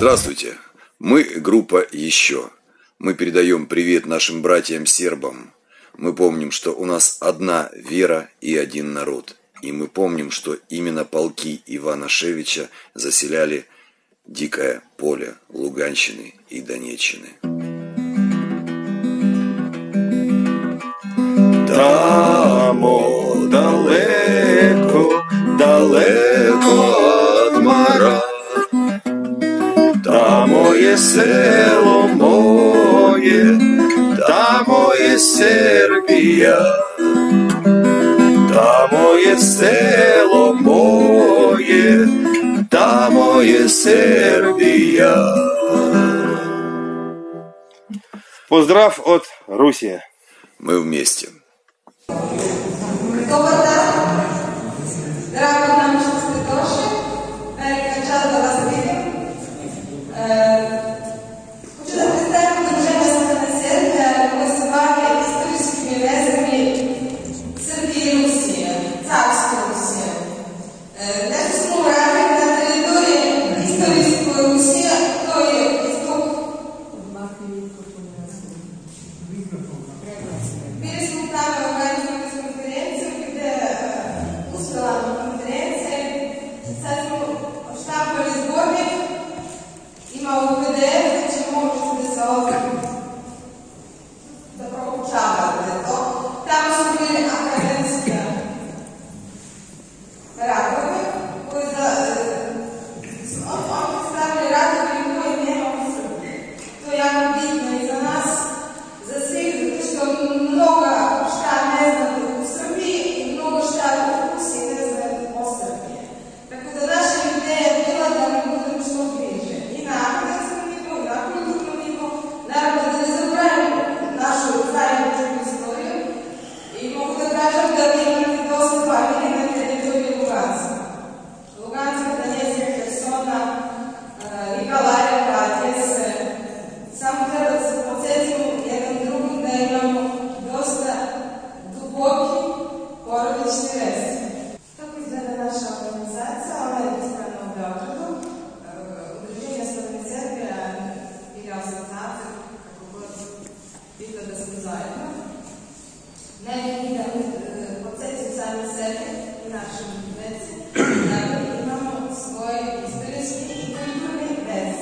Здравствуйте, мы группа «Еще». Мы передаем привет нашим братьям-сербам. Мы помним, что у нас одна вера и один народ. И мы помним, что именно полки Ивана Шевича заселяли дикое поле Луганщины и Донеччины. Тамо далеко, далеко от мара, тамо є село моє, тамо є Сербія, тамо є село моє, тамо є Сербія. Поздрав от Руси. Мы вместе. Dobar dan, drago nam što ste došli, velika čast da vas vidim. Hoću da predstavim udruženje Slobodna Serbija koje se bave istorijskim vezama Srbije i Rusije, carske Rusije. Nešto smo uradili na teritoriji istorijske Rusije, to je istok. Bili smo tamo organizovali konferenciju gde uspela konferencija. Sad smo štampali zbornik, ima u PDF, znači možete da se ovdje da proučavate to. Tamo su bili akademski radovi koji oni stavili radovi koji nema u Srbiji. To je jako bitno i za nas, za svih, zato što mnogo šta ne znate u Srbiji i mnogo šta u Rusiji ne znate o Srbiji. Tako da naša ideja je bila da mi budemo što bliže. I na akademskom nivou, i na kulturnom nivou, naravno da ne zaboravimo našu zajedničku istoriju. I mogu da kažem da vi imate dosta familije na teritoriji Luganska. Luganska, Donetska, Hersona, Nikolajeva, Odese. Samo treba da se podsjetimo jedan drugom da imamo dosta duboki porodični vez. Kako izgleda naša organizacija? Ona je ispravna u Beogradu. Udruženje Slobodna Serbija, igrao sam znate, kako god bitno da smo zajedno. Neki da podsjetim sami sebe i našim deci, da imamo svoj istorijski i kulturni vez.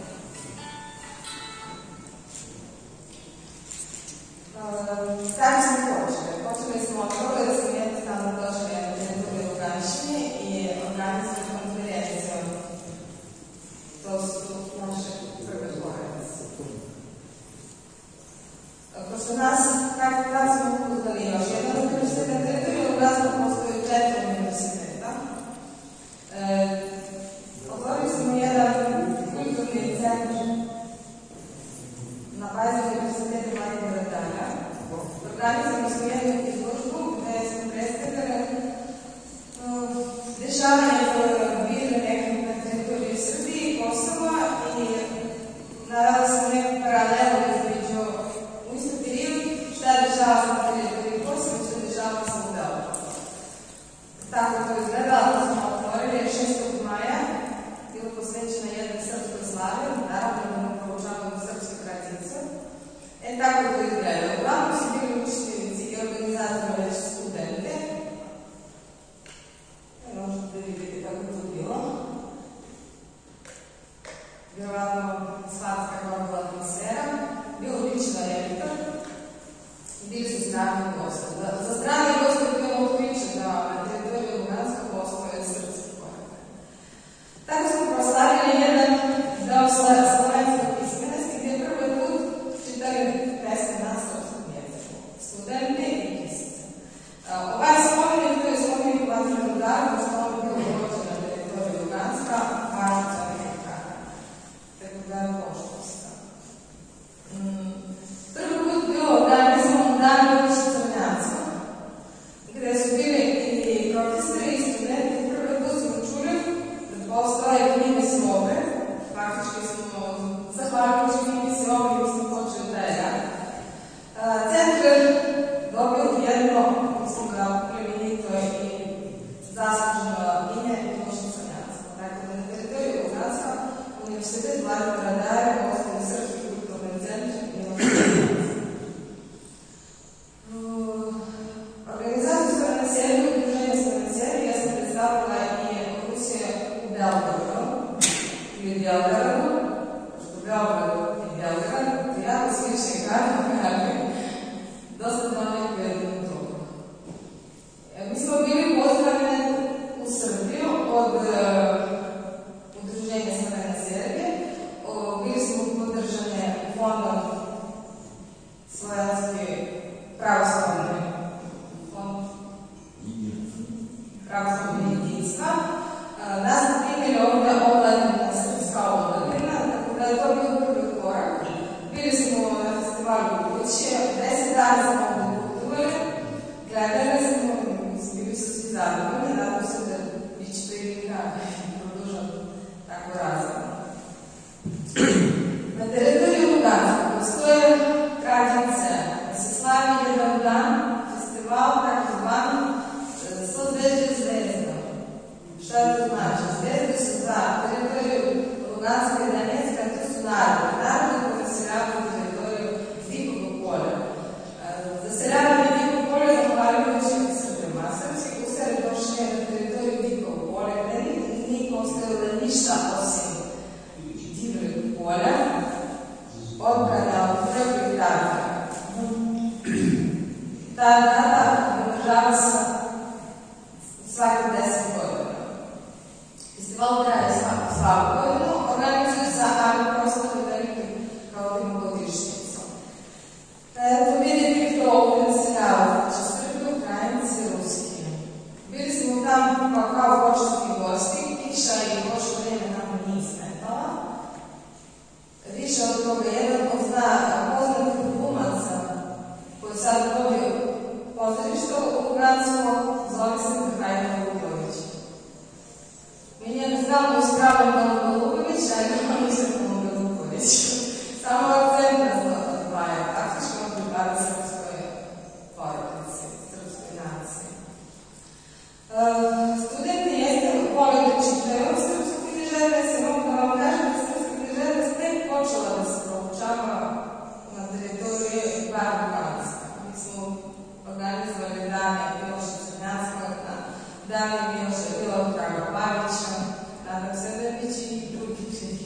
Kako smo počeli? Počeli smo od toga da smo jednostavno došli na teritoriju Luganщine i organizovali konferenciju. To su naše prve porodice. Pošto nas, kako tad smo uzdali još jedan univerzitet, na teritoriju Luganska postoji 4 univerziteta. Otvorili smo jedan kulturni centar na bazi univerziteta Maribora Dalja. Organizovali smo jednu izložbu gde smo predstavljali dešavanje koje bile nekako na teritoriji Srbije i Kosova i naravno smo neku paralelu između u isto periodu šta je dešava se na teritoriji Kosova i šta je dešava se u Beogradu. Tako to izgledalo, da smo otvorili 6. maja, bilo posvećeno jednoj srpskoj slavi, naravno da mu proučavamo srpsku tradiciju. Tako to izgleda. Uglavnom su bili učiteljici i organizatori već studente. Možete vidjeti kako to bilo. Vjerovatno svatska kakva atmosfera. Bilo lična redita. Bili su strani gosti. Za strani gosti je bilo priče da na teritoriju Luganska postoje srpski pored. Tako smo proslavili jedan deo slovenske pismenosti gdje je prvi put čitali pesme na srpskom jeziku. Studente i pisce. Ovaj spomenik, to je spomenik Vladimira Rudara, što on je bilo dođe na teritoriju Luganska, Važica Velikana. Tako da je poštosta. Prvi put bilo organizovan dan Rusi Crnjacima. seriji, udruženja Crvene serije, ja sam predstavila i Rusije u Belgradu, ili Belgradu, što Belgradu i Belgrad, to je jako slični gradovi, dosta daleko jedno od toga. Mi smo bili pozdravljeni u Srbiju od udruženja Crvene serije, bili smo podržane fondom Slovenski pravoslavni fond pravoslavni jedinstva. Nas smo primili ovdje omladina, srpska omladina, tako da je to bio prvi korak. Bili smo na festivalu u kući, 10 dana smo ovdje putovali, gledali smo, bili su svi zadovoljni, nadam se da bit će prilika produžati tako razvoj. Na teritoriju Luganska postoje tradicija da se slavi jedan dan, festival takozvan sa zvezde zvezda. Šta to znači? Zvezde su za teritoriju Luganska i Donjecka, to su narodi koji naseljavaju teritoriju Dikog polja. Zaseljavanje Dikog polja zahvaljujući Srbima. Srpski gusari došli na teritoriju Dikog polja, da nije postojalo ništa osim divljeg polja, odbrana od prvih dana. Ta data održava se svaki 10 godina. Festival traje svaku godinu, organizuje se ali proslavi veliki kao dimogodišnjicu. Eto vidite to ovdje naseljava, znači Srbi, Ukrajinci i Ruski. Bili smo tamo kao početni gosti, kiša i loše vreme nama nije smetala. Više od toga, jedan od poznatih glumaca koji sad vodi pozorište u Lugansku, zove se Mihajlo Golubović. Mi njega stalno uspravljamo na Golubović, a njega mislimo na Golubović. Samo akcent nas odvaja, faktički on pripada srpskoj porodici, srpskoj naciji. Studenti jeste vole da čitaju srpsku književnost, mogu da vam kažem da srpska književnost tek počela da se proučava na teritoriji bar Luganska. Mi smo organizovali dane Miloša Crnjanskog, dane Miloša Draga Pavića, Nadak Sredović i drugi knjigi.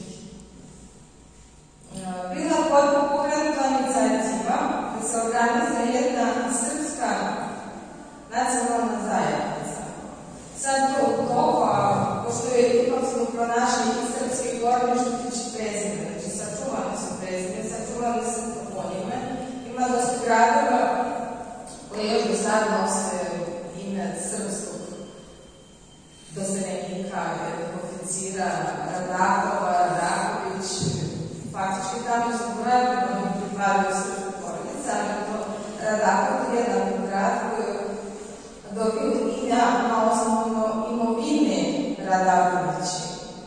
Bila pokrenuta inicijativa da se organizuje jedna srpska nacionalna zajednica. Sad to u toku, pošto je ipak smo pronašli i srpski koreni što tiče prezime, znači sačuvani su prezime, sačuvani su toponime. Ima dosta gradova koji još do sada nose ime srpskog doseljenika, oficira Radakova, Radaković. Faktički tamo su brojali da oni pripadaju srpskoj porodici, ali to Radakov je jedan grad koji dobio ime na osnovu imovine Radakovića.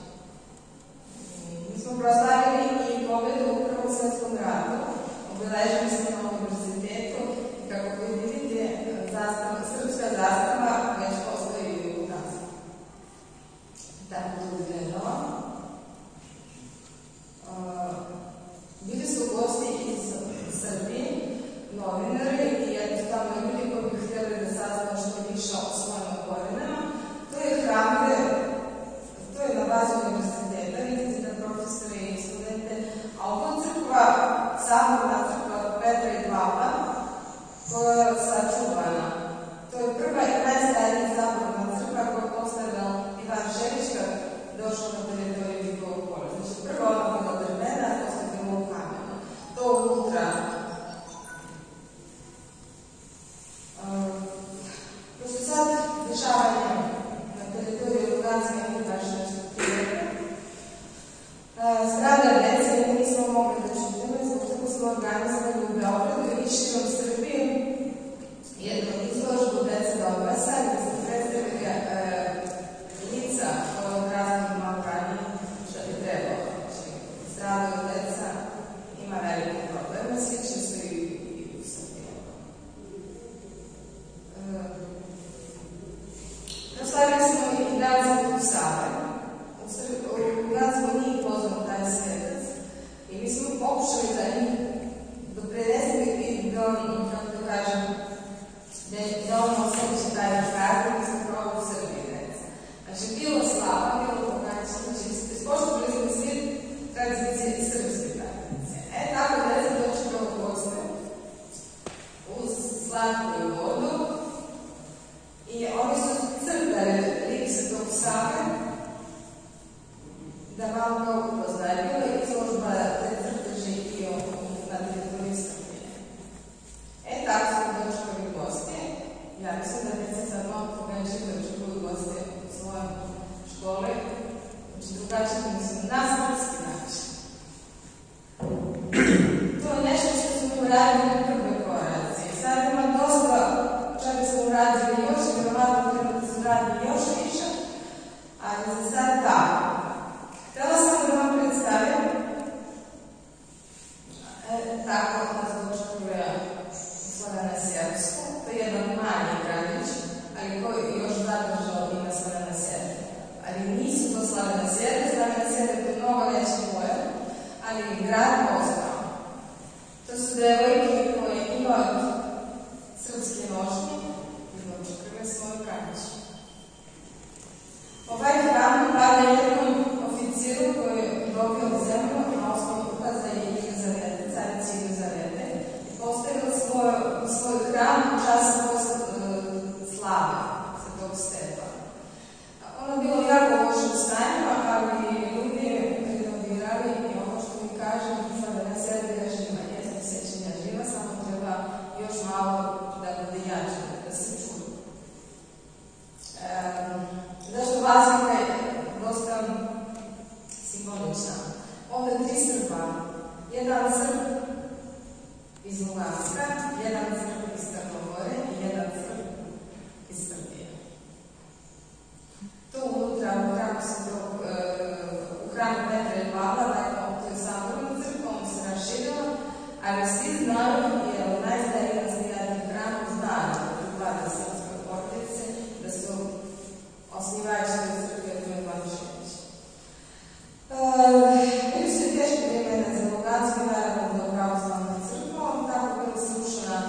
Mi smo proslavili i pobedu u Prvom svetskom ratu. Obeležili smo na univerzitetu i kako vi vidite, srpska zastava već postoji u Lugansku. Tako to izgledalo. Bili su gosti iz Srbije, novinari i jednostavno ljudi koji bi htjeli da saznaju što više o svojim korenama. To je hram, to je na bazi univerziteta, vidite da profesori i studente, a ovo crkva, saborna crkva Petra i Pavla, koja je sačuvana. To je prva i najstarija saborna crkva koja je postavila Ivan Ševićka, došla na teritoriju Dikovog polja. Znači prva ona bila drvena, a posle bilo u kamenu. To unutra. Pošto sad dešavanje na teritoriju Luganska i baš nešto prijevre, strada dece nismo mogli da čutimo, zbog toga smo organizovali u Beogradu i širom Srbije jednu izložbu dece Donbasa gde se predstavili lica koje odrasli malo ranije što bi trebalo. Znači, vodu i oni su crtali lik Svetog Save da malo ga upoznaju. Bila je izložba te crteži i na teritoriji Srbije. Tako smo dočekali goste. Ja mislim da deca sad malo poveći da očekuju goste u svojom škole. Znači drugačije mislim na srpski način. To je nešto što smo uradili u prve koraci. Sad ima dosta čega smo uradili još i vjerovatno treba da se radi još više, ali za sad tako. Htjela sam da vam predstavim tako nas dočekuje Slavena Serbsku. To je jedan manji gradić, ali koji još zadržao ima Slavena Serbe. Ali nisu to Slavena Serbe, Slavena Serbe je to mnogo veći pojam, ali grad ostao. To su devojke koje imaju srpske nošnje i dočekaju svoju gradiću. Ovaj hram pripada jednom oficiru koji je dobio zemlju na osnovu ukaza Jelizavete, carice Jelizavete, i postavila svoj hram u času slave Svetog Stefana. Ono je bilo jako loše u stanju, ali ljudi renovirali i ono što mi kažem, Slavena Serbe je živa, jesna sećenja živa, samo treba još malo da bude jače, da se čuje. Zašto vaznika je dosta simbolična? Ovdje je 3 Srba. Jedan Srb iz Luganska, jedan Srb iz Crne Gore i jedan Srb iz Srbije. To unutra u hramu Petra i Pavla, dakle, to je saborna crkva, on se raširila, ali svi znaju, jer najstariji razvijati hram znaju da pripada Srpskoj porodici, da su osnivači crkve Dvoje Vanšević. Bili su teške vremena za Lugansko i naravno za pravoslavnu crkvu, tako bila srušena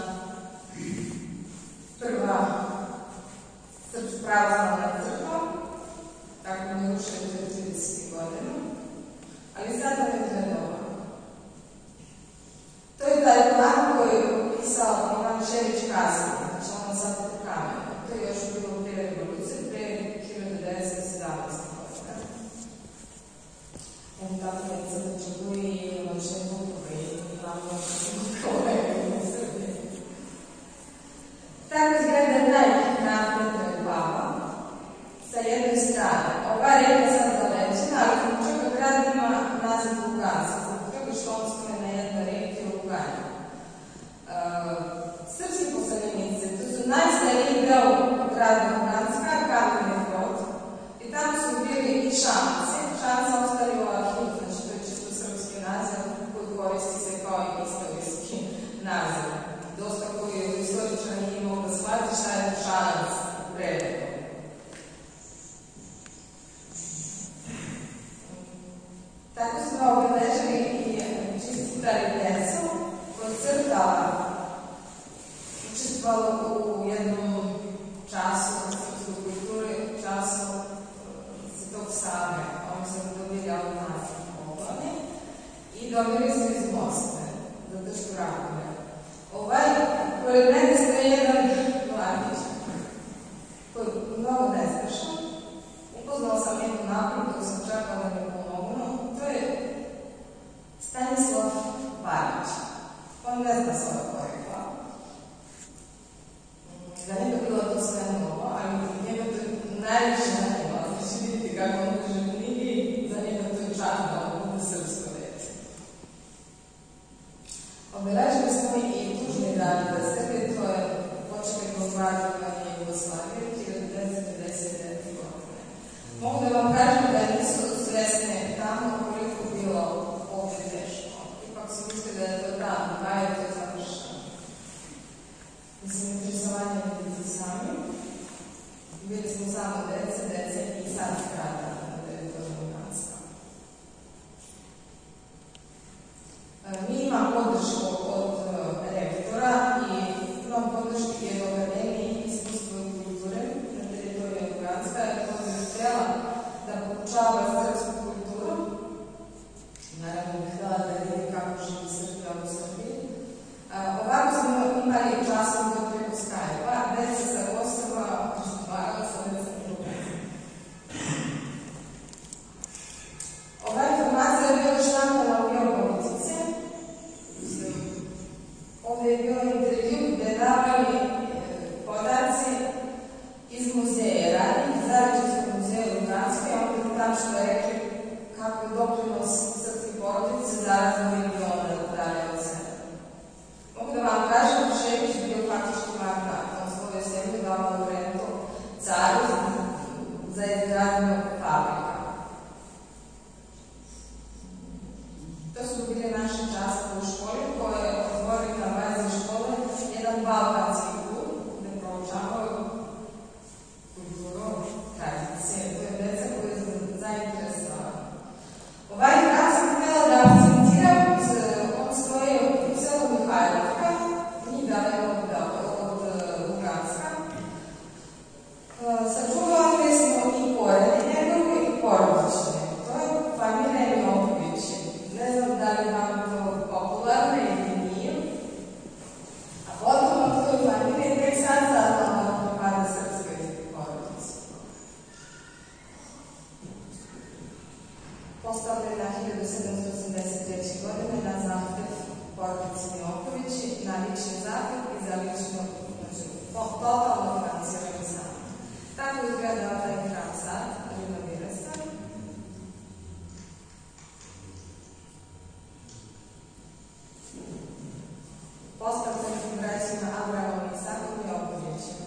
prva srpska pravoslavna crkva, tako mi je ušao 30. godina, ali sad nam je trenova. To je taj plan koji je upisao Ivan Šerić kasnije, znači ono sad u kamenu. To je još bilo prije revolucije, prije 1917. godina. Tako je crniče koji je noćne bukove i glavno bukove u Srbiji. Tako izgleda najhram Petra i Pavla sa jedne strane. Ova reka sad zalećena, ali zbog čega grad ima naziv Luganska, zbog toga što on stoje na jednoj reki u Luganju. Srpski poslanjenice, to su najstariji deo grada Luganska, Kameni Brod, i tamo su bili i Šamci. Šamca ostali u arhivu, znači to je čisto srpski naziv koji koristi se kao i istorijski naziv. Dosta koji je u istoričara nije mogu da shvati šta je Šanac u prevedu. Tako smo obeležili i čistitali djecu koja crtala, učestvovala u jednom času srpskoj kulturi, času Svetog Save. Oni su dobili automatski poklone i dobili su iz Moskve, zato što rakove. Pored mene stoji jedan mladić koji je mnogo nesprešan. Upoznala sam jednu napred dok sam čekala da mi pomognu. To je Stanislav Barić. On ne zna svoje porekla. Za njega bilo to sve novo, ali njega to najviše zanima. Znači vidite kako on kaže knjigi, za njega to je čak da on bude srpsko dete. Obeležili smo i tužni dan za Srbije, to je početak bombardovanja Jugoslavije 1959. godine. Mogu da vam kažem da nisu svesne tamo koliko bilo ovdje teško. Ipak su mislili da je to dan, pa je to završeno. Mislim, interesovanje vidite sami. Bili smo samo dece i sad zgrada na teritoriju Luganska. Mi imamo podršku od rektora i imam podršku i od Akademije iskustva i kulture na teritoriju Luganska, jer to je htjela da pokušava srpsku kulturu. Naravno bih htjela da vidi kako živi Srbija u Srbiji. Ovako smo imali časom do preko Skype-a izgledao taj hram sad, renovira se. Postavljeni braćima Abrahamom i Isakom i Ognjevićem.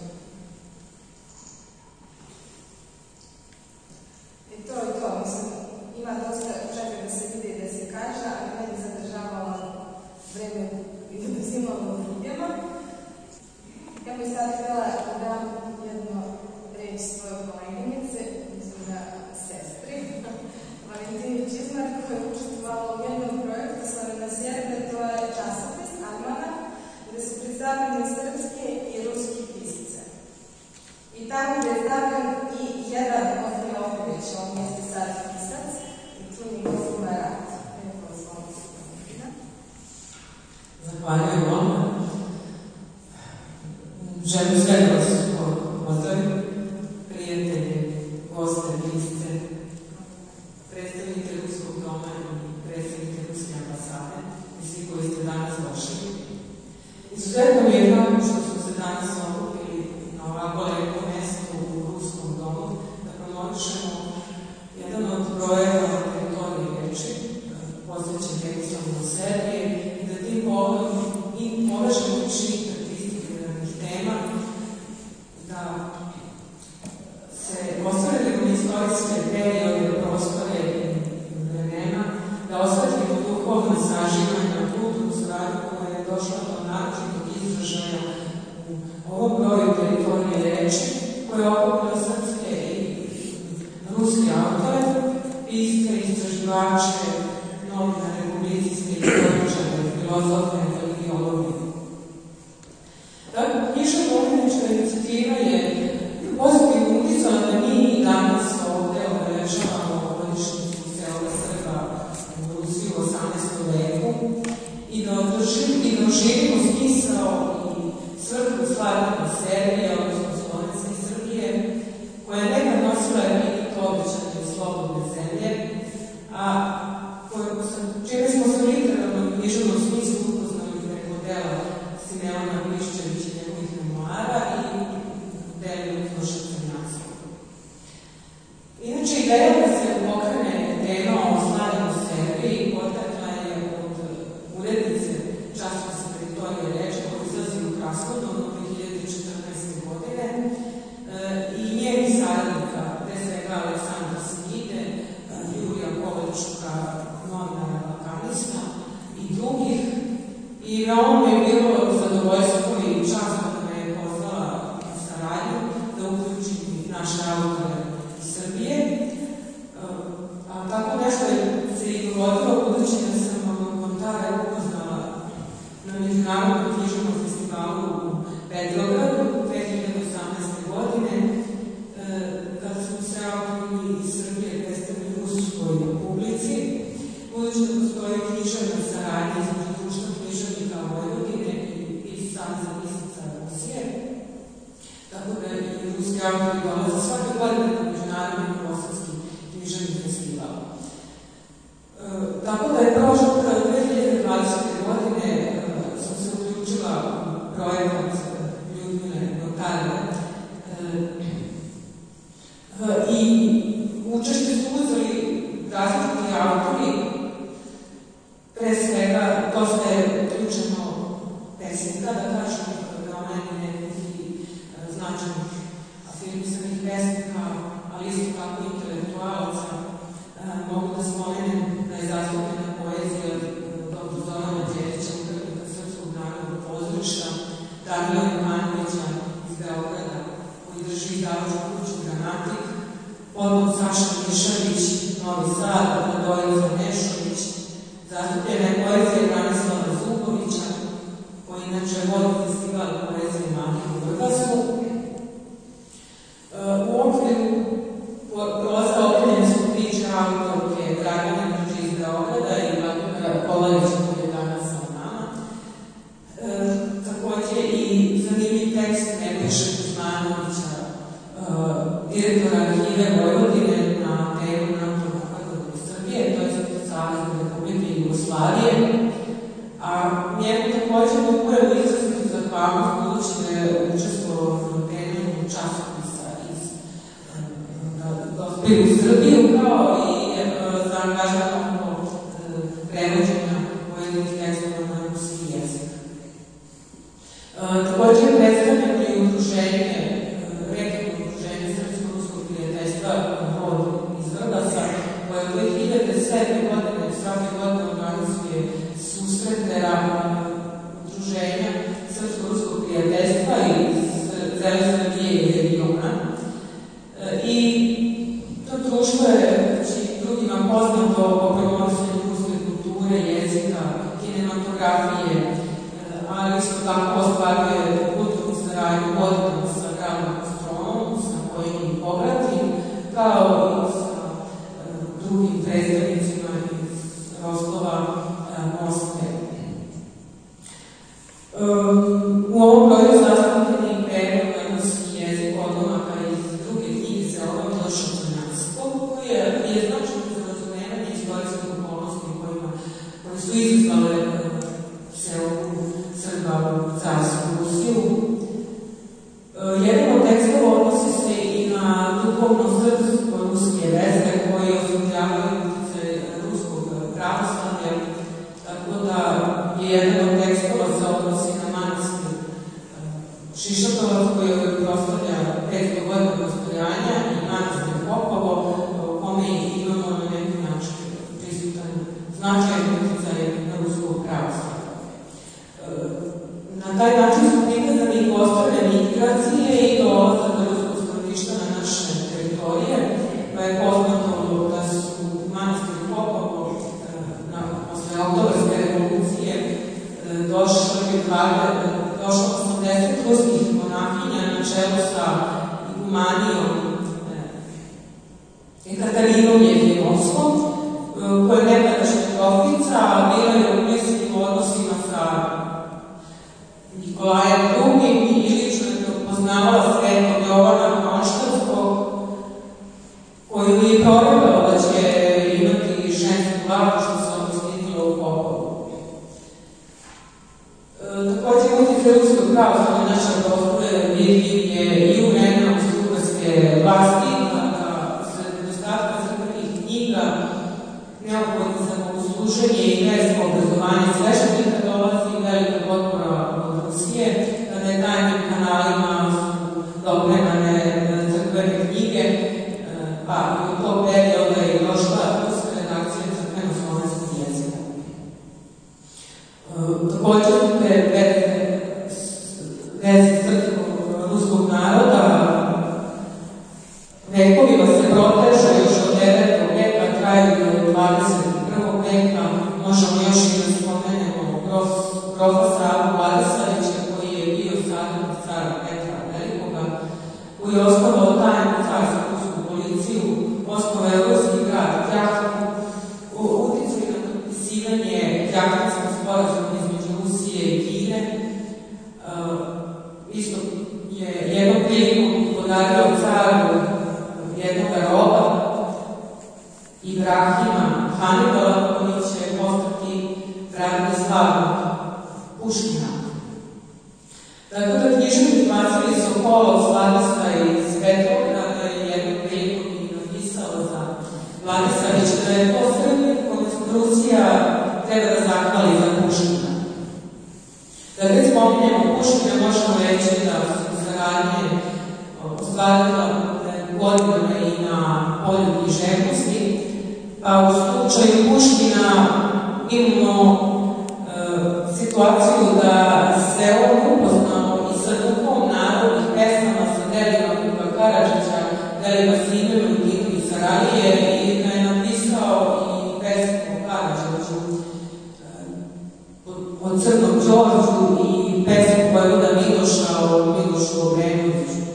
I to, mislim, ima dosta čega da se vidi i da se kaže, ali meni zadržavalo vreme i da uzimamo u drugima. Ja bih sad htjela da dam jednu reč svoje koleginice, mislim da sestri, Valentini Čizmar, koja je učestvovala u jednom projektu Slavena Sjerbe, to je časopis Almana, gde su predstavljeni srpske i ruski pisce. I tamo je predstavljen i jedan od Neopovića, on jeste sad pisac, i tu njegov rad. Zahvaljujem vam. Želim sve da vas pozdravim, prijatelje, goste, pisce, predstavnike Ruskog doma i predstavnike Ruske ambasade i svi koji ste danas došli. Izuzetno mi je drago što smo se danas okupili na ovako lepo mesto u Ruskom domu da promovišemo jedan od projekata na teritoriji Reči, posvećen Jugoslavnoj Serbiji, i da tim povodom i povežemo više tema, da se osvrnemo na istorijske periode, prostore i vremena, da osvrnemo duhovno saživanje na kulturnu saradnju koja je došla do naročitog izražaja u ovom broju teritorije Reči, koja je okupila srpske i ruske autore, pisce, istraživače, novinare, publiciste, istoričare, filozofe, religiologe. Književno-umjetnička inicijativa je pozitivno uticala da mi danas ovde obeležavamo godišnjicu sela Srba u Rusiji u 18. veku i da oživimo smisao i svrhu slavljena Serbije, odnosno Slovenske Srbije, koja je nekad nosila epitet obećane slobodne zemlje, a čime smo se u literarnom književnom smislu upoznali preko dela Simeona Gliščevića i njegovih memoara i delu Miloša Crnjanskog. Inače, ideja da se pokrene tema o slavljenoj Serbiji potekla je od urednice časopisa Teritorije Reči koja izlazi u Krasnodonu 2014. godine i njenih saradnika, pre svega Aleksandra Snide, Jurija Kovačuka, novinara balkanista i drugih. I veoma je bilo zadovoljstvo i čast da me je pozvala saradnju da uključim naše autore iz Srbije. A tako nešto se i dogodilo, budući da sam Montare upoznala na Međunarodnom književnom festivalu u Petrogradu 2018. godine, kada smo se autori iz Srbije predstavili ruskoj publici, budući da postoji književna saradnja između društva književnika Vojvodine i Saveza pisaca Rusije. Tako da i ruski autori dolaze svake godine na Međunarodni bosanski književni festival. Tako da je prošle 2020. godine sam se uključila u projekat Ljudmile Notare i učešće su uzeli različiti autori. Pre svega, dosta je uključeno pesnika, da kažem, da meni nekih značajnih afirmisanih pesnika, ali isto tako intelektualaca. Mogu da spomenem da je zastupljena poezija dr. Zorana Đerića, urednika Srpskog narodnog pozorišta, Danila Jovanovića iz Beograda, koji drži izdavačku kuću Gramatik, potom Saša Mišavić, Novi Sad, Radojica Nešović, zastupljena je poezija Branislava Zubovića, koji inače vodi festival poezije Maki u Vrbasu. U okviru prolaza okrenjene su priče autorke Dragane Mrđe iz Beograda i Vladimira Kolarića koji je danas sa nama. Takođe i zanimljiv tekst Nebojše Kuzmanovića, direktora Arhive Vojvodine na temu NATO napada u Srbije, to je Savezne Republike Jugoslavije, a njemu takođe dugujemo izrazitu zahvalnost budući da je učestvovao u temu časopisa iz Srbije i regiona. I to društvo je drugima poznato po promociji ruske kulture, jezika, kinematografije, ali isto tako ostvaruje kulturnu saradnju godinama sa gradom Kostromom, sa pojedinim povratim, kao i sa drugim predstavnicima iz Rostova, Moskve. U ovom broju zastupljeni prevod na ruski jezik odlomaka iz druge knjige Selva Miloša Crnjanskog, koji je značajno za razumevanje istorijskih okolnosti koje su izazvale selku Srba u carsku Rusiju. Jedan od tekstova odnosi se i na duhovno srpstvo ruske veze koje osvetljavaju utjecaj ruskog pravoslavlja, tako da je jedan od tekstova se odnosi na manastir Šišatovac koji proslavlja 500 godina postojanja i manastir Popovo, u kome imamo na neki način prisutan značajan utjecaj na ruskog pravoslavlja. Na taj način su prikazani i postavljeni migracije i dolazak ruskog stanovništva na naše teritorije, pa je poznato da su u manastiru Popovo posle Oktobarske revolucije došlo 80 ruskih monahinja na čelu sa igumanijom Katarinom Jefjemovskom, koja je nekadašnja profica, a bila je u bliskim odnosima sa Nikolajem II. I lično je poznavala Svetog Jovana Kronštatskog, koju je prorokao da će imati žensku glavu, što se odnosnitilo u Popovu. Također, utjecaj ruskog pravoslavlja naša prostore vidljiv je i u vremenu austrougarske vlasti, kada se nedostatka crkvenih knjiga, neophodno za bogosluženje i versko obrazovanje sveštenika dolazi velika potpora od Rusije, kada je tajnim kanalima dopremane crkvene knjige, pa i u tog perioda je došla ruska redakcija crkveno-slovenskog jezika. Također, veze srpskog-ruskog naroda vekovima se proteže još od 9. veka, traju do 21. veka. Možemo još i da spomenemo grofa Savu Vladislavića, koji je bio savjetnik cara Petra Velikoga, koji je osnovao tajnu carsku rusku policiju, osnovao ruski grad Tjahtaku, uticaj na potpisivanje Tjahtatskog sporazuma između Rusije i Kine. Isto je jednom prilikom podario caru jednog roba, Ibrahima Hanibala, koji će postati Branislav Puškina. Tako da književnik Vasilij Sokolov Slavista iz Petrograda je jednom prilikom i napisao za Vladislavića da je to Srbija kome Rusija treba da zahvali za Puškina. Da kad spominjemo Puškina, možemo reći da su saradnje ostvarila godinama i na polju književnosti, pa u slučaju Puškina imamo situaciju da se on upoznao i sa duhom narodnih pesama, sa delima Vuka Karadžića, delima Simeru, Titu i Sarajije, i da je napisao i pesmu o Karadžiću, o Crnom Đorđu i pesmu Vojvoda Miloša o Milošu Obrenoviću.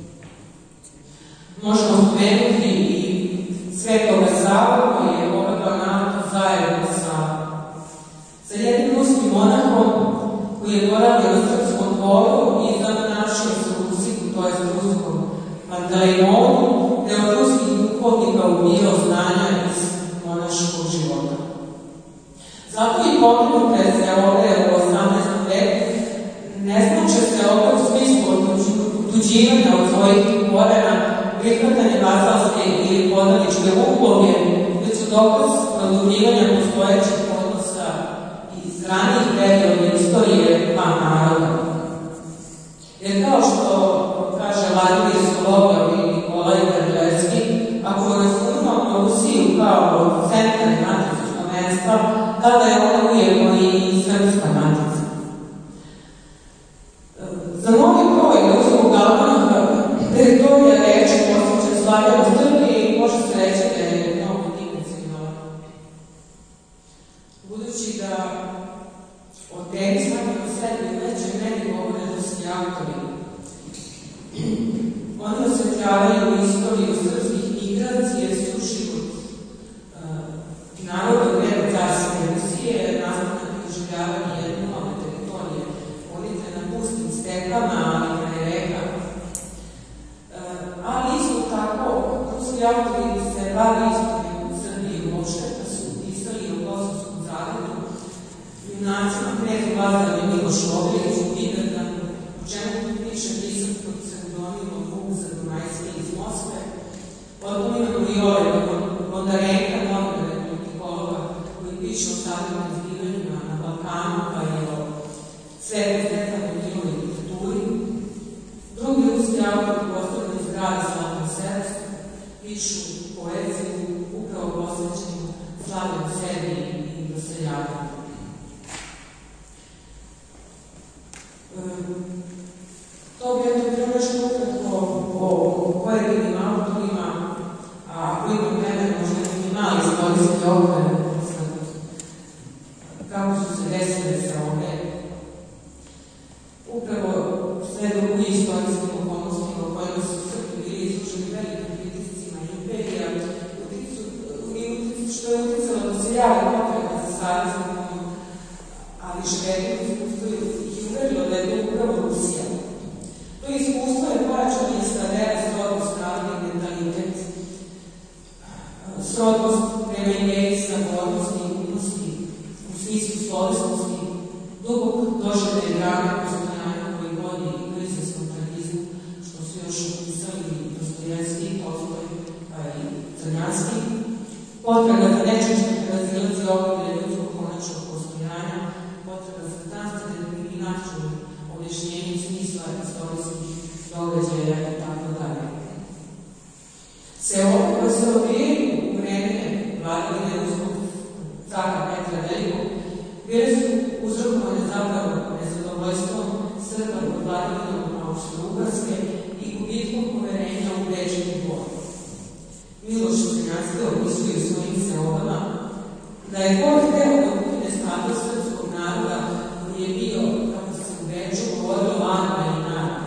Možemo spomenuti i Svetoga Savu, koji je povratao NATO zajedno sa jednim ruskim monahom koji je boravio u srpskom dvoru i zadonačio se u Rusiku, to je s ruskom Pantelejmonu, gde od ruskih duhovnika ubirao znanja iz monaškog života. Zato i pomenute se ovde u 18. veku ne znače se ovde u smislu otuđivanja od svojih korena, prihvatanje vazalske ili podaničke uloge, već su dokaz produbljivanja postojećih odnosa iz ranijih perioda istorije dva naroda. Jer kao što kaže Vladimir Solovjov i Nikolaj Berlevski, ako razumemo Rusiju kao centar maticu slovenstva, tada je ona ujedno i srpska matica. Za novi broj ruskog albana Oni osvetljavaju istoriju srpskih migracija jer su život naroda u vreme carske Rusije nastavno preživljavanje jedne nove teritorije, vodite na pustim stepama, ali na reka. Ali isto tako, ruski autori se bave istorijom u Srbiji uopšte, pa su pisali o Kosovskom zaledu, junacima kneza Lazara Miloš Obilić u Vidrdan, o čemu piše pisac pod pseudonimom Vuka Domajski iz Moskve. Potom imamo i ove Bondarenka, novinara i politikologa, koji piše o savremenim zbivanjima na Balkanu, pa i o Svetu Stefanu Milovoj diktaturi. Drugi ruski autori postavljeni iz grada Slavnom Severstvu pišu poeziju upravo posvećenu slavnom Srbiji i doseljavanju. To bi bilo nešto ukratko o pojedinim autorima, a ako imam vremena možda neki mali istorijski okvir kako su se desile sa ove upravo sve drugi istorijskim okolnostima u kojima su Srbi bili izloženi velikim pritiscima imperija, što je uticalo da se javlja potreba za saveznikom, ali Švedinu iskustvo ih je uverilo da je to upravo Rusija. To iskustvo je pojačano iz kadera srodnost narodni mentalitet, srodnost prema ideji sabornosti i umnosti, u smislu slovesnosti, dubog doživlje drame postojanja koji vodi i u izvesnom tragizmu, što su još upisali Dostojevski, Tolstoj, pa i Crnjanski, potreba za nečem što prevazilazi okvire ljudskog konačnog postojanja, potreba za znanstvenim i načelnim objašnjenjem smisla istorijskih događaja i tako dalje. Sve ovo koje se odvijaju u vreme vladavine ruskog cara Petra Velikog bile su uzrokovane zapravo nezadovoljstvom Srba pod vladavinom Austro-Ugarske i gubitkom poverenja u Bečki dvor. Miloš Crnjanski opisuje u svojim seobama da je Bog hteo da ukine status srpskog naroda koji je bio, kako se u Beču govorilo, vanba i narod.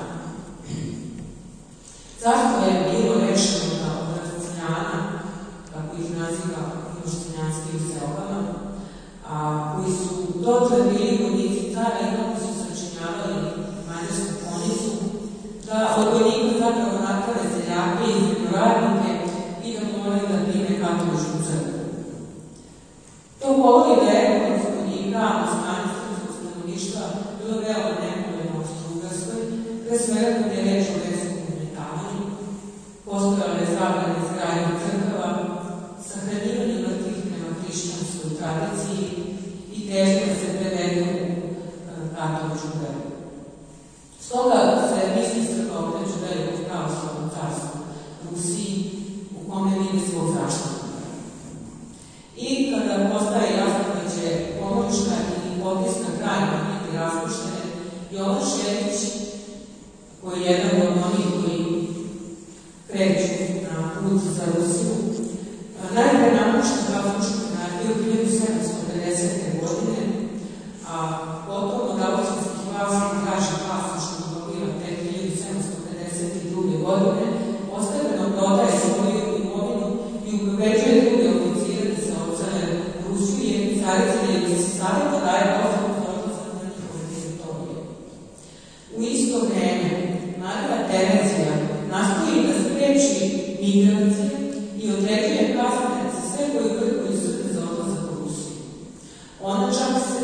Zašto je bilo rešeno da od Razcljana, kako ih naziva Miloš Crnjanski u seobama, a koji su dotle bili vojnici cara i kako su sačinjavali mađarsku konjicu, da od vojnika zapravo naprave seljake i zemljoradnike i da moraju da prime katoličku crkvu. To govori da je ekonomsko i pravno stanje srpskog stanovništva bilo veoma nepovoljno u Austro-Ugarskoj, pre svega kad je reč o verskom umetavanju, postojale zabrane izgradnje crkava, sahranjivanje mrtvih prema hrišćanskoj tradiciji i težnje da se prevedu katoličku veru. Stoga se misli Srba okreću velikog pravoslavnog carstva Rusiji, u kome vidi svog zaštitnika. I kada postaje jasno da će Pomoriška i Potisna krajina biti raspuštene, Jovan Šerić, koji je jedan od onih koji kreću na put za Rusiju, najpre napušta Habsburšku monarhiju 1750. godine, a potom od austrijskih vlasti traži pasoš što dobila tek 1752. godine, ostepeno prodaje svoju imovinu i upoređuje druge oficire da se odsele u Rusiju jer carica ili se savjeta daje dozvolu za odlazak na njihove teritorije. U isto vreme Marija Terezija nastoji da spreči migracije i određuje kazne za sve koji krkuju Srbe za odlazak u Rusiju. Ona čak se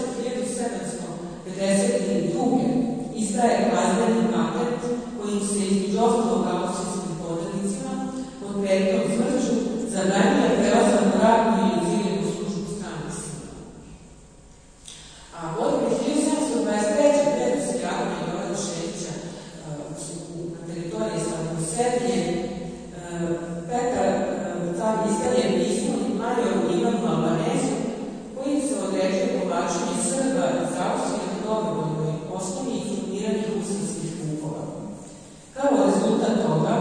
1752. izdaje kazneni paket kojim se između ostalog austrijskim podrednicima pod pretnjom smrću zabranjuje prelazak u radnu ili civilnu službu stranih sila. A godine 1723. pre doseljavanja Jovana Šerića na teritoriji Slavne Srbije Petar car izdaje pismo Majoru Ivanu Albanezu kojim se određuje povlačenje Srba iz Austrije na dobrovoljnoj osnovi i formiranje rusinskih pukova. Kao rezultat toga,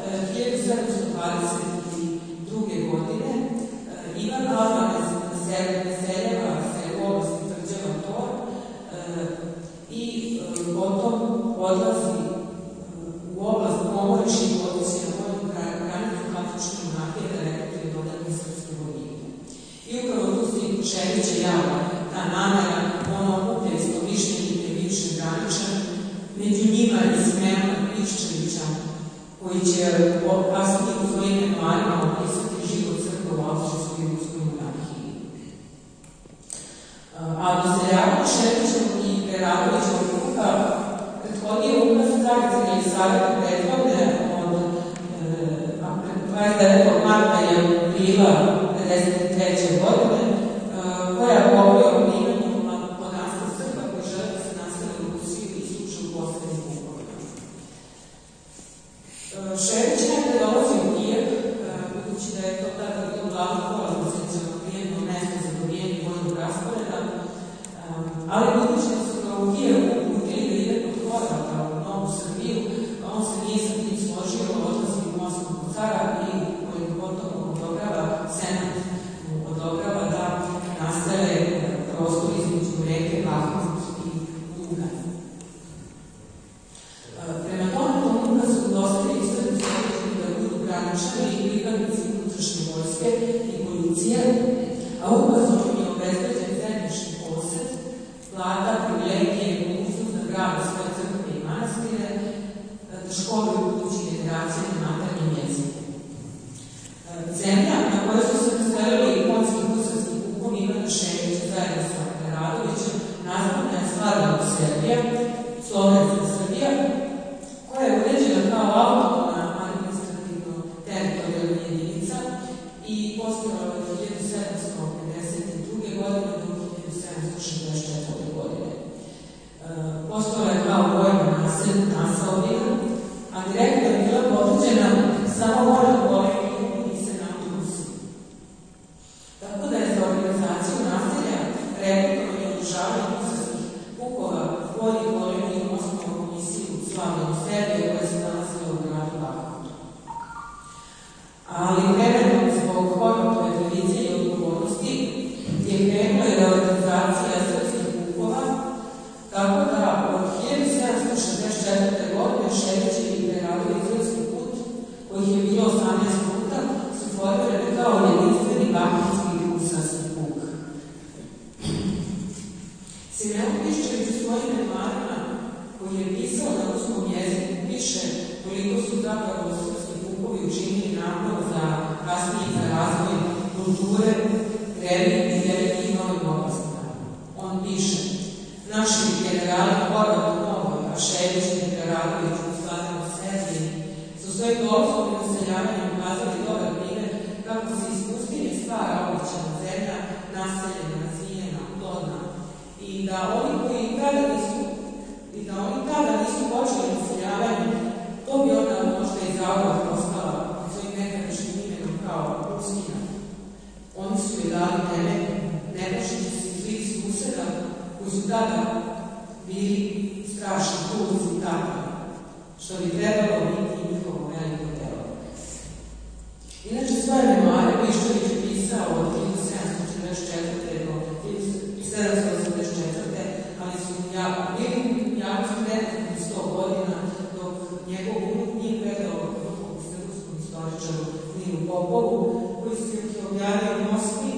1722. godine Ivan Albanez naseljava se u oblasti Tvrđava Tor i potom odlazi u oblast će kasnije u svojim memoarima opisati život crkve u Austrijskoj i Ruskoj monarhiji. A doseljavanje Šepićevog i Preradovićevog kruga prethodio ukaz tradicije i savjeta prethodne od 29. marta i aprila 1953. godine, koja govori o primanju monarstva Srba koji žele da se nastave u Rusiju i slučaju u poslednjih kupovima. Šepić nekada dolazi u Kijev, budući da je to tada bilo glavno polaziciono prijemno mesto za dobijanje vojnog rasporeda, ali budući da su ga u Kijevu uputili da ide kod Horvata u Novu Srbiju, on se nije sa tim složio, odlazi u Moskvu cara i kojim potom odobrava senat, odobrava da nastave prostor između reke Bahmut i Ugar. Prema tome, tom ukazu dostavili Srbi da budu graničani i pripadnici unutrašnje vojske i policije, a ukazom im je obezbeđen zemljišni posed, vlada, privilegije i mogućnost da grade svoje crkve i manastire, da školuju budući generacije na maternjem jeziku. Zemlja na kojoj su se naselili konjski husarski pukovi Ivana Šepića zajedno sa Preradovićem nazvana je Slavljena Srbija, Slovenska Srbija, koja je uređena kao autonomna administrativno-teritorijalna jedinica i postojala od 1752. godine do 1764. godine. Postojala je kao vojna naseobina, a direktno je bila podređena samo vojnom kolektivu i senatu Rusije. Tako da je za organizaciju naselja, rekrutovanje i održavanje husarskih pukova vojni kolektiv osnovnu komisiju Slavljenu Srbije koja se nalazila u gradu Bahmutu. Ali vremenom zbog Horvatove tradicije i odgovornosti je krenula i reorganizacija srpskih pukova, tako da od 1764. godine Šepićev i Preradović srpski put, kojih je bilo 18 puta, su formirane kao jedinstveni bahmutski husarski puk. Simeon Piščević u svojim memoarima, koji je pisao na ruskom jeziku, piše koliko su zapravo srpski pukovi učinili napor za kasnije za razvoj kulture, religije i novim oblastima. On piše: naši generali Horvat u Novoj, a Šepić i Preradović u Slavljenoj Srbiji su svojim dolazkom i naseljavanjem ukazali dobar primjer kako se iz pustinje stvara običana zemlja, naseljena, razvijena, plodna, i da oni tada nisu počeli naseljavanje, to bi onda možda i Zagreb postala svojim nekadašnjim imenom kao pustinja. Oni su joj dali temelj, ne možeći se svih suseda koji su tada bili strašni tuzi i tako, što bi trebalo biti njihovo veliko delo. Inače, svoje memoare Piščević je pisao od 1744. do 1784. ali su bili javnosti nekako 100 godina, dok njegov unuk nije predao vrhovnom srpskom istoričaru Ninu Popovu, koji su ih objavio u Moskvi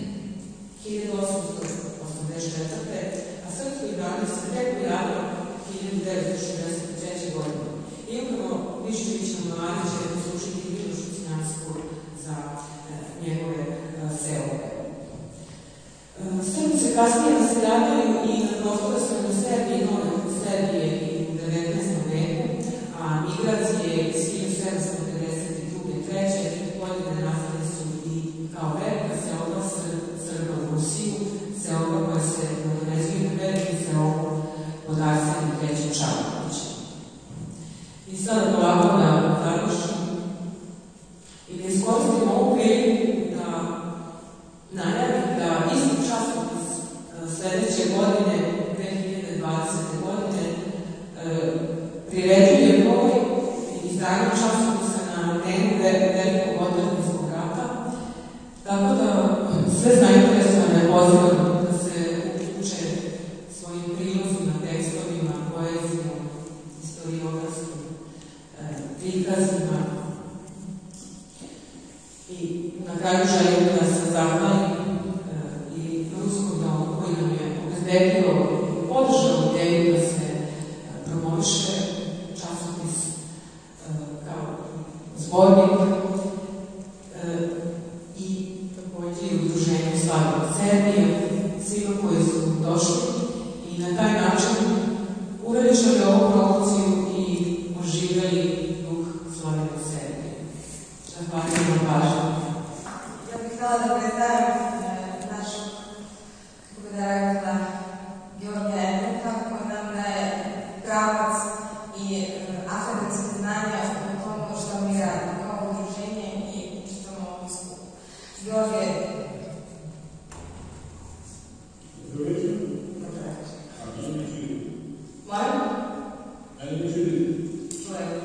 1884. a srpsko izdanje se tek pojavilo 1963. godine. I upravo Piščević na mladi će poslušiti Milošu Cnjansku za njegove seove. Srbi se kasnije naseljavaju i na prostoru Srednje Srbije i Nove Srbije i u 19. veku, a migracije iz 1752. godine nastale su i kao velika seoba Srba u Rusiju, seoba koja se nadovezuje na veliki seobu pod Arsenijom III. Čarkovićem. I sada polako da završim i da iskoristim ovu priliku da najavim da isti časopis sledeće godine, 2020. godine, priređuje broj izdanja časopisa na temu velikog otadžbinskog rata, tako da sve zainteresovane pozivam da se uključe svojim prilozima, tekstovima, poezijom, istoriografskim prikazima. I na kraju želim da se zahvalim i Ruskom domu koji nam je obezbedio i podržao ideju da se promoviše časopis kao zbornik i takođe i udruženju Slavlja Serbije, svima koji su došli i na taj način uveličali ovu promociju i oživjeli duh Slavlja Serbije. Zahvaljujem na pažnju. Ja bih htjela da predstavim našeg direktora Georgija Erneta, koji nam daje pravac i akademske znanja o tomu što mi radimo kao udruženje i što imamo u skupu. Georgije, dobro večer. Molim? Čujem.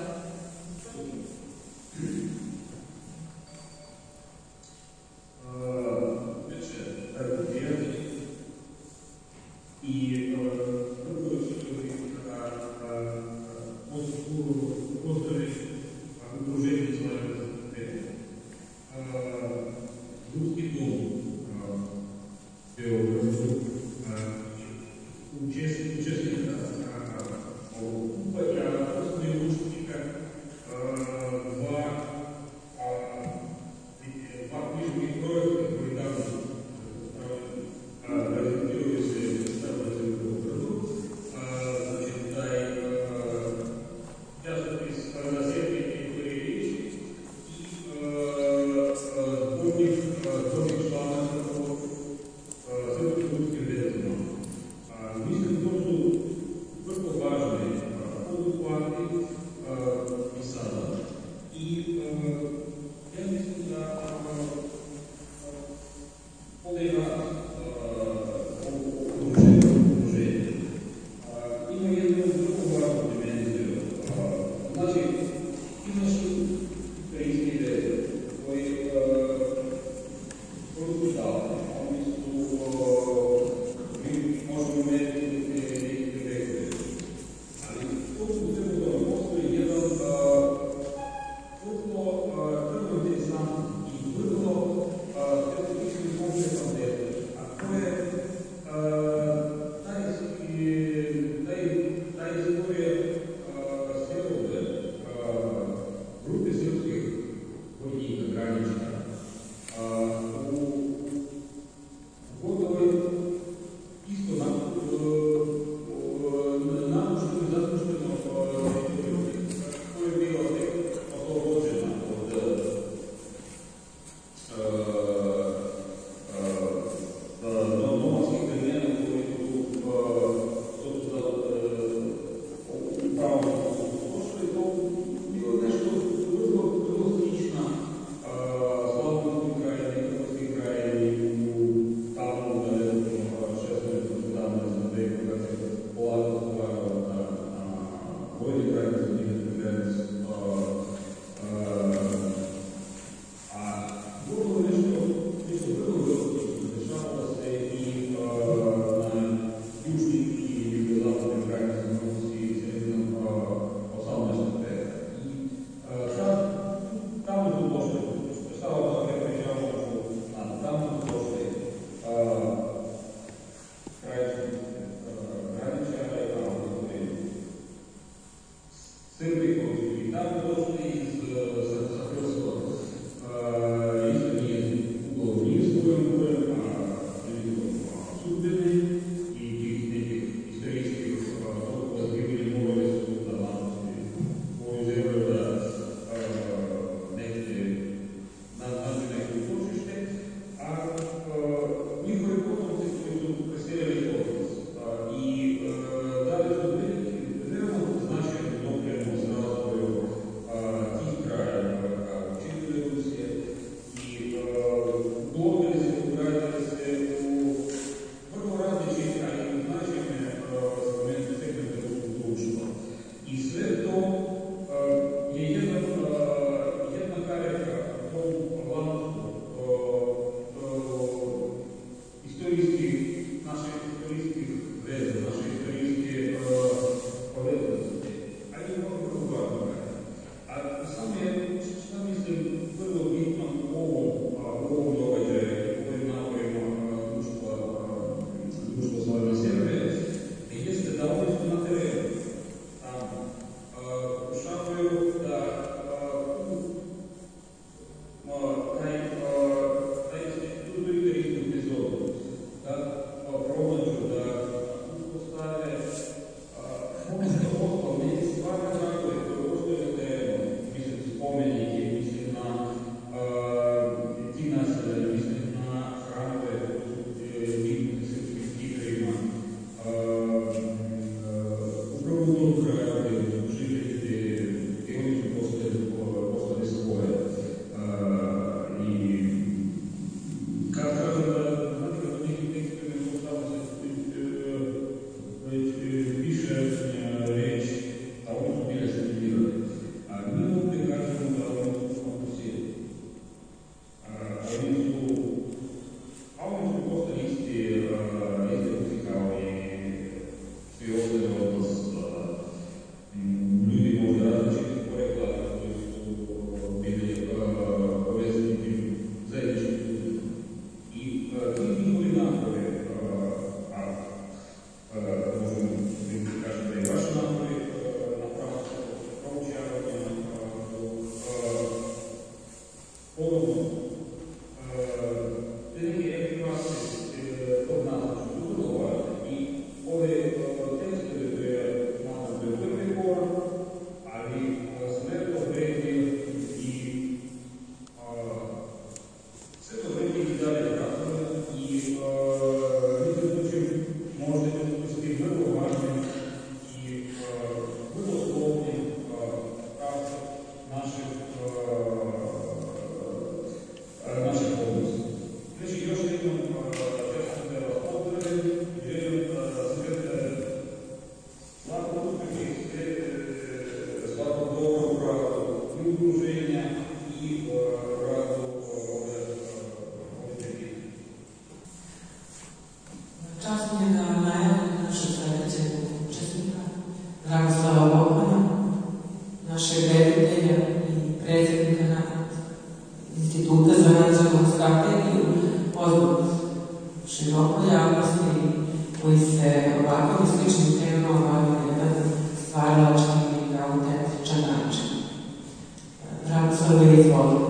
i predsjednika Instituta za nacionalnu strategiju, poznat širokoj javnosti, koji se ovakav i sličnim temama bavio na jedan stvaralački i autentičan način. Radoslav, izvoli.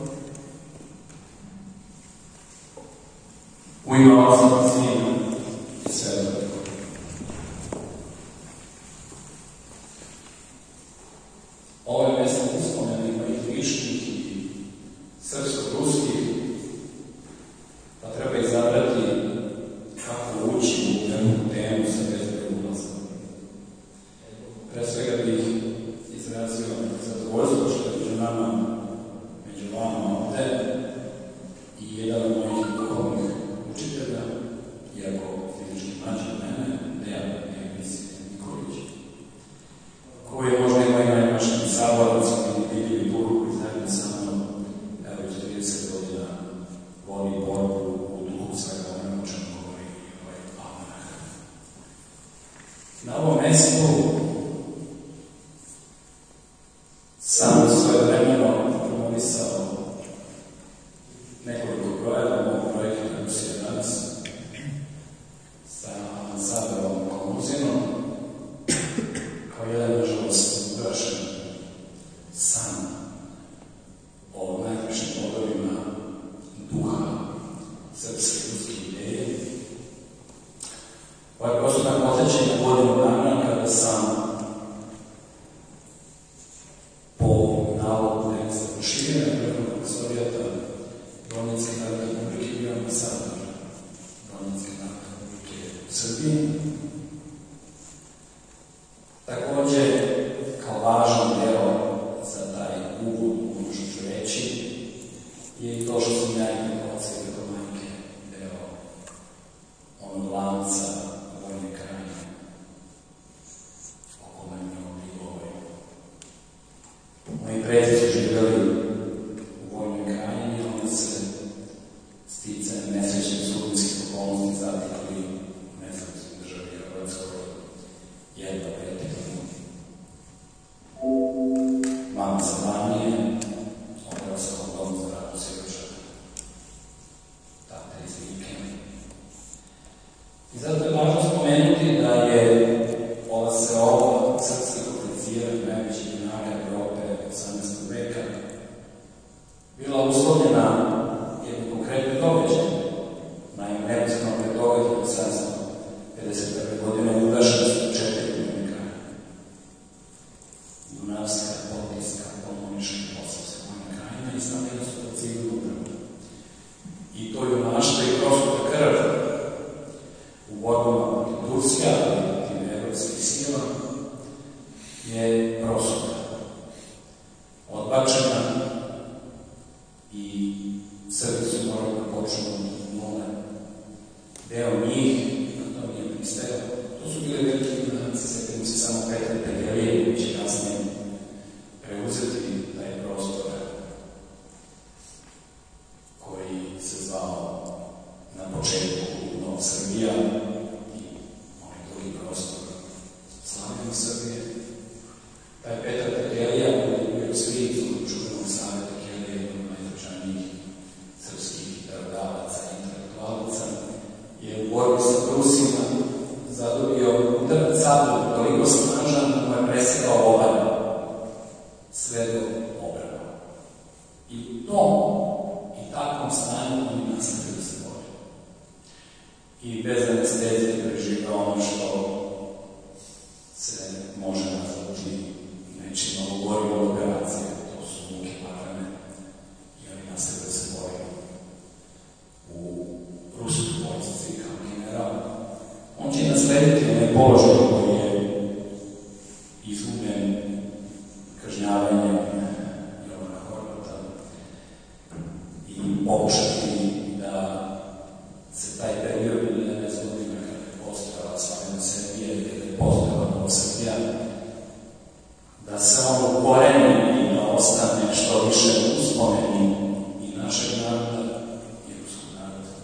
U ime Oca, Sina i Svetoga. Ovo je mjesto uspomenika i viških i srpsko-ruskih, pa treba izabrati kako ući u jednu temu sa bezbroj ulaza. Pre svega bih izrazio zadovoljstvo što je među vama ovde i jedan od mojih duhovnih učitelja, iako fizički mlađi od mene, Dejan Nikolić, koji je možda imao i najvažniji saborac i vidljivi duh koji zajedno sa mnom, evo već 30 godina vodi borbu u duhu svega onome o čemu govori ovaj almanah. Na ovom mjestu sam svoje vremeno promovisao nekoliko projeva ovog projekta Rusija danas sa Ansadom Komuzinom kao jedan, nažalost, ugašen san o najvišim plodovima duha srpske ruske ideje. Ovaj prostor me poteče na godinu dana kada sam po nalogu Nemca Širina, Vrhovnog Sovjeta Donetske narodne republike bio ambasador Donetske narodne republike u Srbiji. Takođe, kao važan deo za taj uvod, ono što ću reći, je i to što sam ja i preko oca i preko majke deo onog lanca vojne krajine o kome mi ovdje govorimo. Moji preci su živjeli u vojnoj krajini, oni se sticajem nesrećnih sudbinskih okolnosti zatekli u nezavisnoj državi Hrvatskoj jedva pretekli. Mama sa Banije, odrasla u domu za radu siročana, tata iz Like. I zato je važno spomenuti da je ova seoba srpskih oficira i najvećih junaka Evrope 18. veka bila uslovljena jednim konkretnim događajem. Naime, neposredno pred događajem 751. godine ugašene su 4 vojne krajine. Dunavska, Podgrijska, Polnomiška i Posavska vojna krajina i stavljena su pod civilnu upravu. I to junaštvo i prosuta krv u borbama protiv Turske, ali i protiv evropskih sila, je prosuta, odbačena i Srbi su morali da počnu nule. Deo njih, na to nije pristeo, to su bili veliki junaci, sjetimo se samo Petra Pegelije, koji će kasnije preuzeti taj prostor koji se zvao na početku Nova Srbija i onaj drugi prostor slavljene Srbije. Taj Petar Pegelija, koji je bio svijet od čuvenog Saveta Kelije, jedan od najznačajnijih srpskih narodavaca i intelektualaca, je u borbi sa Rusima zadobio udarac sablju toliko snažan da mu je presekao obaru sve do obrana. I takvom stanju oni nastavili da se bori. I bez anestezije preživao ono što se može nazvati nečim novogorivom operacije, to su muke paklene, i oni nastavili da se bori u ruskoj vojsci kao general. On će naslediti onaj položaj koji je izgubljen kažnjavanjem Jovana Horvata i pokušati da se taj period od 11 godina kada je postojala slavljena Srbija i kada je postojala Nova Srbija, da se on ukoreni i da ostane što više uspomeni i našeg naroda i ruskog naroda.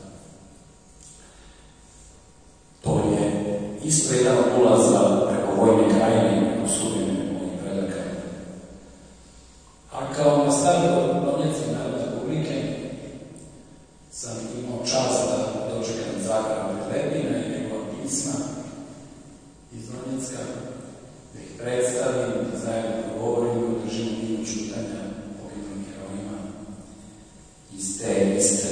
To je isto jedan ulaza preko vojne krajine u sudbine mojih predaka. A kao nastavnik Donjeca Narodne Republike sam imao čast da dočekam Zahara Lepina i njegova pisma iz Donjecka, da ih predstavim, da zajedno progovorim i održimo minut ćutanja poginulim herojima iz te iste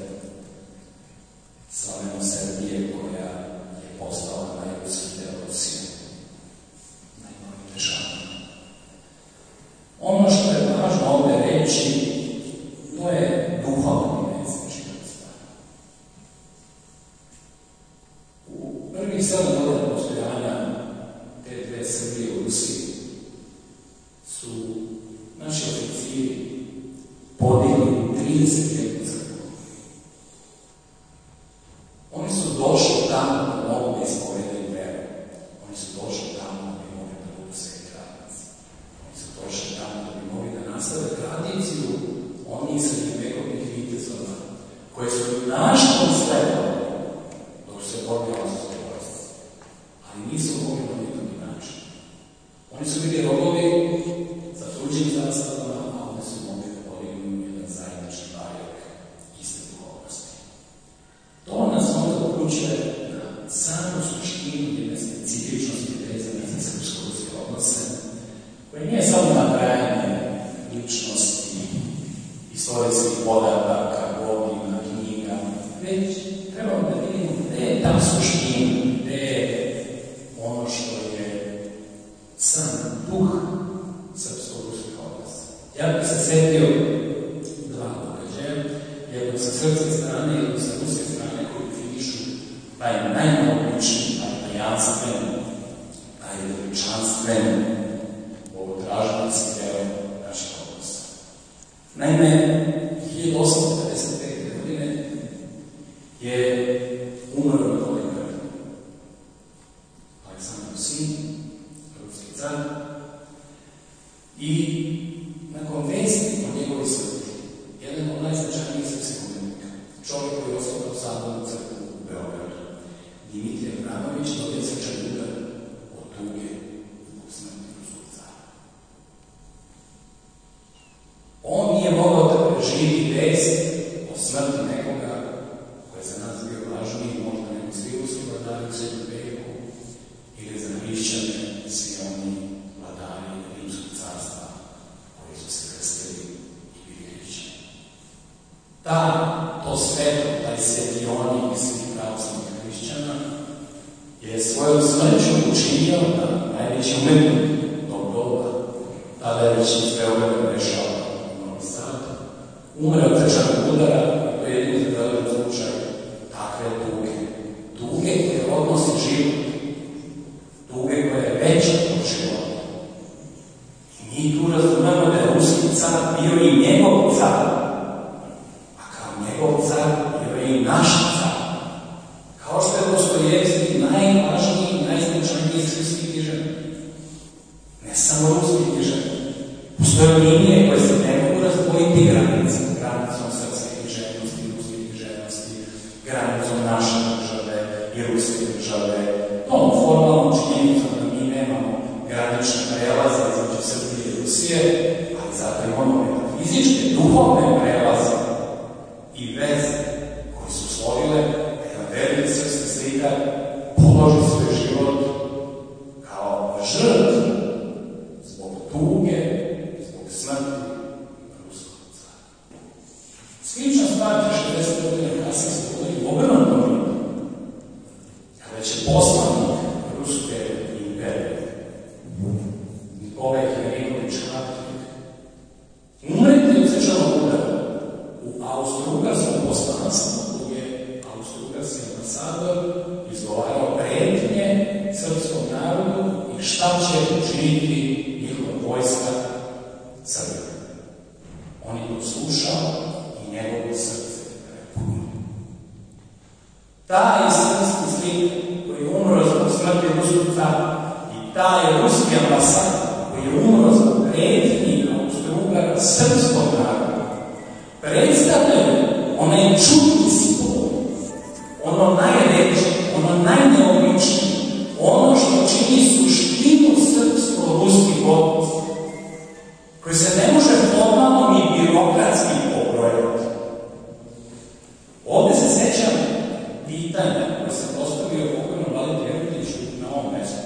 slaveno Srbije koja je postala najruskiji deo Rusije. Najnovim dešavanjem. Ono što je važno ovde reći, to je duhovna dimenzija života stvari. U prvih 7 godina postojanja te dve Srbije u Rusiji su naši oficiri podigli 31 crkvu. Oni su došli tamo da mogu da ispovedaju veru. Oni su došli tamo da bi mogli da budu sveti radnici. Oni su došli tamo da bi mogli da nastave tradiciju onih srednjovekovnih vitezova koje su naštom sledovali dok su se borili austrijski vojsci. Ali nisu mogli na nikakvi način. Oni su bili robovi za tuđim zastavama, a oni su mogli da podignu jedan zajednički barjak iste duhovnosti. To nas onda uključuje na samu suštinu jedne specifičnosti vezane za srpsko-ruske odnose, koje nije samo nabrajanje ličnosti, istorijskih podataka, godina, knjiga, već trebamo da vidimo gde je ta suština, gde je ono što je sam duh srpsko-ruskih odnosa. Ja bih se setio dva događaja, jednog sa srpske strane i jednog sa ruske strane koji definišu taj najneobičniji, taj tajanstven, taj veličanstven, bogotražnac deo naših odnosa. Naime, 1855. godine je umro Nikolaj I. Aleksandrov sin, ruski car, i nakon vesti o njegovoj smrti, jedan od najznačajnijih srpskih umetnika, čovjek koji je osnovao Sabornu crkvu u Beogradu, Dimitrije Vranović, dobio srčan udar od tuge zbog smrti ruskog cara. On nije mogao da preživi vest o smrti nekoga koji je za nas bio važniji, možda nego svi ruski vladari u srednjem veku ili za hrišćane svi oni vladari Rimskog carstva koji su se krstili i bili hrišćani. To sveto, taj svetionik svih pravoslavnih hrišćana je svojom smrću učinio da najveći umetnik tog doba, tada je već iz Beograda prešao u Novi Sad, umre od srčanog udara, i to je jedini zadovoljan slučaj takve tuge. Tuge koje odnosi život, tuge koja je veća od života. I mi tu razumemo da je ruski car bio i njegov car, a kao njegov car bio je i naš car. Kao što je Dostojevski najvažniji i najznačajniji srpski književnik. Ne samo ruski književnik. Postoje linije koje se ne mogu razdvojiti granicom srpske književnosti i ruske književnosti, granicom naše države i ruske države, tom formalnom činjenicom da mi nemamo granične prelaze između Srbije i Rusije, ali zato imamo metafizičke, duhovne prelaze i veze koje su stvorile da jedan veliki srpski slikar položi svoj život kao žrtvu zbog tuge, zbog smrti ruskog cara. Slična stvar će 60 godina kasnije se dogoditi u obrnutom vidu, kada će poslanik Ruske imperije Nikolaj Henriković Hartwig umreti od srčanog udara u austro-ugarskom poslanstvu, koji je austro-ugarski ambasador izgovarao pretnje srpskom narodu i šta će učiniti njihova vojska Srbije. On je to slušao i njegovo srce prepunio. Taj srpski slik koji je umro zbog smrti ruskog cara i taj ruski ambasador koji je umro zbog pretnji Austro-Ugara srpskog naroda predstavljaju onaj čudni spoj, ono najveće, ono najneobičnije, ono što čini suštinu srpsko-ruskih odnosa, koji se ne može gradski pobrojati. Ovdje se sećam pitanja koje sam postavio pokojnom Vladi Trevitiću na ovom mjestu,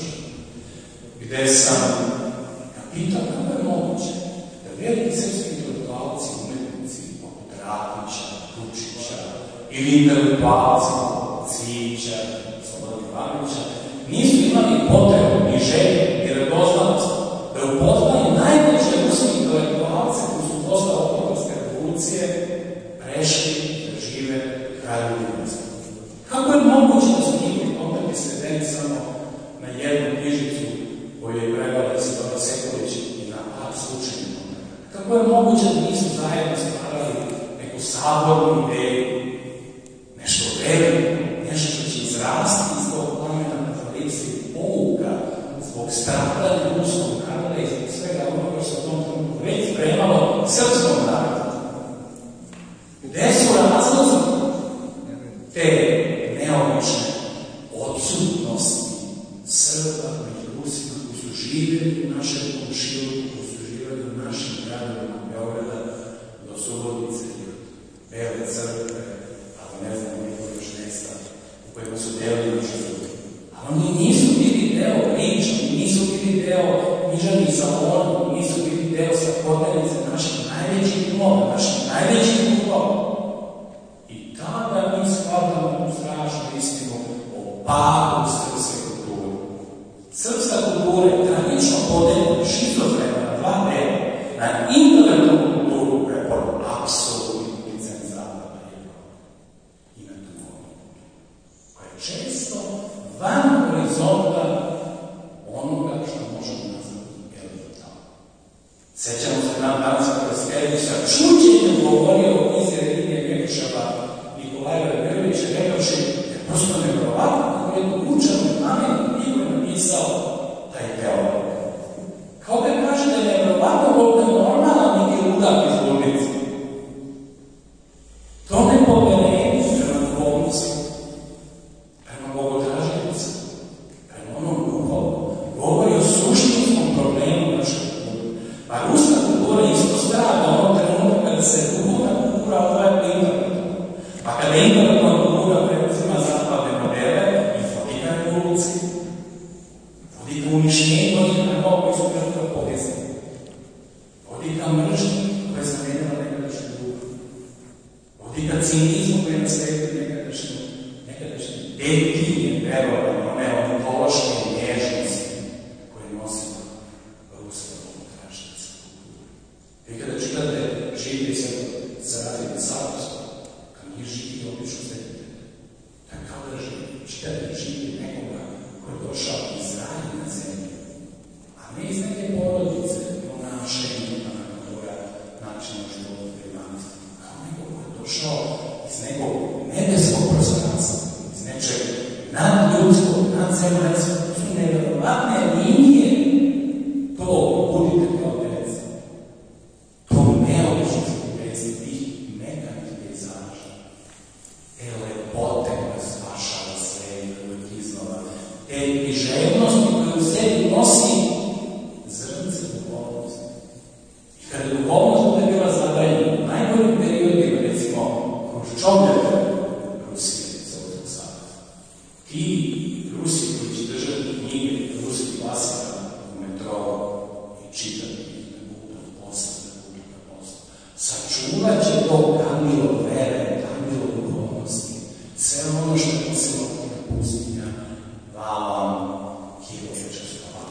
gde sam pitao kako je moguće da veliki srpski intelektualci, umetnici poput Rakića, Vučića ili intelektualci poput Cvijića, Slobodana Ivanovića nisu imali potrebu ni želje ni radoznalost da upoznaju najveće ruski intelektualce koji su posle Oktobarske revolucije prešli da žive kralju Rimska. Kako je moguće da su njihovi kontakti svedeni samo na jednu knjižicu koju je prevela Isidora Sekulić i na par slučajnih kontakta? Kako je moguće da nisu zajedno stvarali neku sabornu ideju, nešto veliko, nešto što će izrasti iz tog plamena na tradiciji pouka, zbog stradanja ruskog naroda i zbog svega onoga koje se u tom trenutku već spremalo srpskom narodu? Gde su razlozi te neobične odsutnosti Srba među Rusima koji su živjeli u našem komšiluku, koji su živjeli u našim gradovima Beograda do Subotice i od Bele crkve, ali ne znam nekog još mesta u kojima su delili naše ljudi. A oni nisu bili deo priča, nisu bili deo književnih salona, nisu bili deo svakodnevnice naših najvećih umova, naših najvećih duhova. I tada mi shvatamo tu strašnu istinu o padu srpske kulture. Srpska kultura je tragično podeljena šizofrena na dva dela, na intelektualnu kulturu koja je pod apsolutnim uticajem zapada i na duhovnu kulturu, koja je često van horizonta onoga što možemo nazvati elitom. Sećamo se nam danas kada Skeredića čuđenje govorio o knjizi Reginije Mekuševa Nikolaja Velimića, rekavši je prosto nevjerovatno kako je to učeno pamet i koji je napisao taj teolog. Kao da kaže da je nevjerovatno koliko je normalan neki ludak iz bolnice. To ne poverenje prema duhovnosti, prema bogotražnici, prema onom duhovnom, govori o suštinskom problemu naše kulture. Pa ruska kultura isto strada onog trenutka kada se duhovna kultura odvaja od intelektualne. Pa kada intelektualna kultura preuzima zapadne modele i vodi ka revoluciji, vodi ka uništenju onih premova koji su preuzima povezani, vodi ka mržnji koja je zamenjala nekadašnji duh, vodi ka cinizmu koji je nasledio nekadašnji detinje verovanje, one ontološke nježnosti koje nosila ruska bogotražnica. Vi kada čitate Življe Serafima Sarovskog, kad nije živio, obično sledite. Da kao da čitate življe nekoga koji je došao iz raja na zemlju, a ne iz neke porodice, ponašenja, nakon toga načina života i danosti. Kao neko koji je došao iz nekog nebeskog prostranstva, iz nečeg nadljudskog, nadzemaljskog, to su nevjerovatne linije. To budite kao deca. To neobičnosti vezi tih mekanih pejzaža, te lepote koje spašava sve i uvijek iznova, te književnosti koje u sebi nosi zrnce duhovnosti. I kada duhovnost bude bila zabranjena u najboljim periodima, recimo Hruščovljeve Rusije, Sovjetskog saveza, ti Rusi koji će držati knjige ruskih klasika u metrou i čitati ih na putu posla, sačuvat će to kandilo vere, kandilo duhovnosti, sve ono što je nosilo pustinja, Valam, Kilovičarstva.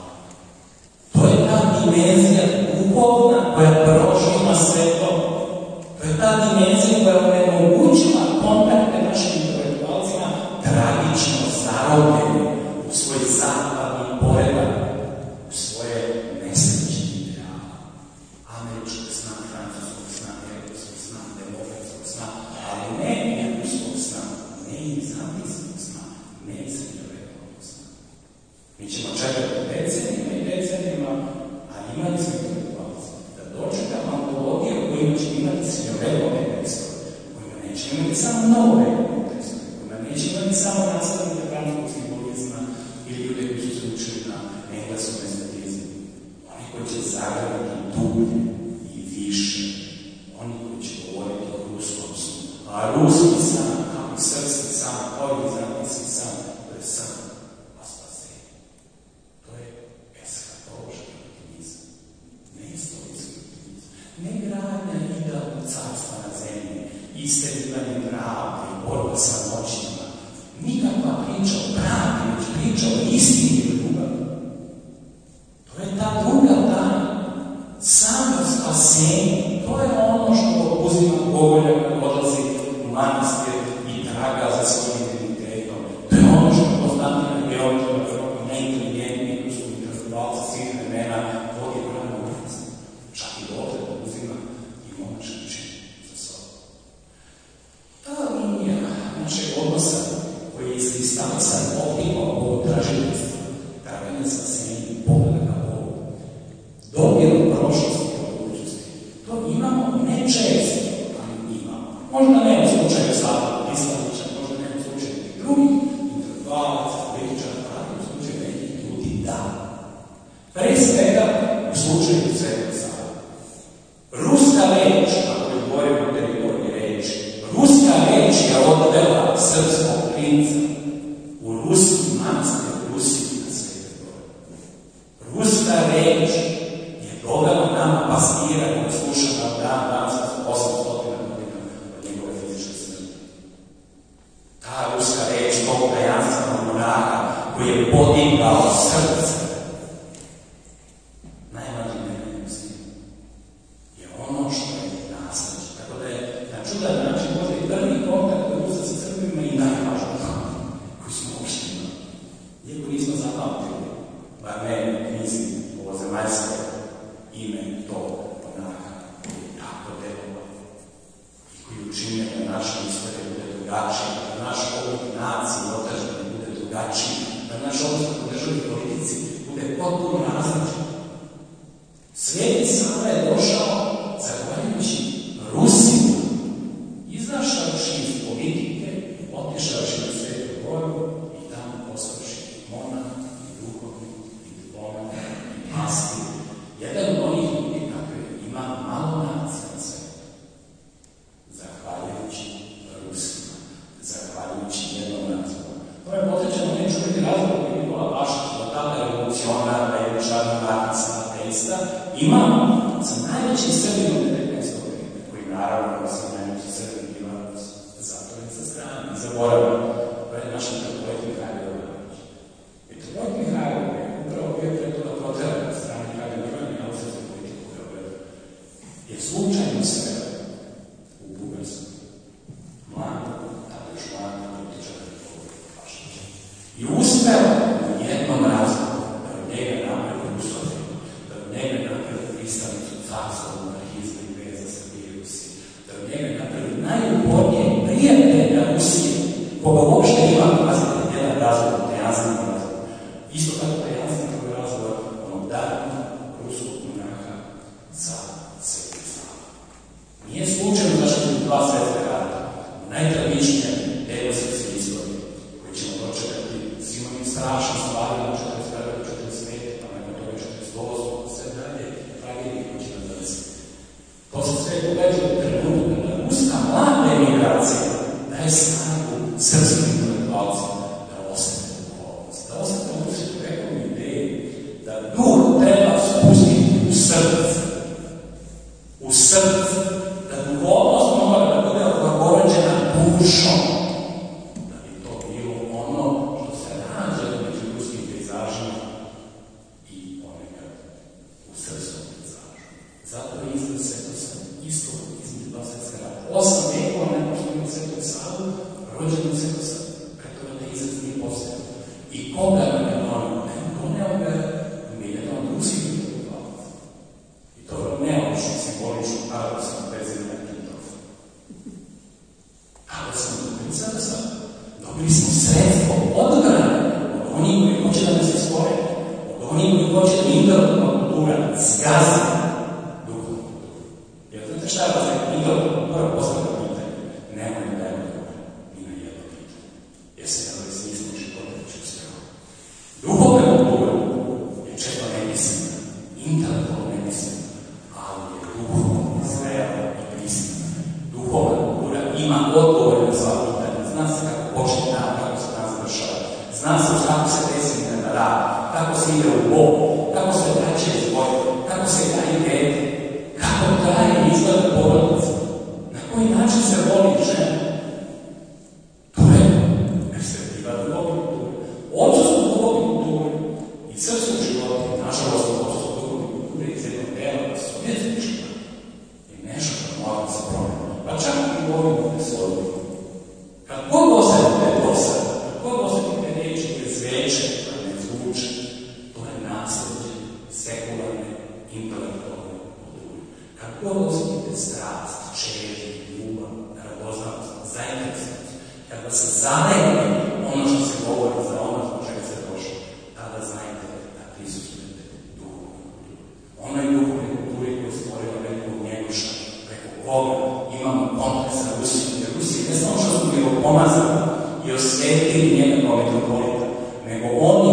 To je ta dimenzija duhovna koja prožima sve to. To je ta dimenzija koja onemogućila kontakte našim intelektualcima tragično zarobljeni u svoj zapadni poredak, u svoje nesrećne ideale. Američkog sna, francuskog sna, evropskog sna, demokratskog sna, ali ne ruskog sna, ne izantijskog sna, ne srednjovekovnog sna. Mi ćemo čekati decenijima i decenijima, a imali smo intelektualci, da dočekamo antologiju u kojima će imati srednjovekovne tekstove, u kojima neće imati samo novovekovne tekstove, u kojima neće imati samo nastavnike francuskog simbolizma ili ljude koji su se učili na engleskom estetizmu. Oni koji će zagledati dublje i više. Oni ruski san, kao i srpski san, kao i vizantijski san, to je san o spasenju. To je eskatološki optimizam, ne istorijski optimizam, ne gradnja idealnog carstva na zemlji, istrebljivanje pravde i borba sa moćima, nikakva priča o pravdi, već priča o istini i ljubavi. To je ta druga dana, samo spasenje. To je ono što uzima Gogolja kad odlazi u manastir i traga za svojim identitetom. To je ono što Konstantina Georgijeva, najinteligentniji koji su intelektualci svih vremena, vodi pravu ulicu. Čak i dotle da uzima i monački čin za sobom. Ta linija našeg odnosa koji je iskristalisan optikom ovog tražiteljstva, traganja spasenja i pogleda ka Bogu, dodiru prošlosti i budućnosti. To imamo ne često, ali imamo. Možda ne u slučaju Sava Pislavića, možda ne u slučaju drugih intelektualaca, političara, ali u slučaju nekih ljudi da. Pre svega u slučaju Svetog Save. Ruska reč, ako je govorimo o teritoriji reči, ruska reč je odvela srpskog princa u ruski manastir Rusiji na Svete Gore. Ruska reč je dovela nama pastira koji slušamo dan danas 800 godina od njegove fizičke smrti. Ta ruska reč tog tajanstvenog monaha koji je podigao srce najmlađim nebenim sinom je ono što je nasleđe. Tako da je na čudan način možda i prvi kontakt Rusa sa crkvima i najvažniji koji smo uopšte imali. Iako nismo zapamtili, bar ne knjizi ovozemaljske ime tog monaha koji je tako delovao i koji učinio da naša istorija bude drugačija, da naš oblik nacije i otadžbine bude drugačiji, da naš odnos u državnoj politici bude potpuno različit. Sveti Sava je došao zahvaljujući Rusima, izašavši iz politike, otišavši na Svetu Goru i tamo postavši monah i duhovnik i diplomat i pastir. Jedan od onih ljudi kakve ima malo nacija na svetu. Zahvaljujući Rusima, zahvaljujući jednom razvoju. To je potrećeno nečuveni razvoj koji je Nikola Pašić, do tada revolucionar, revolučar, marnica, ateista, imamo sa najvećim Srbinom 19. veka, koji naravno sa najvećim Srbinom ima zatvoren sa strane i zaboravljen. To je naš mitropolit Mihajlo Jovanović. Mitropolit Mihajlo je upravo bio pre toga proteran od strane Kralja Ivana, ali se za politiku u Beogradu. Je slučajno sreo u Bugarsku mlada, tada još mlada političara Nikola Pašića. I uspeo u jednom razlogu da od njega napravi Rusofiju, da od njega napravi pristanicu carstva, monarhizma i veza Srbije i Rusije, da od njega napravi najupornije prijatelja Rusije, koga uopšte ima paziti jedan razlog, tajanstveni razlog. Isto tako tajanstveni razlog onog darnog ruskog monaha za Sveti Sava. Nije slučajno zašto su dva svetska rata u najtragičnijem delu srpske istorije, koji ćemo dočekati svim onim strašnim stvarima 41. do 45. pa nakon toga 48. sve dalje tragedije koji će nas zadesiti. To se sve događa u trenutku kada ruska mlada emigracija daje snagu srpskim intelektualcima da ostane duhovnost, da ostane u srpsku vekovnu ideju, da duh treba spustiti u srce, da duhovnost mora da bude oblagorađena dušom, da bi to bilo ono što se rađa među ruskim pejzažima i ponekad u srpskom pejzažu. Zato je izgled Svetosa isto između dva svetska rata. 8 vekova nakon što ima Svetog Savu, rođen u Svetog Savu, preko da izraz nije postojao. I koga ga ne donio? Doneo ga jedan od ruskih intelektualaca. I to je neobično, simbolično, paradoksalno preziranje Titova. Ali smo dobili Svetosa, dobili smo sredstvo odbrane od onih koji hoće da nas iskore, od onih koji hoće da intelektualna kultura zgazi duhovnu kulturu. Jer znate šta je razlika? Intelektualna kultura postavlja pitanje. Nemoj da je odgovor ni na jedno pitanje. Jer se kada se nismo života već uspjeva. Duhovna kultura je često nepisana, intelektualno nepisana, ali je duhovno zrela i prisna. Duhovna kultura ima odgovor izgleda porodica, na koji način se voli žena. To je perspektiva duhovne kulture. Odsustvo duhovne kulture i srpskog života, nažalost, odsustvo duhovne kulture iz jednog dela sovjetskog je nešto što mora da se promeni. Pa čak i u ovim episodima. Kad god osetite dosad, kad god osetite reči koje zveče, kad ne zvuče, to je nasljeđe sekularne, intelektualne kulture. Kad god osetite strast, čežnju, ljubav, radoznalost, zainteresovanost, kad vas se zaneme ono što se govori za ono zbog čega se došlo, tada znajte da prisustujete duhovnoj kulturi. Onoj duhovnoj kulturi koju je stvorila veliko Njegoša, preko koga imamo kontakt sa Rusijom, jer Rusija ne samo što su bilo pomazali i osvetili njega kao metropolita, nego oni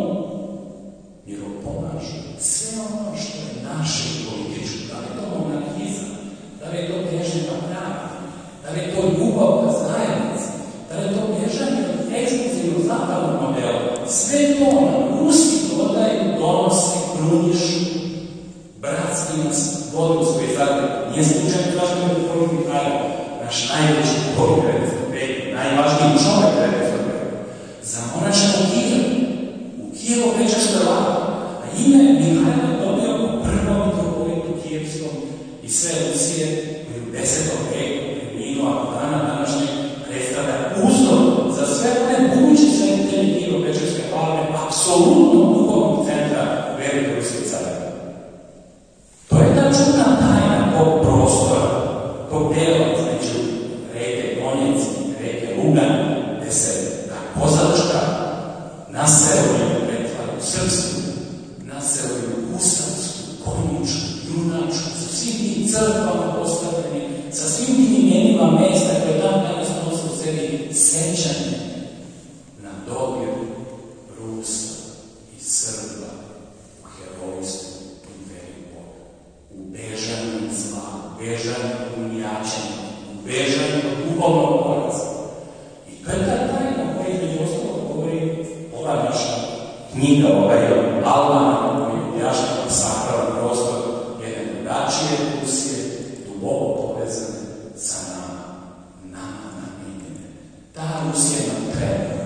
miropomažu sve ono što je naše političko, da li je to monarhizam, da li je to teženje na pravdi, da li je to ljubav ka zajednici, da li je to teženje od ekskluzivnog zapadnog modela, sve to nam Rusi dodaju, donose, krunišu, bratski nas vodu u svoje zadnje. Nije slučajno zašto je Duhovnik Mihajlo, naš najveći duhovnik 19. veka, najvažniji čovjek 19. veka. Za monašnog Kijevo, u Kijevo-Pečarskoj vladi, a ime Mihajlo je dobio po prvom mitropolitu kijevskom i sve Rusije koji u 10. veku preminuo, a dana današnje predstavlja uzor za sve one buduće svetitelje Kijevo-Pečarske vlade, apsolutno duhovnog centra Velike Ruske careve. To je ta čudna tajna tog prostora, tog dela, znači reke Donjec, reke Lugan, gde se ta kozadrška naseluje pretvara u srpsku, naseluje u husavsku, konjičku, junačku, sa svim tim crkvama postavljeni, sa svim tim imenima mesta koje dan danas nose u sebi sećanje na dodir Rusa i Srba u herojstvu i veri Boga, u bežanju od zla, u bežanju od unijačenja, u bežanju od duhovnog poraza. I to je ta tajna koja između ostalog govori ova naša knjiga, ovaj almanak koji objašnjava sakralan prostor jedne drugačije Rusije, duboko povezane sa nama namijenjene. Ta Rusija nam treba,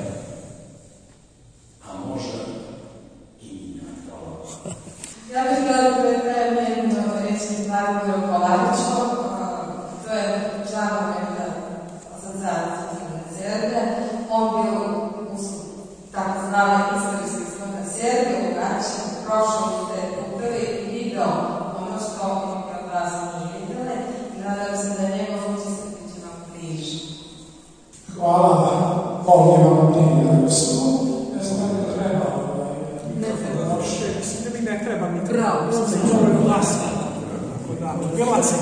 a možda i njima. Hvala. Ja bih gledala da je jedno reći Vladimiro Kolariću, to je žano neka asocijacija Crne Serbe. On bio tako znala istorijski Crna Serbe, ugačen, prošao u te uprave i vidio ono što oni kao vas nije vidjeli i nadam se da je njegov učesnik će vam priži. Hvala, ovdje vam ti napisano. Ja sam da treba, Ne treba. mislim da mi ne treba mi Bravo. dovoljno glasno. Bila se.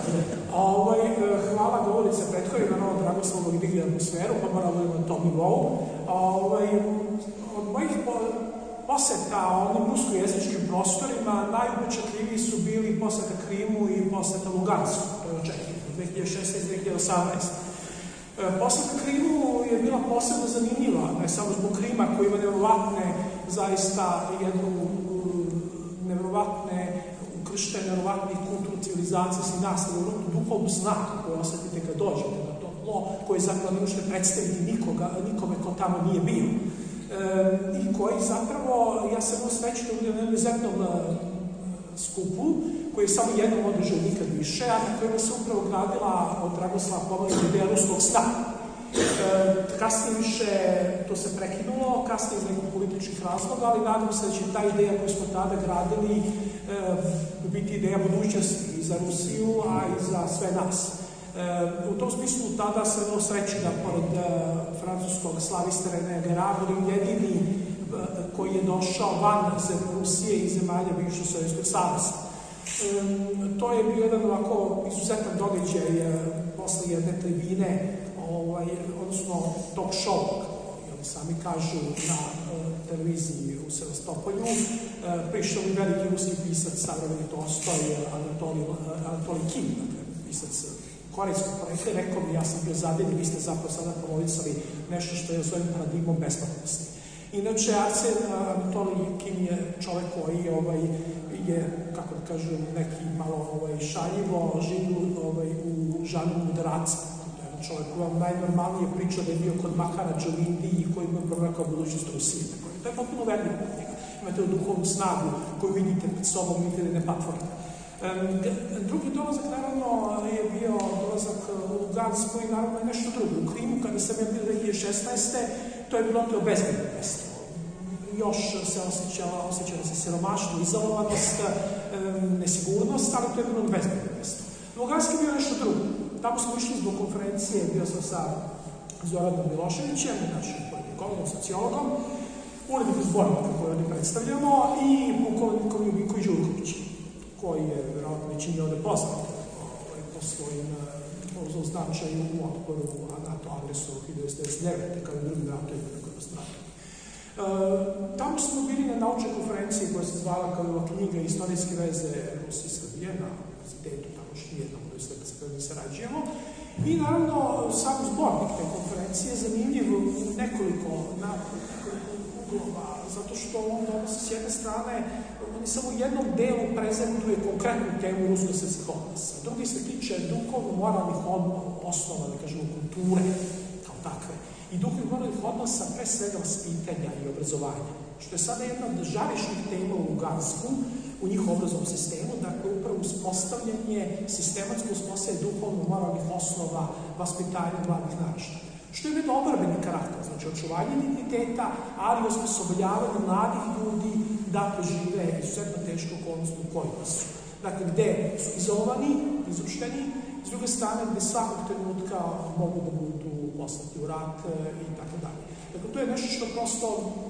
Hvala govorice prethodno na novom Dragoslavog digli atmosferu, pa moramo na tom nivou. Od mojih poseta onim ruskojezičkim prostorima najupečatljiviji su bili poseta Krimu i poseta Lugansku, to je očekivano, 2016-2018. Poseta Krimu je bila posebno zanimljiva, ne samo zbog Krima koji ima nevjerovatne, zaista jednu nevjerovatne ukrštene, nevjerovatnih kulturnih civilizacija si nastavu, duhovnu snagu koju osetite kad dođete na to tlo, koje zapravo ne možete predstaviti nikome ko tamo nije bio. I koji zapravo, ja sam imao sreću da budem na jednom izuzetnom skupu, koji je samo jednom održao nikad više, a na kojima se upravo gradila od Dragoslava Popovića ideja ruskog sna. Kasnije više to se prekinulo, kasnije iz nekog političkih razloga, ali nadam se da će ta ideja koju smo tada gradili biti ideja budućnosti i za Rusiju, a i za sve nas. U tom smislu tada sam imao sreću da pored francuskog slaviste René Guérin budem jedini koji je došao van Rusije i zemalja bivšeg Sovjetskog saveza. To je bio jedan ovako izuzetan događaj posle jedne tribine, odnosno talk show, kako sami kažu na televiziji u Sevastopolju. Prišao mi veliki ruski pisac, savremeni Tolstoj, Anatolij Kim, pisac korejskog porekla, rekao mi, ja sam bio zadnji, vi ste zapravo sada promovisali nešto što je zovem paradigmom besplatnosti. Inače, Arsen Anatolijekin je čovek koji je, kako da kažem, neki malo šaljivo živi u žanru moderaca. Čovjek koji vam najnormalnije priča da je bio kod Mahara Džavindi i koji mu je prorekao budućnost Rusije. To je potpuno verljivo od njega. Imate duhovnu snagu koju vidite pred sobom, vidite da ne patvorite. Drugi dolazak, naravno, je bio dolazak u Lugansko i naravno je nešto drugo. U Krimu, kada sam ja bio 2016. to je bilo bezbedno mesto. Još se osjećala se siromaštvo, izolovanost, nesigurnost, ali to je bilo bezbedno mesto. Luganski je bio nešto drugo. Tamo smo išli zbog konferencije, bio sam sa Zoranom Miloševićem, našim politikologom, sociologom, urednikom zbornika koji ovdje predstavljamo i pukovnikom Ljubinko Đurkovićem, koji je vjerojatno većini ovdje poznat po svojim značaju u otporu NATO agresu 1999. kada je drugi ratovima na Kostaratu. Tamo smo bili na naučnoj konferenciji koja se zvala kao ova knjiga Istorijske veze Rusije i Srbije na univerzitetu, tamo što nijednom univerzitetu sa kojim se rađujemo. I naravno, sam zbornik te konferencije je zanimljiv u nekoliko uglova, zato što on donosi s jedne strane, on je samo u jednom delu prezentuje konkretnu temu rusko-srpskih odnosa. Drugi se tiče duhovno-moralnih osnova, da kažemo, kulture kao takve. I duhovno-moralnih odnosa pre svega vaspitanja i obrazovanja, što je sada jedna od žarišnih tema u Lugansku, u njihovom obrazovnom sistemu, dakle upravo uspostavljanje, sistematsko uspostavljanje duhovno-moralnih osnova vaspitanja mladih naraštaja. Što je jedan obrambeni karakter, znači očuvanje identiteta, ali osposobljavanje mladih ljudi da prežive izuzetno teške okolnosti u kojima su. Dakle, gde su izolovani, izopšteni, s druge strane gde svakog trenutka mogu da budu poslati u rat i tako dalje. Dakle, to je nešto što prosto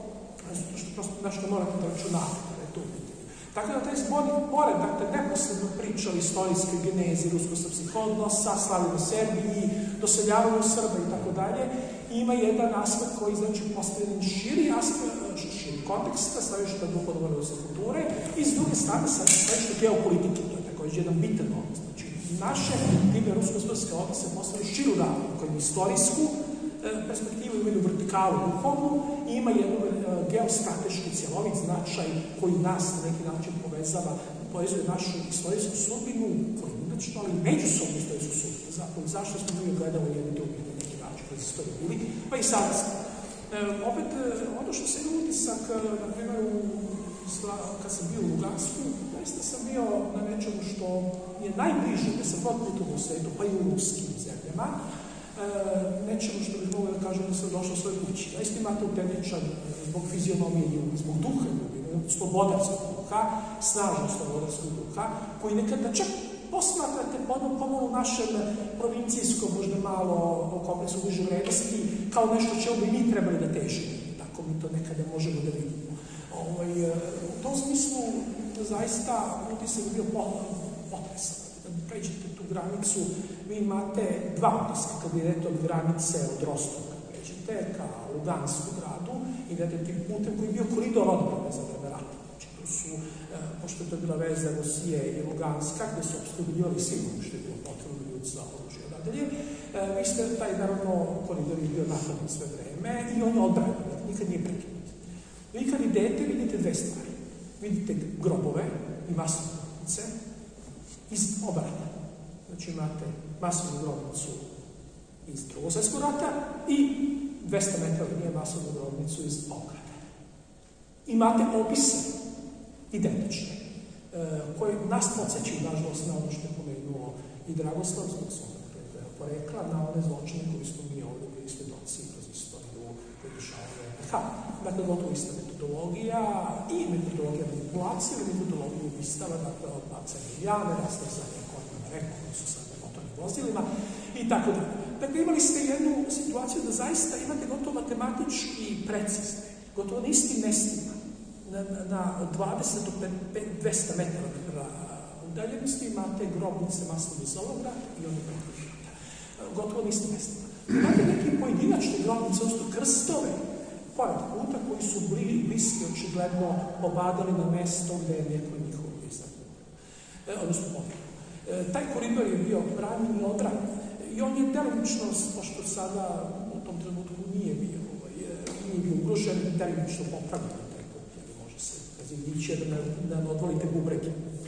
nešto morate da računate kada je to u pitanju. Tako da taj zbornik, pored, dakle, neposredno priča o istorijskoj genezi rusko-srpskih odnosa, slavljenju Serbiji, doseljavanju Srba i tako dalje, ima jedan aspekt koji znači postavljen širi aspekt, širi konteksta, stavišta duhovno ruske kulture i s druge strane stavišta geopolitike, to je također jedan bitan odnos. Znači, naše divne rusko-srpske odnose postavljaju širu ravnu, koju istorijsku perspektivu, imaju vertikalu duhovnu i ima jednu geostrateški cjelovit značaj koji nas na neki način povezuje našu istorijsku sudbinu, pojedinačno, ali i međusobnu istorijsku sudbinu. Zapravo, zašto smo mi gledali jedni drugi na neki način kroz istoriju bili, pa i sada smo. Opet, ono što se ima utisak, na primjer, kad sam bio u Lugansku, zaista sam bio na nečemu što je najbliže da sam god putom u svetu, pa i u ruskim zemljama, nečemu što bih mogla da kažem da sam došla u svoj kući. Zaista imate autentičan zbog fizionomije ljudi, zbog duha ljudi, slobodarskog duha, snažnog slobodarskog duha, koji nekada čak posmatrate pomalo u našem provincijskom, možda malo kompleksu bliže vrednosti, kao nešto čemu bi mi trebali da težimo. Tako mi to nekada možemo da vidimo. U tom smislu, zaista, utisak je bio potresan. Kad pređete tu granicu, vi imate dva utiska, kad idete od granice od Rostova, pređete ka Lugansku gradu, idete tim putem koji je bio koridor odbrane za vreme rata. Znači, to su, pošto je to bila veza Rusije i Luganska, gde su opskrbljivali sigurno što je bilo potrebno ljudi za oružje i nadalje. Vi ste, taj naravno koridor je bio napadni sve vreme i on je odbran, nikad nije prekinut. Vi kad idete, vidite dve stvari. Vidite grobove i masovne grobnice iz obrane. Znači imate masovnu grobnicu iz Drugog svjetskog rata i 200 metara od nje masovnu grobnicu iz ograde. Imate opise identične, koje nas podsjećaju, nažalost, na ono što je pomenuo i Dragoslav, zbog svoga porekla, na one zločine koji smo mi ovdje bili svedoci kroz istoriju koji dešavaju NDH. Dakle, gotovo ista metodologija i metodologija manipulacije, ili metodologija ubistava, dakle, od bacanja jame, rastezanja konjima reka, koji su sad na motornim vozilima i tako da. Dakle, imali ste jednu situaciju da zaista imate gotovo matematički precizne, gotovo na istim mestima, na 20 do 200 metara udaljenosti imate grobnice masovnih zaloga i oni prekožite. Gotovo na istim mestima. Imate neke pojedinačne grobnice, odnosno krstove, pored puta koji su bliski, očigledno obadali na mesto gde je neko njihovo izadno. Odnosno, taj koridor je bio branjen i odbranjen. I on je delimično, pošto sada u tom trenutku nije bio ugrožen, delimično popravljeno taj put, jer može se ići da ne odvolite bubreke.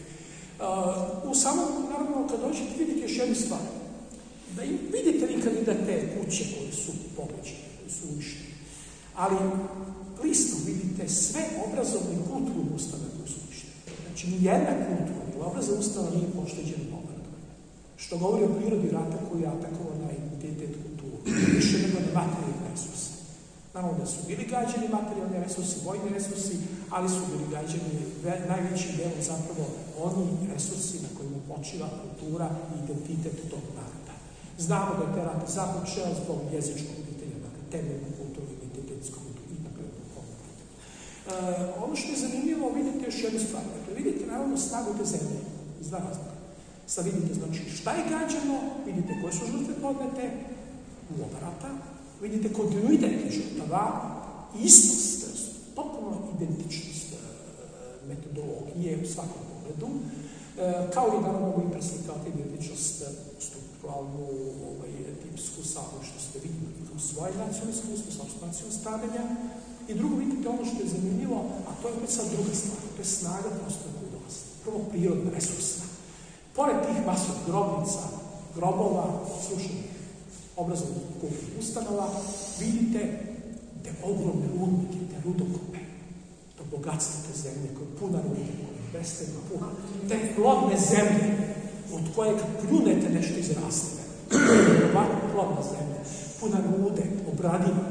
U samom, naravno, kad dođete, vidite još jednu stvar. Da vidite vi kad idete kuće koje su pobeđene, koje su uništene. Ali listom vidite sve obrazovne i kulturne ustanove koje su uništene. Znači, nijedna kulturna ili obrazovna ustanova nije pošteđena bombardovanjem. Što govori o prirodi rata koji je atakovao na identitet kulturu. Više nego na materijalne resurse. Naravno da su bili gađeni materijalni resursi, vojni resursi, ali su bili gađeni najvećim delom zapravo oni resursi na kojima počiva kultura i identitet tog naroda. Znamo da je taj rat započeo zbog jezičkog pitanja, dakle temeljnog kulturnog identitetskog i na prirodnog komuniteta. Ono što je zanimljivo, vidite još jednu stvar. Dakle, vidite naravno snagu te zemlje iz dva razloga. Sad vidite znači šta je gađano, vidite koje su žrtve podnete u oba rata, vidite kontinuitet žrtava, istost, potpuno identičnost metodologije u svakom pogledu, kao i naravno mogu i preslikati identičnost strukturalnu, tipsku sa ono što ste vidjeli u svoje nacionalne iskustvo, sa nacionalne stradanja. I drugo, vidite ono što je zanimljivo, a to je opet sad druga stvar, to je snaga prostora koju dolazi. Prvo, prirodna, resursna. Pored tih masovnih grobnica, grobova, slušanih, obrazovnih kulturnih ustanova, vidite te ogromne rudnike, te rudokope, to bogatstvo te zemlje koja je puna rude, koja je beskrajno puna, te plodne zemlje od koje kad pljunete nešto izraste. Ovako plodna zemlja, puna rude, obradiva.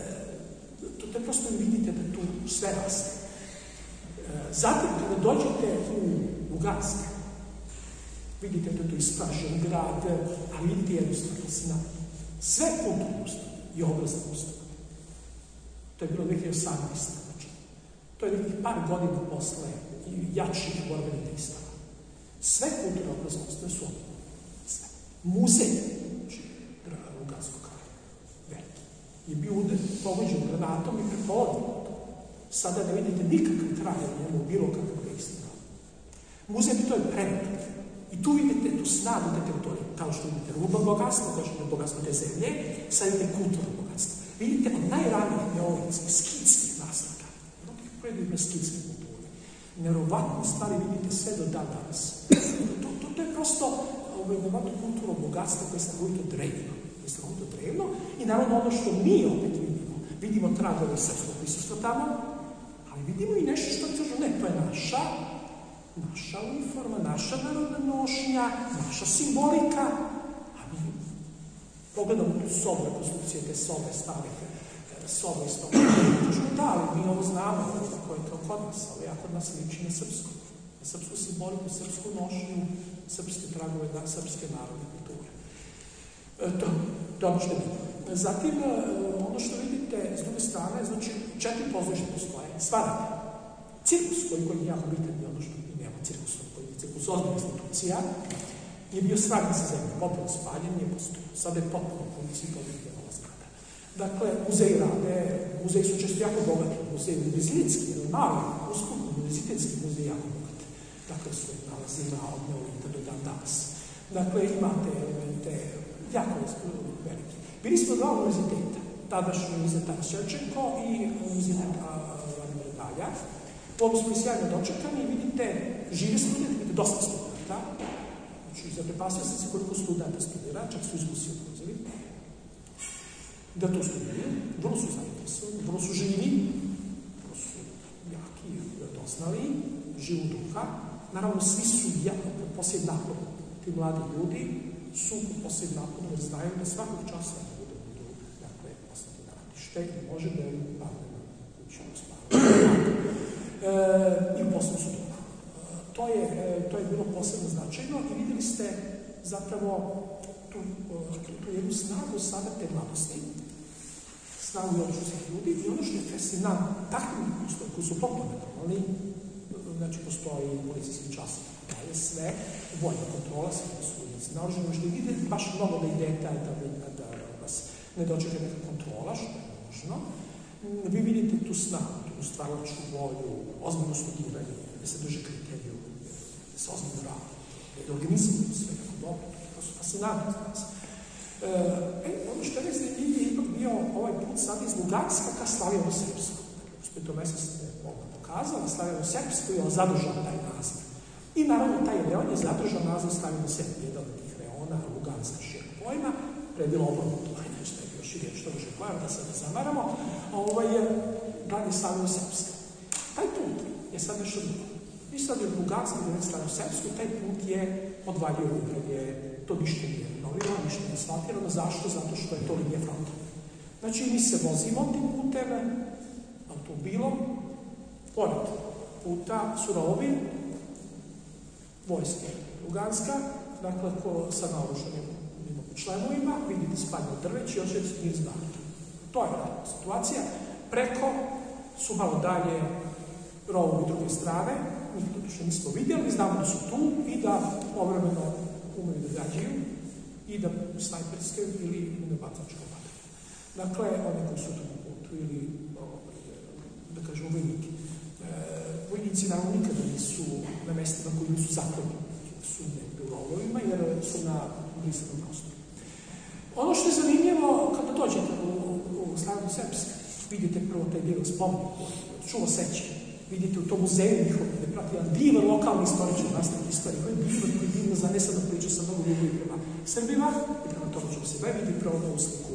To je prosto vidite da tu sve raste. Zatim, kada dođete u Lugansk, vidite da je to ispražen grad, a vidite jednu stvar, fascinantno. Sve kulturne ustanove i obrazne ustanove. To je bilo 2018. Znači. To je nekih par godina posle jačih borbenih dejstava. Sve kulturne obrazne ustanove su obnovljene. Sve. Muzej, znači, Luganskog kraja, veliki, je bio pogođen granatom i prepolovljen. Sada ne vidite nikakve kraje u njemu, bilo kakve dejstva. Muzej to je premetak. I tu vidite tu snagu te teritorije, kao što vidite rudno bogatstvo, kao što vidite bogatstvo te zemlje, sad vidite kulturno bogatstvo. Vidite od najranijih neolitskih, skitskih naslaka, od tih predivne skitske kulture. Nerovatne stvari vidite sve do dan danas. To je prosto nerovatno kulturno bogatstvo koje je strahovito drevno. I naravno ono što mi opet vidimo tragove srpskog prisustva tamo, ali vidimo i nešto što kažu, ne, to je naša uniforma, naša narodna nošnja, naša simbolika, a mi pogledamo tu sobu, rekonstrukcije te sobe, stare sobe iz toga. Da, ali mi ovo znamo, kako je to kod nas, ali ja kod nas liči na srpsku simboliku, srpsku nošnju, srpske tragove, srpske narodne kulture. To je ono što vidimo. Zatim, ono što vidite s druge strane, znači 4 pozorišta postoje, Svaranje, cirkus koji je jako bitan i ono što cirkus ozbiljna institucija, je bio sravljen sa zemljom, potpuno spaljen, nije postoji. Sada je potpuno funkciji podrednjena ova zgrada. Dakle, muzeji rade, muzeji su često jako bogati, muzeji univerzitetski, mali, uskupni univerzitetski muzeji jako bogati. Dakle, su nalazi na od neolita do dan danas. Dakle, imate elemente jako veliki. Bili smo dva univerziteta, tadašnji univerzitet Ševčenko i univerzitet Vladimir Dalja. Ovo smo i sjajno dočekani i vidite žive studente, vidite dosta studenta. Znači, zaprepasio sam se koliko studenta studira, čak su izgusili uzeli. Da to studiraju, vrlo su zainteresovani, vrlo su živi, vrlo su jaki, doznali, živu duha. Naravno, svi su posljednji napor. Ti mladi ljudi su posljednji napor, jer znaju da svakog časa ne budu, dakle, poslati na ratište i može da je bavljeno kućom i u poslu su dobro. To je bilo posebno značajno i vidjeli ste zapravo tu jednu snagu sada te mladosti, snagu odraslih ljudi i ono što je fascinantno, takvim koji su potpuno normalni, znači postoji policijski čas, sve, vojna kontrola, sve su naoruženi, možda vidjeti baš mnogo da idete, da vas ne dočeka neka kontrola, što je nužno. Vi vidite tu snagu, tu stvaralačku volju, ozbiljno studiranje, da se drže kriteriju, da se ozbiljno radi, da je organizirano sve tako dobro, to su fascinantni za nas. Ono što je zanimljivije je ipak bio ovaj put sad iz Luganska ka Slavijevskom. Svetomesa se pokazala, Slavjano-Serbsko je zadržao taj naziv. I naravno taj reon je zadržao naziv Slavjano-Serbsko, jedan od tih reona, Luganska šira pojma, predilo obrnuto, nešto je bio širije što može pojma, da se ne zamaramo, dalje Slavjano-Serbska. Taj put je sad nešto drugo. I sad je Luganski i Slavjano-Serbsko, taj put je odvaljio upravlje, to ništa nije novilo, ništa nije asfaltirano. Zašto? Zato što je to linija fronta. Znači, mi se vozimo tim putem, automobilom, pored puta su rovi, vojske Luganska, dakle, sa naoružanim šlemovima, vidite spaljeno drveć i još je njih zbaviti. To je situacija. Preko su malo dalje rovovi druge strane, njih to što nismo vidjeli, znamo da su tu i da povremeno umeju da gađaju i da snajperske ili bacačke vatre. Dakle, one koji su tu na putu ili, da kažemo, vojniki. Vojnici naravno nikada nisu na mestima koji nisu zakloni, su negde u rovovima, jer su na blizanom prostoru. Ono što je zanimljivo, kada dođete u Slavjano-Serbsko, vidite prvo taj dio spomenik, čuva seće, vidite u tom muzeju njihovom, gde prati jedan divan lokalni istoričan nastavnik istorije, koji je divan, koji je divno zanesano priča sa mnogo ljubavi prema Srbima, i prema tomu ćemo se vidite prvo na usliku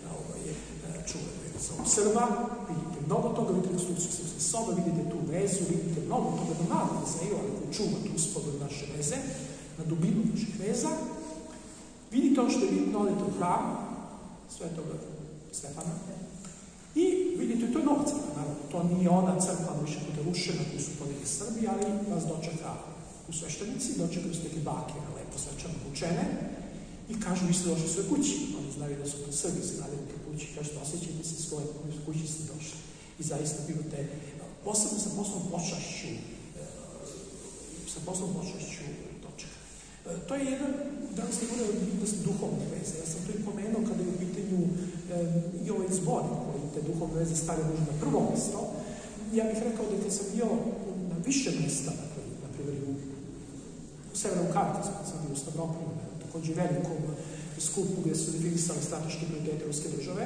čuvaju Srba, vidite mnogo toga, vidite konstrukciju srpske sobe, vidite tu vezu, vidite mnogo toga na malom muzeju, ali koji čuva tu uspodu naše veze, na dubinu naših veza. Vidite ono što je vidite, odete u hram Svetoga Stefana i vidite, to je nova crkva, naravno, to nije ona crkva više puta rušena koju su podijeli Srbi, ali vas dočeka u sveštenici, dočekaju ste neke bakere, lepo svečano učene i kažu, vi ste došli u svoj kući. Oni znaju da su to Srbi se radili u kući, kažete, osjećajte se svoje kući ste došli. I zaista bivate, posebno sa poslovnom počašću dočeka. To je jedan, da li ste govorili o bitnosti duhovne veze. Ja sam to i pomenuo kada je u pitanju i ovaj zbor koji te duhovne veze stavio možda na prvo mjesto. Ja bih rekao da kad sam bio na više mjesta, na primjer u Severnom Kavkazu, kad sam bio u Stavropoliju, takođe velikom skupu gde su definisali strateške prioritete ruske države,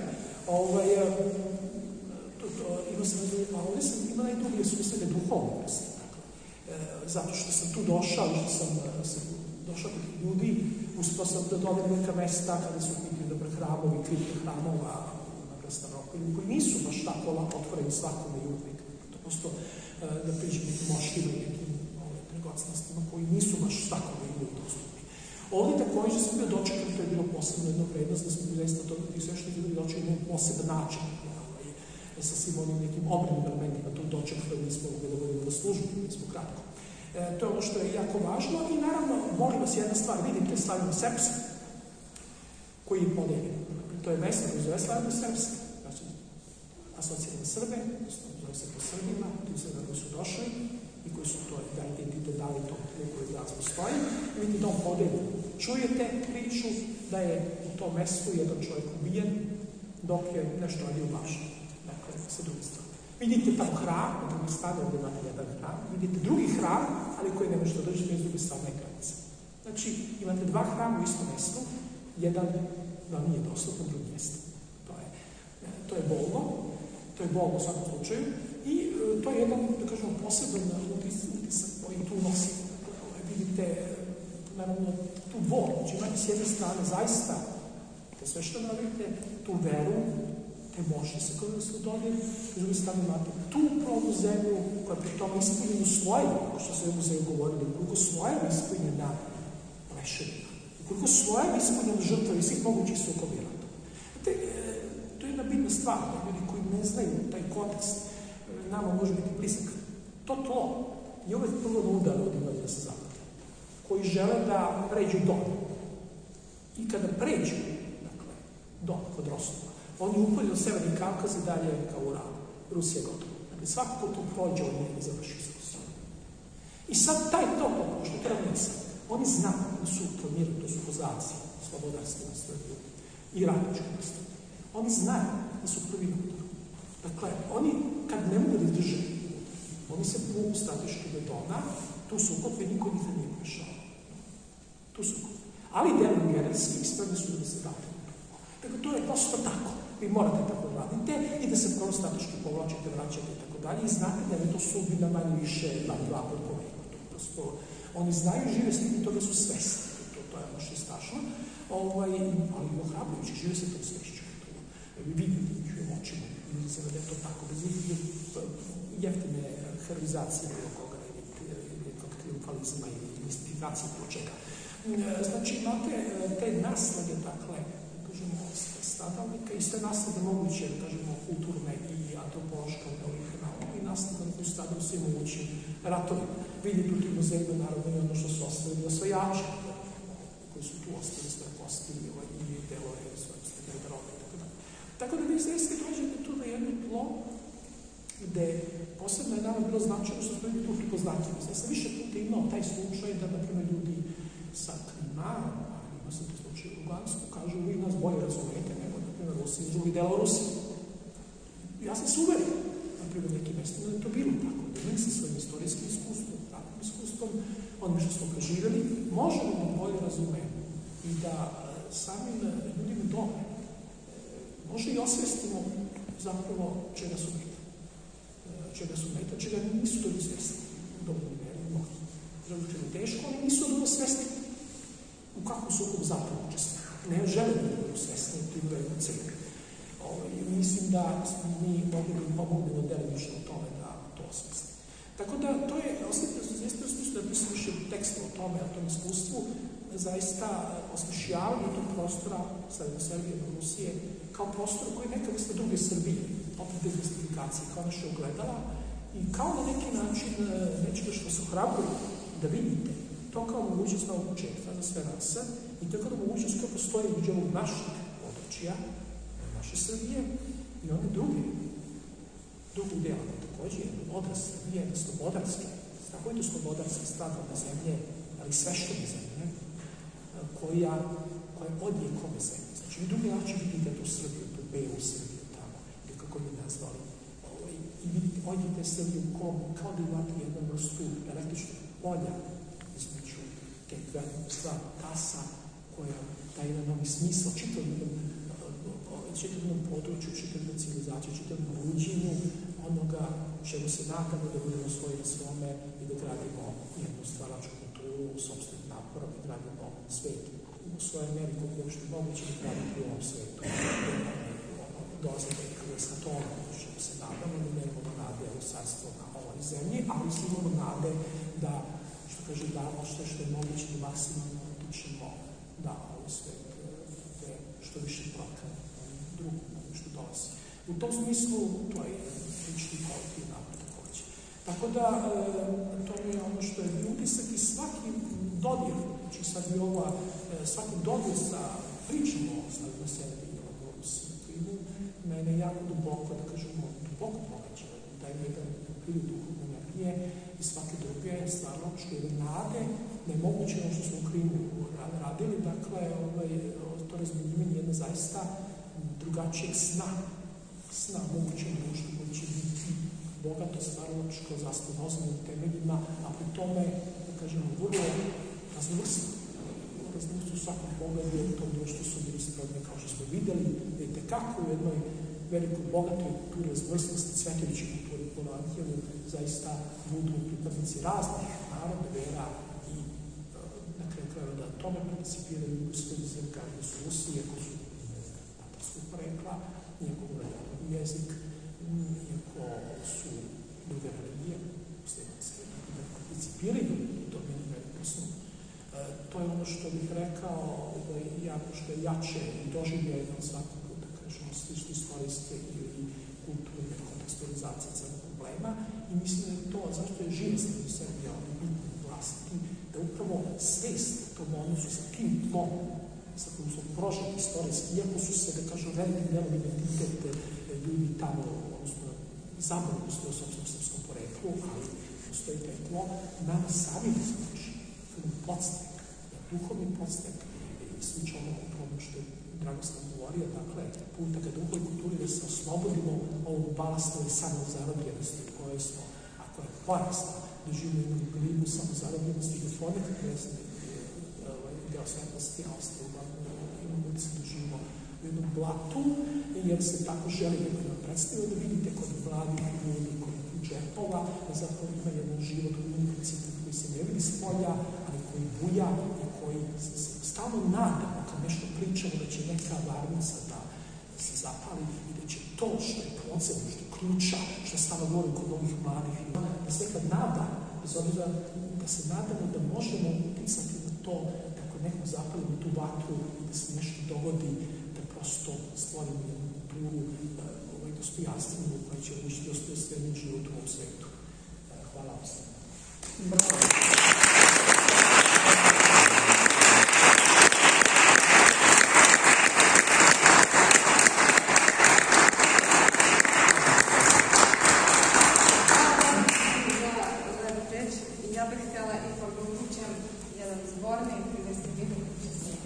ima najdublje susrete duhovne vrste. Zato što sam tu došao, što sam došao kod ljudi, uspio sam da dođem neka mesta kada su pitali dobre hramovi, kripte hramova na Stavropoliju, koji nisu baš tako otvoreni svakome i uvijek. To prosto da priđem nekim moštima i nekim dragocnostima koji nisu baš svakome i uvijek dostupni. Ovdje također sam bio dočekan, to je bilo posebno jedna vrednost, da smo bili zaista ti svešteniki bili dočekani na poseban način, sa svim onim nekim obrednim elementima tu dočekali, nismo mogli da budemo na službi, nismo kratko. To je ono što je jako važno i naravno, molim vas jedna stvar, vidite Slavjano-Serbsko, koji je podeljen. To je mesto koje zove Slavjano-Serbsko, znači asocijalne Srbe, zove se po Srbima, tim Srbima koji su došli i koji su to identitet dali tom koji danas postoji. Vidite da on podeljen. Čujete priču da je u tom mestu jedan čovjek ubijen dok je nešto radio bašno. Dakle, sa druge strane. Vidite tamo hram, na drugi strane, ovdje imate jedan hram, vidite drugi hram, ali koji ne možete održati iz druge strane granice. Znači, imate dva hrama u istom mjestu, jedan vam nije dostupan, drugi mjesto. To je bolno u svakom slučaju i to je jedan, da kažemo, poseban utisak koji tu nosi. Vidite, naravno, tu bol, znači imate s jedne strane zaista, sve što vidite, tu veru, te moćnice koje su dodjeli, s druge strane imate tu plovnu zemlju koja pri tom ispunjenu slojima, kao što se u muzeju govorili, koliko slojima ispunjena leševima, koliko slojima ispunjena žrtva i svih mogućih sukoba rata. To je jedna bitna stvar, da ljudi koji ne znaju taj kontekst nama može biti blizak. To tlo je uvek prvo na udaru od invalida sa zapada, koji žele da pređu dom. I kada pređu, dakle, dom kod Rostova, oni upolju do Severni Kavkaz i dalje kao Ural. Rusija je gotova. Dakle, svako ko tu prođe od njega završi s Rusijom. I sad taj to, što je pravnica, oni znaju da su formirani, to su kozaci, slobodarski nastavljaju i radnički nastavljaju. Oni znaju da su prvi na udaru. Dakle, oni, kad ne mogu da izdrže, oni se puno strateški bedona, tu su ukopve, niko njih nije prešao. Tu su ukopve. Ali delom gerenski ispravni su da se dali. Dakle, to je prosto tako. Vi morate tako radite i da se prostatički povlačite, vraćate i tako dalje i znate da je to sudbina manje više dva pod kolegu. Prosto, oni znaju, žive s tim i toga su svesni. To je ono što je strašno. Ali ohrabrujući, žive se tom svešću. Vi vidite njihovim očima, vidite da je to tako, bez jeftine heroizacije bilo koga, ili triumfalizma, ili mistifikacije, bilo čega. Znači, imate te naslade, dakle, kažemo, stradalnika i sve naslade moguće, kažemo, kulturne i antropološke od ovih nauka i naslade koji su stradali u svim mogućim ratovima. Vidite u tim muzejima, naravno, i ono što su ostavili osvajače, koji su tu ostavili svoje kosti i delove svoje garderobe i tako dalje. Tako da vi zaista dođete tu na jedno tlo gde posebno je nama bilo značajno što smo tu prepoznatljivi. Ja sam više puta imao taj slučaj da, na primjer, ljudi sa Krimarom, a ima sam to slučaj u Lugansku, kažu vi nas bolje razumete nego, na primjer, Rusi i drugi delo Rusije. Ja sam se uverio, na primjer, nekim mestima da je to bilo tako, da mi sa svojim istorijskim iskustvom, ratnim iskustvom, onim što smo preživjeli, možemo da bolje razumemo i da samim ljudima dole može i osvestimo zapravo čega su meta. Čega nisu dobro svesni u dovoljnoj meri, možda. Zato je teško, ali nisu dobro svesni u kakvom sukobu zapravo učestvuju. Ne žele da budu svesni u tim velikom cilju. Mislim da mi mogli bi pomognemo delimično o tome da to osvesni. Tako da, to je osvjetnost u smislu da mislim više teksta o tome, o tom iskustvu, zaista osmišljavanje tog prostora Severne Srbije i Rusije kao prostor koji je neka vrsta druge Srbije, opet bez mistifikacije, kao naše ogledala i kao na neki način nečega što se ohrabruje da vidite to kao mogućnost novog početka za sve rase i tako da mogućnost koja postoji među ovog našeg područja, naše Srbije i one drugog dela, takođe je odraz Srbije, slobodarske, strahovito slobodarske, stabilne zemlje, ali sveštene zemlje, koja je odjekove zemlje. Znači, vi drugi način vidite tu Srbiju, tu belu Srbiju tamo, ili kako bi nazvali, i vidite, odjete Srbiju kao da imate jednu vrstu električnog polja između te dva tasa koja daje jedan novi smisao čitavom području, čitavom civilizaciju, čitavom buđenju onoga čemu se nadamo da budemo svojim svome i da gradimo jednu stvaračku kulturu u sobstvenim naporom i gradimo svet u svojoj meri koliko je uopšte moguće da graditi u ovom svetu. Dolaze nekako sa tome, čemu se nadamo da nemamo nade u carstvo na ovoj zemlji, ali svi imamo nade da, što kaže, damo što je moguće da maksimalno utičemo da ovaj svet bude što više prokan drugom što dolazi. U tom smislu, to je lični kolektiv napred takođe. Tako da, to je ono što je utisak i svaki dodir, znači sad je ova, svaki dodir sa pričom o Severnoj Srbiji o Rusiji na Krimu, mene jako duboko, da kažemo, duboko pogađa, daje mi jedan priliv duhovne energije i svake druge stvarno što je nade, nemoguće ono što smo u Krimu radili, dakle, to razminjivanje jedna zaista drugačijeg sna mogućeg društva koji će biti bogato, stvarnočko, zasnovano ozbiljnim temeljima, a pri tome, da kažemo, vrlo raznovrsno u svakom pogledu u tom društvu su bili spremni, kao što smo videli, vidite kako u jednoj velikoj bogatoj kulturi raznovrsnosti, cvetajućoj kulturi po Antijelu, zaista budu pripadnici raznih naroda, vera i na kraju krajeva da tome participiraju ljudi zemlje kao da su Rusije, ako su tatarskog porekla, iako govoraju jezik, iako su druge religije, muslimanske, da participiraju u tom jednom velikom snu. To je ono što bih rekao, što je jače i doživljeno od svakog, da kažemo, slične istorijske ili kulturne kontekstualizacije celog problema i mislim da je to, zašto je živa Severne Srbije, ali bitno glasiti, da upravo svest tom odnosu sa tim tlom, sa kojim su prožili istorijski, iako su se, da kažu, veliki delom identitet ljudi tamo, odnosno zapravo postoje u sopstvenom srpskom poreklu, ali postoji taj tlo, nama sami ne znači, podstek, duhovni podstek i slično ono što je Dragoslav govorio, dakle, puta ka duhovoj kulturi da se oslobodimo ovog balasta i samozarobljenosti u kojoj smo, ako je porasla, da živimo jednu glibu samozarobljenosti i da ponekad presne deo svetlosti, a ostalo uglavnom imamo da se doživimo u jednom blatu jer se tako želi nekada predstaviti, da vidite kod mladih ljudi, kod džepova, da zapravo ima jedan život koji se ne vidi s polja, ali koji buja i koji se stalno nadamo kad nešto pričamo da će neka varnica da se zapali i da će to što je procedno, što je ključa, što stano govorim kod ovih mladih ljudi, da se nekad nada, bez obzira da se nadamo da možemo uticati na to da ako neko zapalimo tu vatru i da se nešto dogodi, da prosto stvorimo jednu kulturu dostojanstvenu koja će učiti dostojanstvenim život u ovom svetu. Hvala vam se. Bravo. Ja bih htjela ipak da učem jedan zbornik i da ste bili učesnik.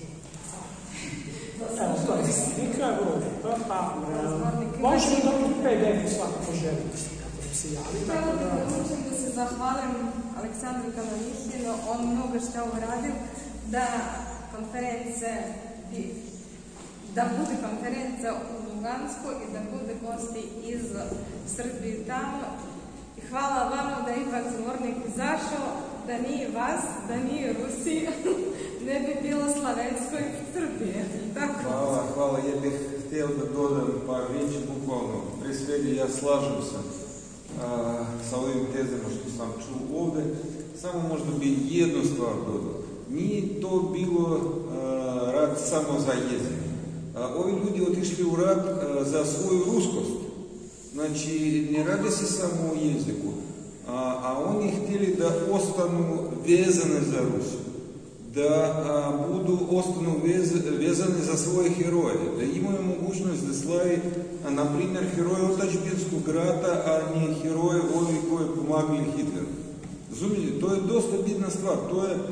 Evo, to je slika, pa možemo dobiti PDF svako ko želi, kako se javi. Htjela bih da učem da se zahvalim Aleksandru Kalanihinu, on mnogo što je uradio da bude konferencija u Lugansku i da bude gosti iz Srbije tamo. Hvala vama da je ipak zbornik izašao, da nije vas, da nije Rusiji, ne bi bilo Slavenskoj Srbije. Hvala. Ja bih htio da dodam par riječi, bukvalno. Prije svega ja slažem se sa ovim tezama što sam čuo ovdje. Samo možda bi jednu stvar dodao. Nije to bilo rat samo za jezik. Ovi ljudi otišli u rat za svoju ruskost. Znači, ne radi se samo o jeziku, a oni htjeli da ostanu vezane za Rusiju, da ostanu vezane za svoje heroje, da imaju mogućnost da slavi, na primjer, heroje Otadžbinskog rata, a ne heroje ovi koji pomagali Hitleru. Razumijete, to je dosta bitna stvar, to je,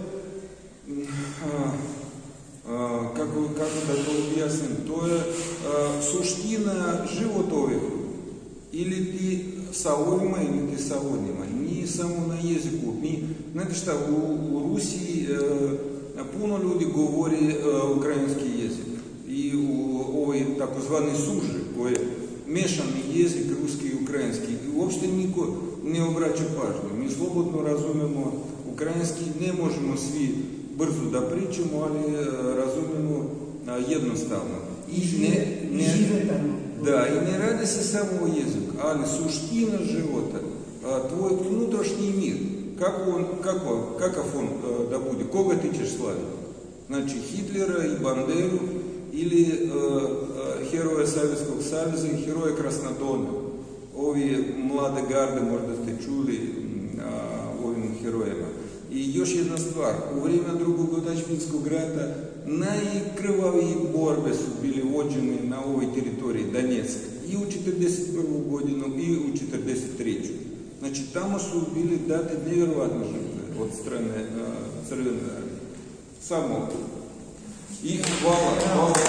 kako da to objasnim, to je suština života ovih ljudi. Ili ti sa ovima, ili ti sa onima. Nije samo na jeziku. Znate šta, u Rusiji puno ljudi govori ukrajinski jezik. I u ovoj takozvani suži, koji je mešani jezik, ruski i ukrajinski. I uopšte niko ne obraća pažnju. Mi slobodno razumemo ukrajinski, ne možemo svi brzo da pričamo, ali razumemo jednostavno. I ne radi se samo o jeziku, ali suština života, tvoj unutrašnji mir, kakav on da bude, koga ti ćeš slaviti? Znači Hitlera i Banderu ili heroje Sovjetskog saveza i heroje Krasnodona. Ovi mlade garde možda ste čuli ovim herojima. I još jedna stvar, u vrijeme drugog Otadžbinskog rata najkrvavije borbe su bili vođene na ovoj teritoriji Donetska i u 1941. godinu i u 1943. Znači tamo su bili date nevjerovatne žrtve od strane Crvene armije. Samo i hvala vam.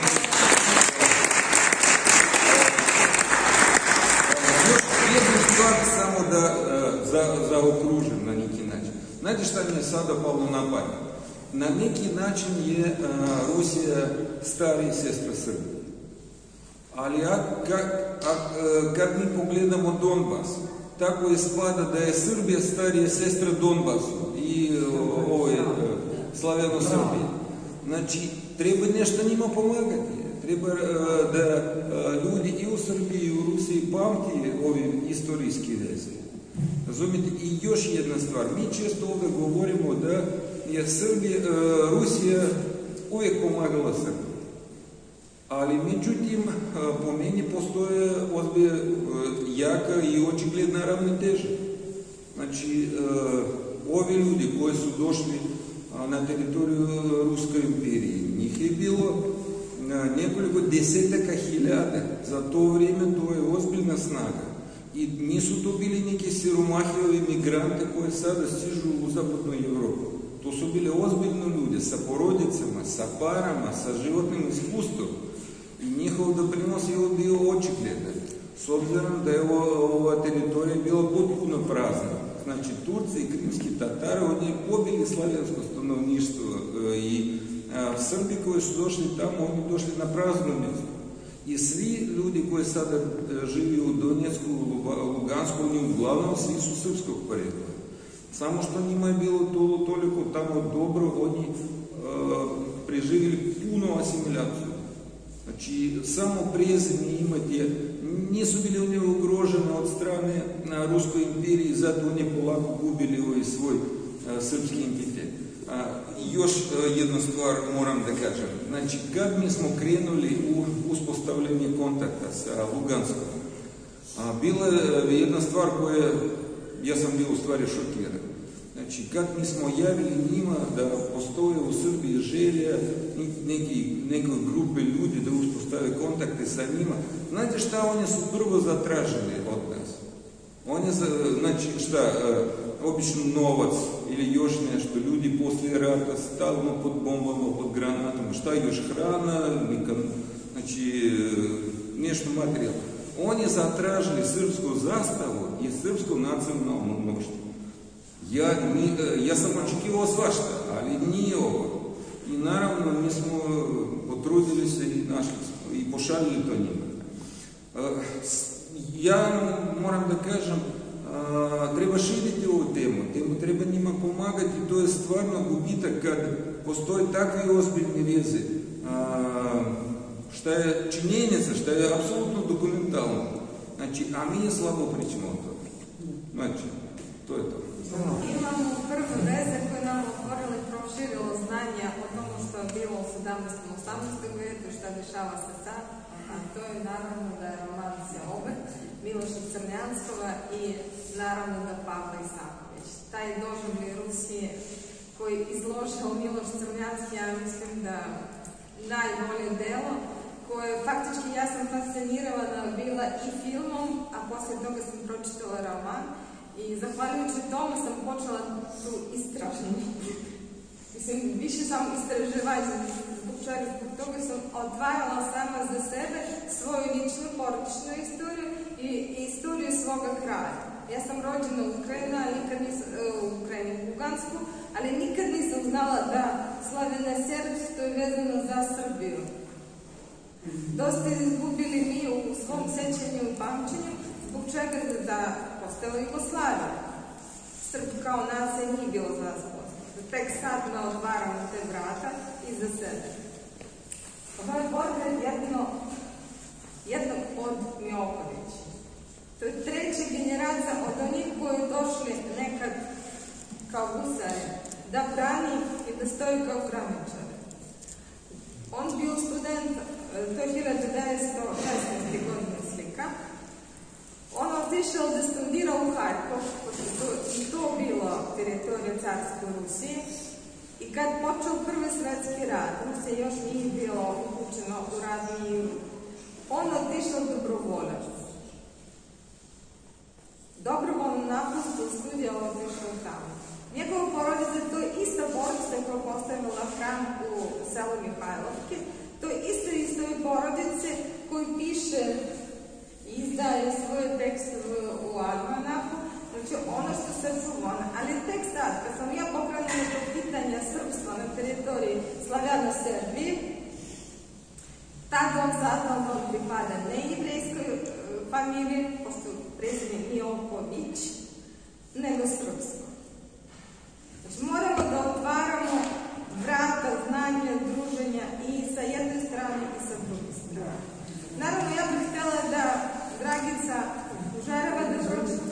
Još jednu stvar samo da zaokružim na neki način. Znate šta mi je sada palo na pamet? Na neki način je Rusija starija sestra Srbije. Ali kad mi pogledamo Donbas, tako je spada da je Srbija starija sestra Donbasu i Slaveno-Srbije. Znači, treba nešto njima pomagati. Treba da ljudi i u Srbiji i u Rusiji pamti ove istorijske veze. Razumite? I još jedna stvar. Mi često ovdje govorimo da je Rusija uvijek pomagala Srbiji. Ali međutim, po meni postoje jaka i očigledna ravnoteža. Znači, ovi ljudi koji su došli na teritoriju Ruske imperije, njih je bilo nekoliko desetaka hiljada. Za to vrijeme to je ozbiljna snaga. I nisu to bili neki siromahijovi migranti koji sada stižu u zapadnu Evropu. To su bili ozbiljni ljudi sa porodicama, sa parama, sa životnim iskustvom. I njihov doprinos je bio očigledan. S obzirom da je ova teritorija bila potpuno prazna. Znači, Turci i krimski Tatari od njih pobili slavensko stanovništvo i Srbi koji su došli tamo, oni došli na prazno mjesto. I svi ljudi koji sada živi u Donjecku, u Lugansku, oni uglavnom svi su srpskog porekla. Samo što njima je bilo toliko tamo dobro, oni preživjeli puno asimilaciju. Znači, samo prezime imati, nisu bili oni ugroženi od strane Ruskoj imperiji, zato oni polako gubili ovaj svoj srpski entitet. I još jednu stvar moram da kažem. Znači, kad mi smo krenuli u uspostavljanje kontakta sa Luganskom, bila je jedna stvar koja, ja sam bio u stvari šokiran. Znači, kad mi smo javili njima da postoje u Srbiji želje neke grupe ljudi da uspostave kontakte sa njima, znate šta oni su prvo zatražili od nas? Oni, znači šta, obično novac ili još nešto, ljudi poslije rata stalno pod bombama, pod granatom, šta još, hrana, znači nešto materijalno. Oni zatražili srpsku zastavu i srpsko nacionalno mnoštvo. Ja sam očekivao svašta, ali nije ovo. I naravno mi smo potrudili se i našli smo i pošaljili to njima. Ja moram da kažem, treba širiti ovu temu, treba njima pomagati, to je stvarno gubitak kad postoje takve ozbiljne veze, šta je činjenica, šta je apsolutno dokumentalno. Znači, a mi slabo pričamo o tome. Znači, to je to. Imamo prve veze koje nam otvorilo i proširilo znanja o tomu što je bilo u 17. i 18. vijeku i šta dešava se sad, a to je naravno da je roman Seobe, Miloša Crnjanskova i naravno da Pavle Isaković. Taj doživljaj Rusije koji izložio Miloš Crnjanski, ja mislim da najbolje delo, koje faktički ja sam fascinirana bila i filmom, a poslije toga sam pročitala roman. I zahvaljujući tomu sam počela tu istražnju. Mislim, više sam istraživača, zbog toga sam otvarala sama za sebe svoju ličnu porodičnu istoriju i istoriju svoga kraja. Ja sam rođena u Ukrajini, u Lugansku, ali nikad nisam znala da slavljena srpstvo je vezano za Srbiju. Dosta izgubili mi u svom sećanju i pamćenju, zbog čega da postala Jugoslavija. Srb kao nacija nije bilo zaspostano. Tek sad me otvaramo te vrata i za sebe. Ovaj borba je jedno od Miokovića. To je treća generacija od onih koji došli nekad kao gusare, da brani i da stoji kao graničari. On bio student, to je 1916. godine slika. On otišao da studira u Harkov, i to bilo teritorija Carske Rusije. I kad počeo Prvi svjetski rat, Rusija još nije bilo uključena u rat i on otišao dobrovoljac. Dobrovoljno napustu studija otišao tamo. Njegova porodica, to je ista porodica koja je postavila hram u selu Mihajlovke, to je istoj porodice koji piše i izdaje svoje tekstove u almanahu, znači ono što se čuvano. Ali tek sad, kad sam ja pokrenula do pitanja srpstva na teritoriji Slavjana Srbije, tada on saznao da on pripada nejevrejskoj familiji, pošto prezime Mioković, nego srpsko. Znači moramo da otvaramo vrata znanja, druženja i sa jedne strane i sa druge strane. Naravno, ja bih htjela da Dragica Užareva da pročita.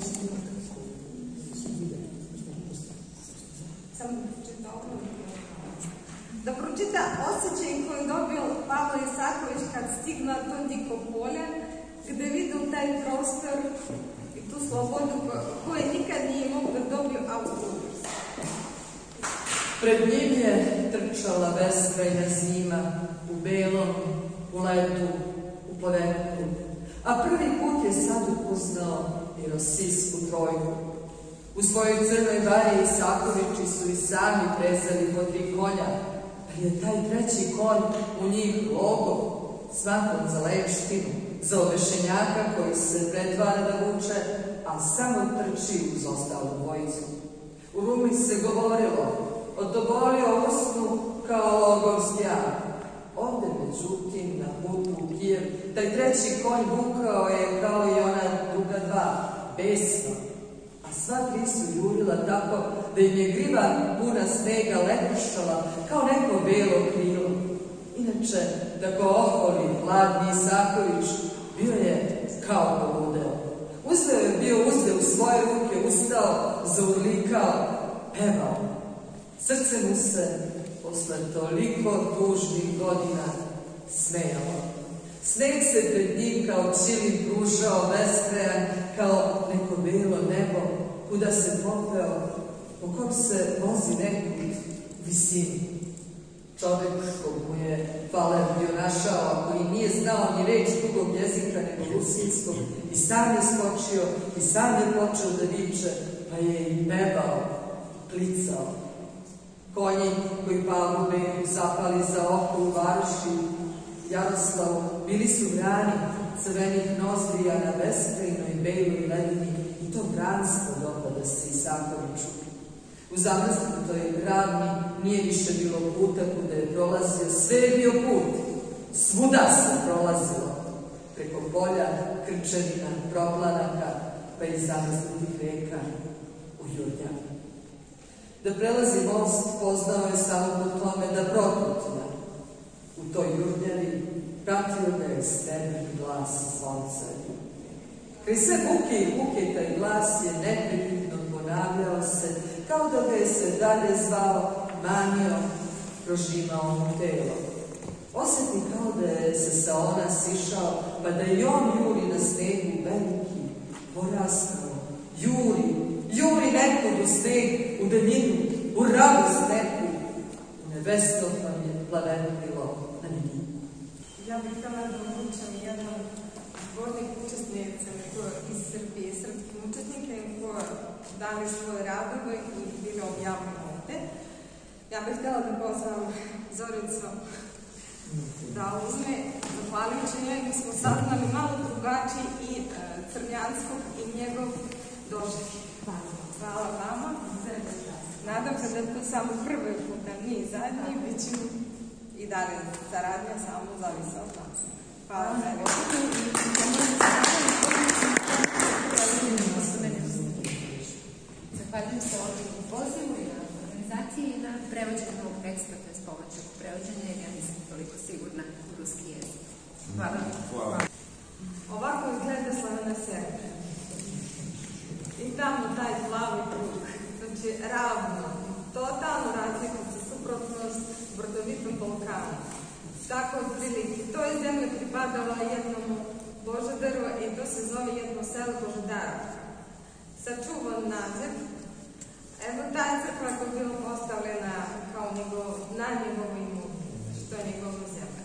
Da pročita osjećaj koji je dobio Pavle Isaković kad stigla to diko polje, gde vidio taj prostor i tu slobodu koje nikad nije mogu da dobio autobus. Pred njim je trčala beskrajna zima, u belom, u letu, u povetku, a prvi put je sad upoznao i rosijsku trojku. U svojoj crnoj bari Isakovići su i sami prezali po 3 konja, ali je taj treći konj u njih logov, smatran za leštinu, za obešenjaka koji se pretvara da vuče, a samo trči uz ostalu dvojicu. U Rumi se govorilo, otobolio osnu kao logov zjak. Ovde među međutim, na putu u Kijev, taj treći konj vukao je kao i ona druga dva, besno. A sva tri su jurila tako da im je griva puna snega lepušala kao neko belo krilo. Inače, da ko oholi hladni Isaković, bio je kao poludeo. Uzeo u svoje ruke, ustao, zaurlikao, pevao. Srce mu se posle toliko tužnih godina smejalo. Sneg se pred njim kao ćilim pružao beskrajan, kao neko belo nebo, kuda se popeo, po kom se vozi nekud visini. Čovek kog mu je Faler bio našao, a koji nije znao ni reč drugog jezika nego rusinskog, i sam je skočio, i sam je počeo da viče, pa je i pevao, klicao. Konji koji Pavlu Beku zapali za oko u varoši Jaroslavu, bili su vrani crvenih nozdrija na beskrajnoj beloj ledini, i to vranstvo dopada se Isakoviću. U zamrznutoj ravni nije više bilo puta kuda je prolazio, sve je bio put, svuda se prolazilo, preko polja, krčevina, proplanaka, pa i zamrznutih reka u Jurjanu. Da prelazi most poznao je samo po tome da prokutna. U toj Jurjani pratio ga je stepen glas zvonca. Kraj sve buke i buke taj glas je neprekidno ponavljao se, kao da ga je se dalje zvao, manio, prožimao mu telo. Osjeti kao da je se sa ona sišao, pa da i on juri na snegu veliki, porastao, juri nekud u sneg, u daljinu, u radost neku, u nebesno plavenilo na njih. Ja bih htjela da uvučem jednom zbornik učesnicama iz Srbije, srpskim učesnike koji dali svoje radove i bili objavljeni ovde. Ja bih htjela da pozvam Zoricu da uzme, zahvaljujući njoj, mi smo saznali malo drugačiji i Crnjanskog i njegov doživljaj. Hvala vama. Nadam se da je to samo prvi put, da nije zadnji, bit će i dalje saradnja, samo zavisi od nas. Hvala tebi. Zahvaljujem se ovdje u pozivu i na organizaciji i na prevođenju ovog teksta, to je pomoćnog prevođenja, jer ja nisam toliko sigurna u ruski jezik. Hvala. Ovako izgleda Slavena Sera. I tamo taj plavi krug, znači ravno, totalno razliku sa suprotnost brdovitom Balkanu. Tako otprilike, to je zemlja pripadala jednom Božadaru i to se zove jedno selo Božadarovka. Sačuvan naziv. Evo ta crkva koja je bila postavljena kao na njegovu imu, što je njegova zemlja.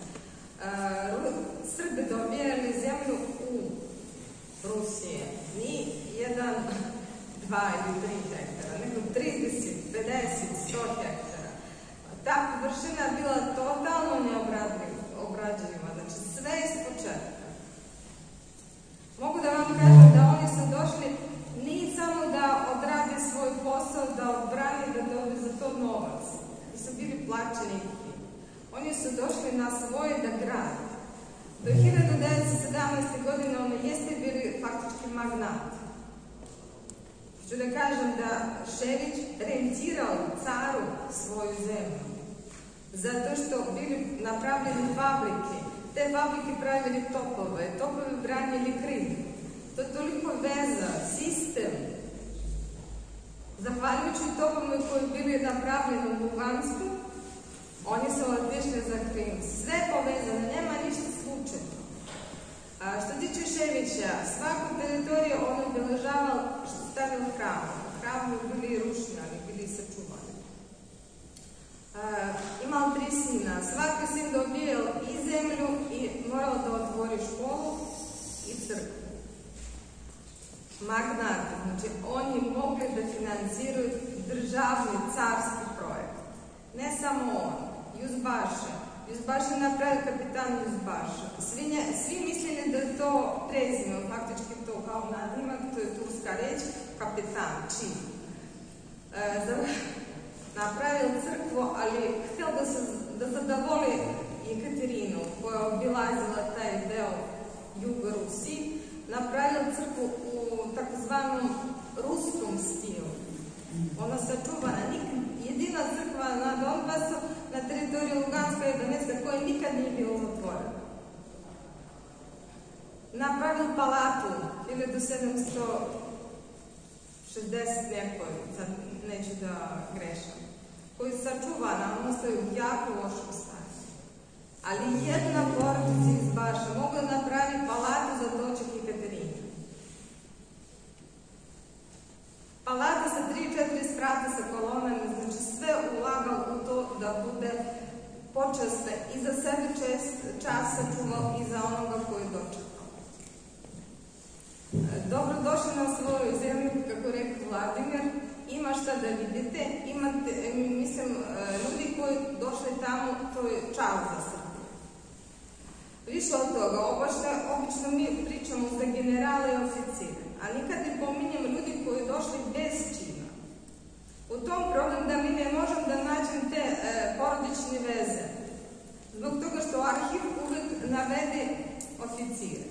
Srbi dobijali zemlju u Rusije. Ni 1, 2 ili 3 hektara, nego 30, 50, 100 hektara. Ta površina je bila totalno neobrađena, znači sve iz početka. Mogu da vam kažem da oni su došli nije samo da odrade svoj posao, da odbrani, da dobiju za to novac. I su bili plaćeni. Oni su došli na svoje da grade. Do 1917. godine oni jeste bili faktički magnati. Hoću da kažem da Šević rentirao caru svoju zemlju. Zato što bili napravljeni fabrike. Te fabrike pravili topove branili Krim. To je toliko veza, sistem. Zahvaljujući topove koji bili napravljeni u Lugansku, oni su otišli za Krim. Sve povezano, nema ništa slučajno. Što tiče Ševića, svaku teritoriju on obeležavao što stavio hramu. Hramu bili rušeni, bili sačuvani. Imao 3 sina. Svaki sin dobijao i zemlju i morao da otvori školu i crkvu. Magnati, znači oni mogli da finansiraju državni carski projekt. Ne samo on, Juzbaša. Juzbaša je napravio kapitan Juzbaša. Svi mislili da je to prezime, faktički to kao nadimak, to je turska reč, kapitan, čin. Napravio crkvu, ali htio da zadovolji Jekaterinu, napravili palatu 1760 nekoj, sad neću da grešam, koji je sačuvana, on ostaje u jako lošom stanju. Ali jedna porodica iz Baša mogla napraviti palatu za doček Jekaterine. Palata sa 3-4 sprata sa kolonama, znači sve ulagao u to da bude počasne i za sebe čas sačuvao i za onoga koji je dočekao. Dobro došli na svoju zemlju, kako rekao Vladimir, ima šta da vidite, imate, mislim, ljudi koji došli tamo, to je čast za Srbiju. Više od toga, obično mi pričamo za generale i oficire, a nikad ne pominjem ljudi koji došli bez čina. U tom problem da mi ne možemo da nađem te porodične veze, zbog toga što arhiv uvek navede oficire.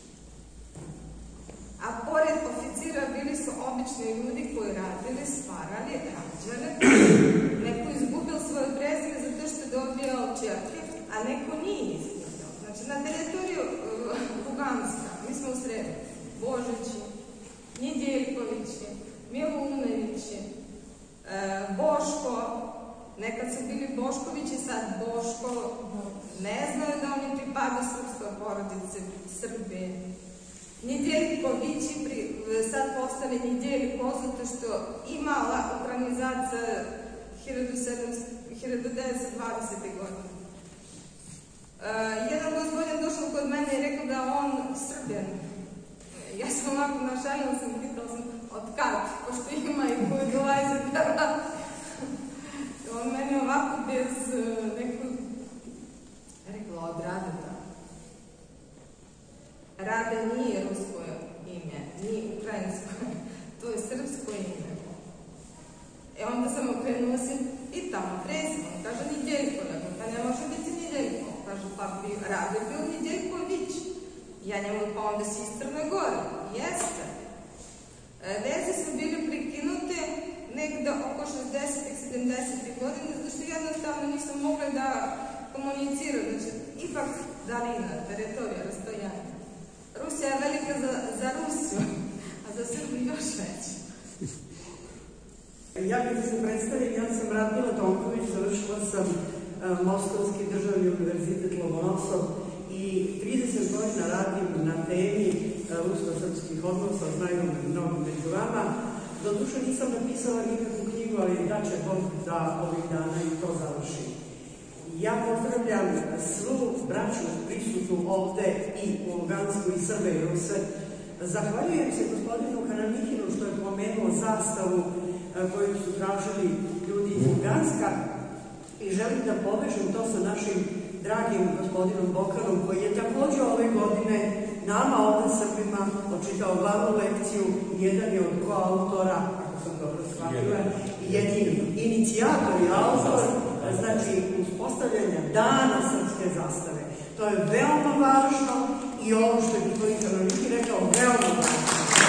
A pored oficira bili su obični ljudi koji radili, stvarali, rađali. Neko izgubil svoje prezime zato što je dobio čerke, a neko nije izgubio. Znači, na teritoriju Luganska, mi smo u sredu, Božići, Njedeljkovići, Milunevići, Boško, nekad su bili Boškovići, sad Boško, ne znaju da oni pripadaju srpskoj porodici Srbije. Njedeljkovići sad postane Njedeljko, zato što imala ukranizacija 1920. godine. Jedan gospodin došao kod mene i rekao da on Srben. Ja sam ovako našaljala sam, pitala sam od kad, pošto ima i koji dolaze da rad. On meni ovako bez nekog, rekla od Radeta. Rade nije rusko ime, nije ukrajinsko, to je srpsko ime. Onda sam okrenula se i tamo prezimo, kaže Njedeljko, pa ne može biti Njedeljko. Kaže, pa Rade bio Njedeljković. Ja njemu, pa onda si iz Crne Gore. Jeste. Veze su bili prekinute negde oko 60-70 godine, zato što jednostavno nisam mogla da komuniciraju. Znači, ipak dalina, teritorija, rastojanja. Rusija je velika za Rusiju, a za Srbiju još veća. Ja bih se predstavim, ja sam Radmila Tonković, završila sam Moskovski državni univerzitet Lomonosov i 30 godina radim na temi rusko-srpskih odnosa, znaju mnogo među vama. Doduše nisam napisala nikakvu knjigu, ali da će Bog da ovih dana i to završim. Ja pozdravljam svu braću prisutnu ovde i u Lugansku i Srbe i Ruse. Zahvaljujem se gospodinu Kanamihinu što je pomenuo zastavu koju su tražili ljudi iz Luganska i želim da povežem to sa našim dragim gospodinom Bokanom koji je takođe ove godine nama ovde Srbima očitao glavnu lekciju i jedan je od koautora, ako sam dobro shvatila, jedini inicijator i autor, znači uspostavljanja dana srpske zastave. To je veoma važno i ovo što je gospodin Kanamiki rekao, veoma važno.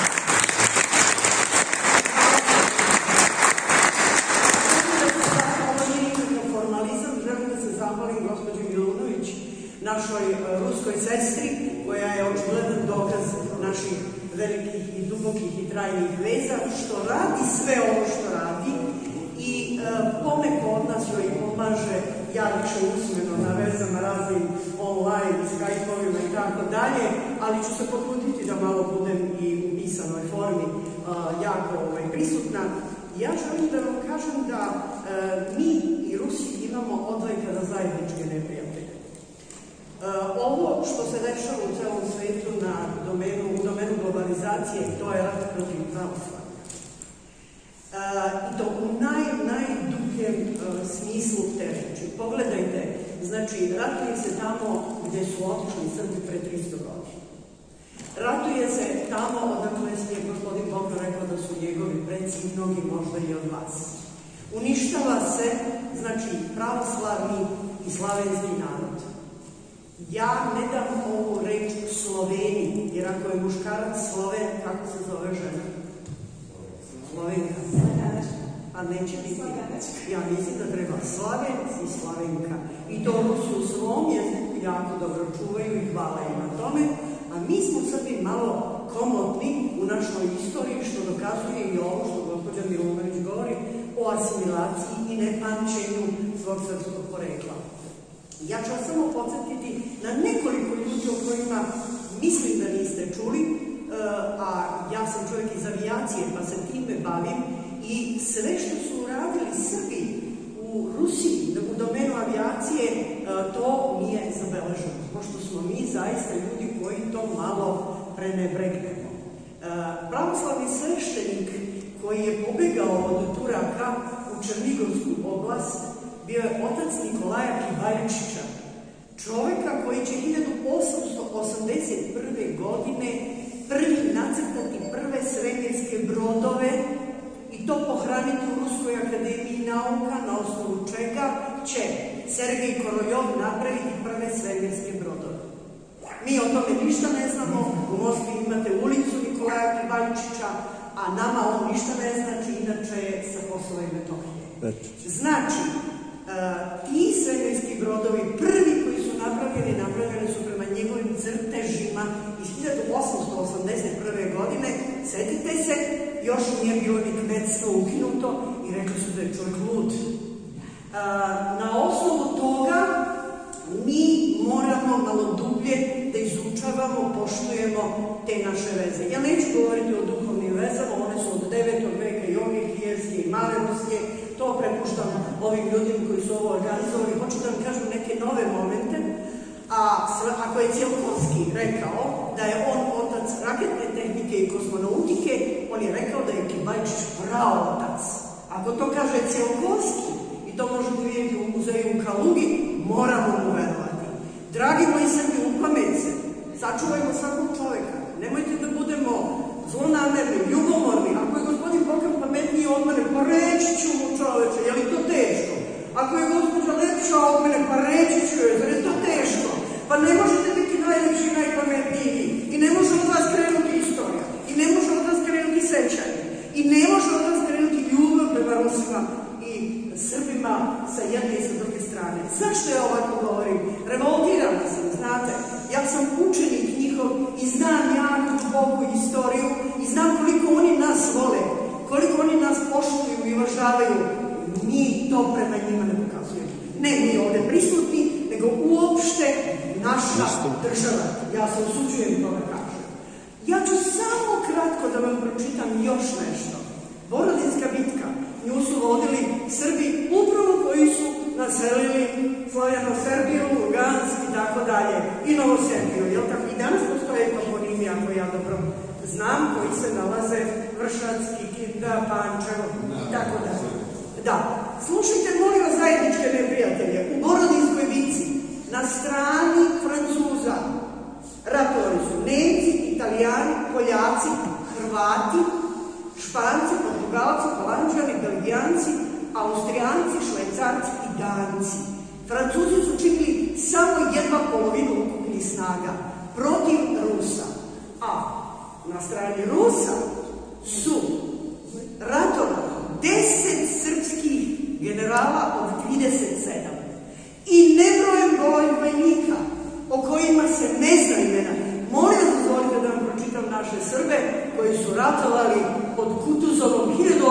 Našoj ruskoj sestri, koja je očigledan dokaz naših velikih i dubokih i trajnih veza, što radi sve ovo što radi i poneko od nas joj pomaže, ja više usmeno na vezama raznim online, Skype-ovima i tako dalje, ali ću se potruditi da malo budem i u pisanoj formi jako prisutna. Ja želim da vam kažem da mi i Rusi imamo odvajkada zajedničke neprijatelje. Ovo što se dešava u celom svetu u domenu globalizacije, to je rat protiv pravoslavlja. I to u najdubljem smislu te reči. Pogledajte, znači, ratuje se tamo gde su otišli Srbi pre 300 godina. Ratuje se tamo odakle je gospodin Bokar rekao da su njegovi preci mnogi možda i od vas. Uništava se, znači, pravoslavni i slavenski narod. Ja ne dam ovu reč Sloveni, jer ako je muškarac Sloven, kako se zove žena? Slovenka. Pa neće biti. Ja mislim da treba Slavenc i Slavenka. I to Rusi u svom jeziku jako dobro čuvaju i hvala im na tome. A a mi smo Srbi malo komotni u našoj istoriji, što dokazuje i ovo što gospođa Milovanović govori o asimilaciji i nepamćenju svog srpskog porekla. Ja ću vas samo podsjetiti na nekoliko ljudi o kojima mislim da niste čuli, a ja sam čovjek iz avijacije pa se time bavim i sve što su uradili Srbi u Rusiji, u domenu avijacije, to nije zabeleženo, pošto smo mi zaista ljudi koji to malo prenebregnemo. Pravoslavni sveštenik koji je pobegao od Turaka u Černigovsku oblast bio je otac Nikolaja Kibajčića, čovjeka koji će 1881. godine prvi nacrtati prve svemirske brodove i to pohraniti u Ruskoj akademiji nauka, na osnovu čega će Sergej Koroljov napraviti prve svemirske brodove. Mi o tome ništa ne znamo, u Moskvi imate ulicu Nikolaja Kibajčića, a nama on ništa ne znači, inače je sa Kosova i Metohije. Znači, ti svemirski brodovi, prvi koji su napravljeni su prema njegovim crtežima iz 1881. godine. Sjetite se, još nije bilo ni kmetstvo ukinuto i rekli su da je čovjek lud. Na osnovu toga mi moramo malo dublje da izučavamo, poštujemo te naše veze. Ja neću govoriti o duhovnim vezama, one su od 9. veka i ovih Rijevske i Male Rusije, to prepuštam ovim ljudima koji su ovo organizovali. Hoću da vam kažem neke nove momente, a ako je Tsiolkovski rekao da je on otac raketne tehnike i kosmonautike, on je rekao da je Kibajčić praotac. Ako to kaže Tsiolkovski, i to možete vidjeti u muzeju u Kalugi, moramo mu verovati. Dragi moji Srbi, upamete se, sačuvajmo svakog čoveka, nemojte da budemo zlonamerni, ljubomorni. Ako je gospodin Bokan pametniji od mene, pa reći ću mu čoveče, je li to teško? Ako je gospođa lepša od mene, pa reći ću joj, zar je to teško? Pa ne možete biti najlepši i najpametniji i ne može od vas krenuti istorija i ne može od vas krenuti sećanje i ne može od vas krenuti ljubav prema Rusima i Srbima sa jedne i sa druge strane. Zašto ja ovako govorim? Revoltirana sam, znate. Ja sam učenik njihov i znam jako duboku istoriju i znam koliko oni nas vole, koliko oni nas poštuju i uvažavaju. Mi to prema njima ne pokazujemo. Ne mi ovdje prisutni, nego uopšte naša država. Ja se usuđujem to da kažem. Ja ću samo kratko da vam pročitam još nešto. Borodinska bitka, nju su vodili Srbi upravo koji su naselili Slovjano-Serbiju, Lugansk i tako dalje, i Novoserbiju, jel tako? I danas postoje toponimi, ako ja dobro znam, koji se nalaze Vršac, Kikinda, Pančevo i tako dalje. Da, slušajte, molim vas, zajedničke neprijatelje, u Borodinskoj bitci, na strani Francuza, ratovali su Nemci, Italijani, Poljaci, Hrvati, Španci, Portugalci, Holanđani, Belgijanci, Austrijanci, Švajcarci i Danci. Francuzi su činili samo 1/2 ukupnih snaga protiv Rusa. A na strani Rusa su ratovali 10 srpskih generala od 37 i nebrojen broj vojnika o kojima se ne zna imena. Molim vas, dozvolite da vam pročitam naše Srbe koji su ratovali pod Kutuzovom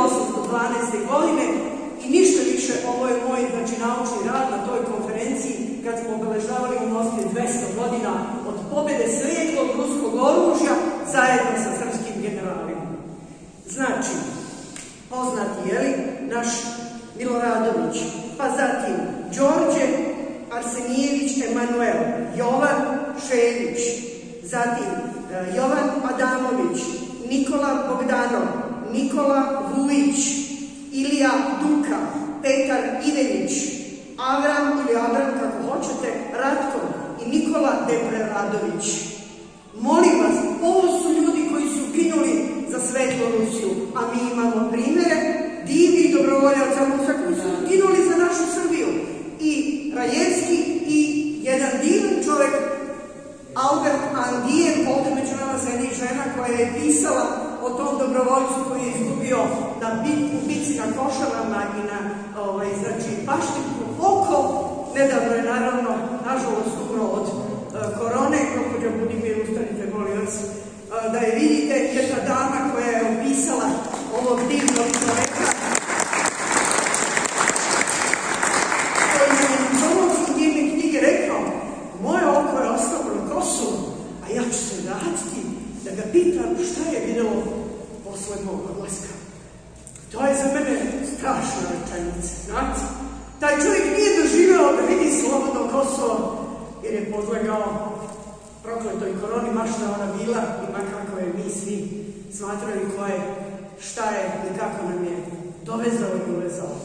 1812. godine i ništa više. Ovo je moj naučni rad na toj konferenciji kad smo obeležavali u Moskvi 200 godina od pobjede svijetlog ruskog oružja zajedno sa srpskim generalima. Znači, poznati je li naš Miloradović, pa zatim Đorđe Arsenijević Emanuel, Jovan Šević, zatim Jovan Adamović, Nikola Bogdanov, Nikola Vujić, Ilija Duka, Petar Ivenić, Avram ili Avram kako hoćete, Ratko i Nikola Depreradović. Molim vas, ovo su ljudi koji su ginuli za svetlu Rusiju, a mi imamo primere divnih dobrovoljaca Rusa koji su ginuli za našu Srbiju. I Rajevski i jedan divan čovjek, Albert Andijen, ovdje među nama sedi žena koja je pisala o tom dobrovoljcu koji je izgubio u bici na Košarama i na Baštinku oko. Nedavno je naravno, nažalost, umro od korone. Gospođa Budimir, ustanite, ga pitam šta je videlo posle mog odlaska. To je za mene strašna rečenica, znate. Taj čovjek nije doživeo da vidi slobodno Kosovo, jer je podlegao prokletoj koroni, ma šta ona bila i ma kako je mi svi smatrali ko je, šta je i kako nam je dovezao i uvezao.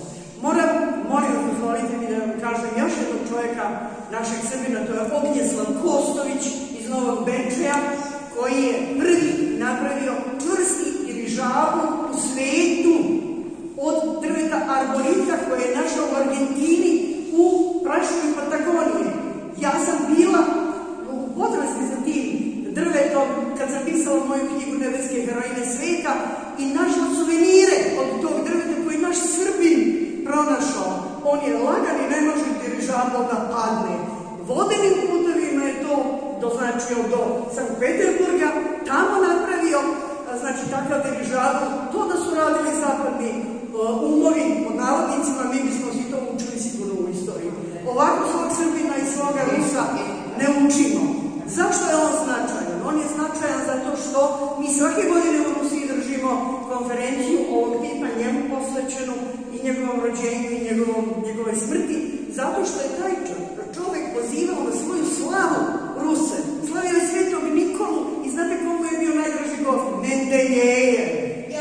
Molim vas, dozvolite mi da vam kažem još jednog čovjeka, našeg Srbina, to je Ognjeslav Kostović iz Novog Bečeja, koji je prvi napravio čvrsti dirižabu u svetu od drveta arborita koje je našao u Argentini u prašini Patagonije. Ja sam bila u potrasti za tim drvetom kad sam pisala moju knjigu Nebeske heroine sveta i našla suvenire od tog drveta koji je naš Srbin pronašao. On je lagan i ne može dirižabom da padne. Vodenim putovima je to doznačio do Sankt Peterburga, tamo napravio, znači takav dirižabu, to da su radili zapadni umovi pod navodnicima, mi bismo si to učili sigurno u istoriji. Ovako svog Srbina i svoga Rusa ne učimo. Zašto je on značajan? On je značajan zato što mi svake godine u Rusiji držimo konferenciju ovog tipa njemu posvećenu i njegovom rođenju i njegove smrti, zato što je taj čovek pozivao na svoju slavu Ruse. Slavio je Svetog Nikolu i znate komu je bio najdraži gost? Mendeljejev.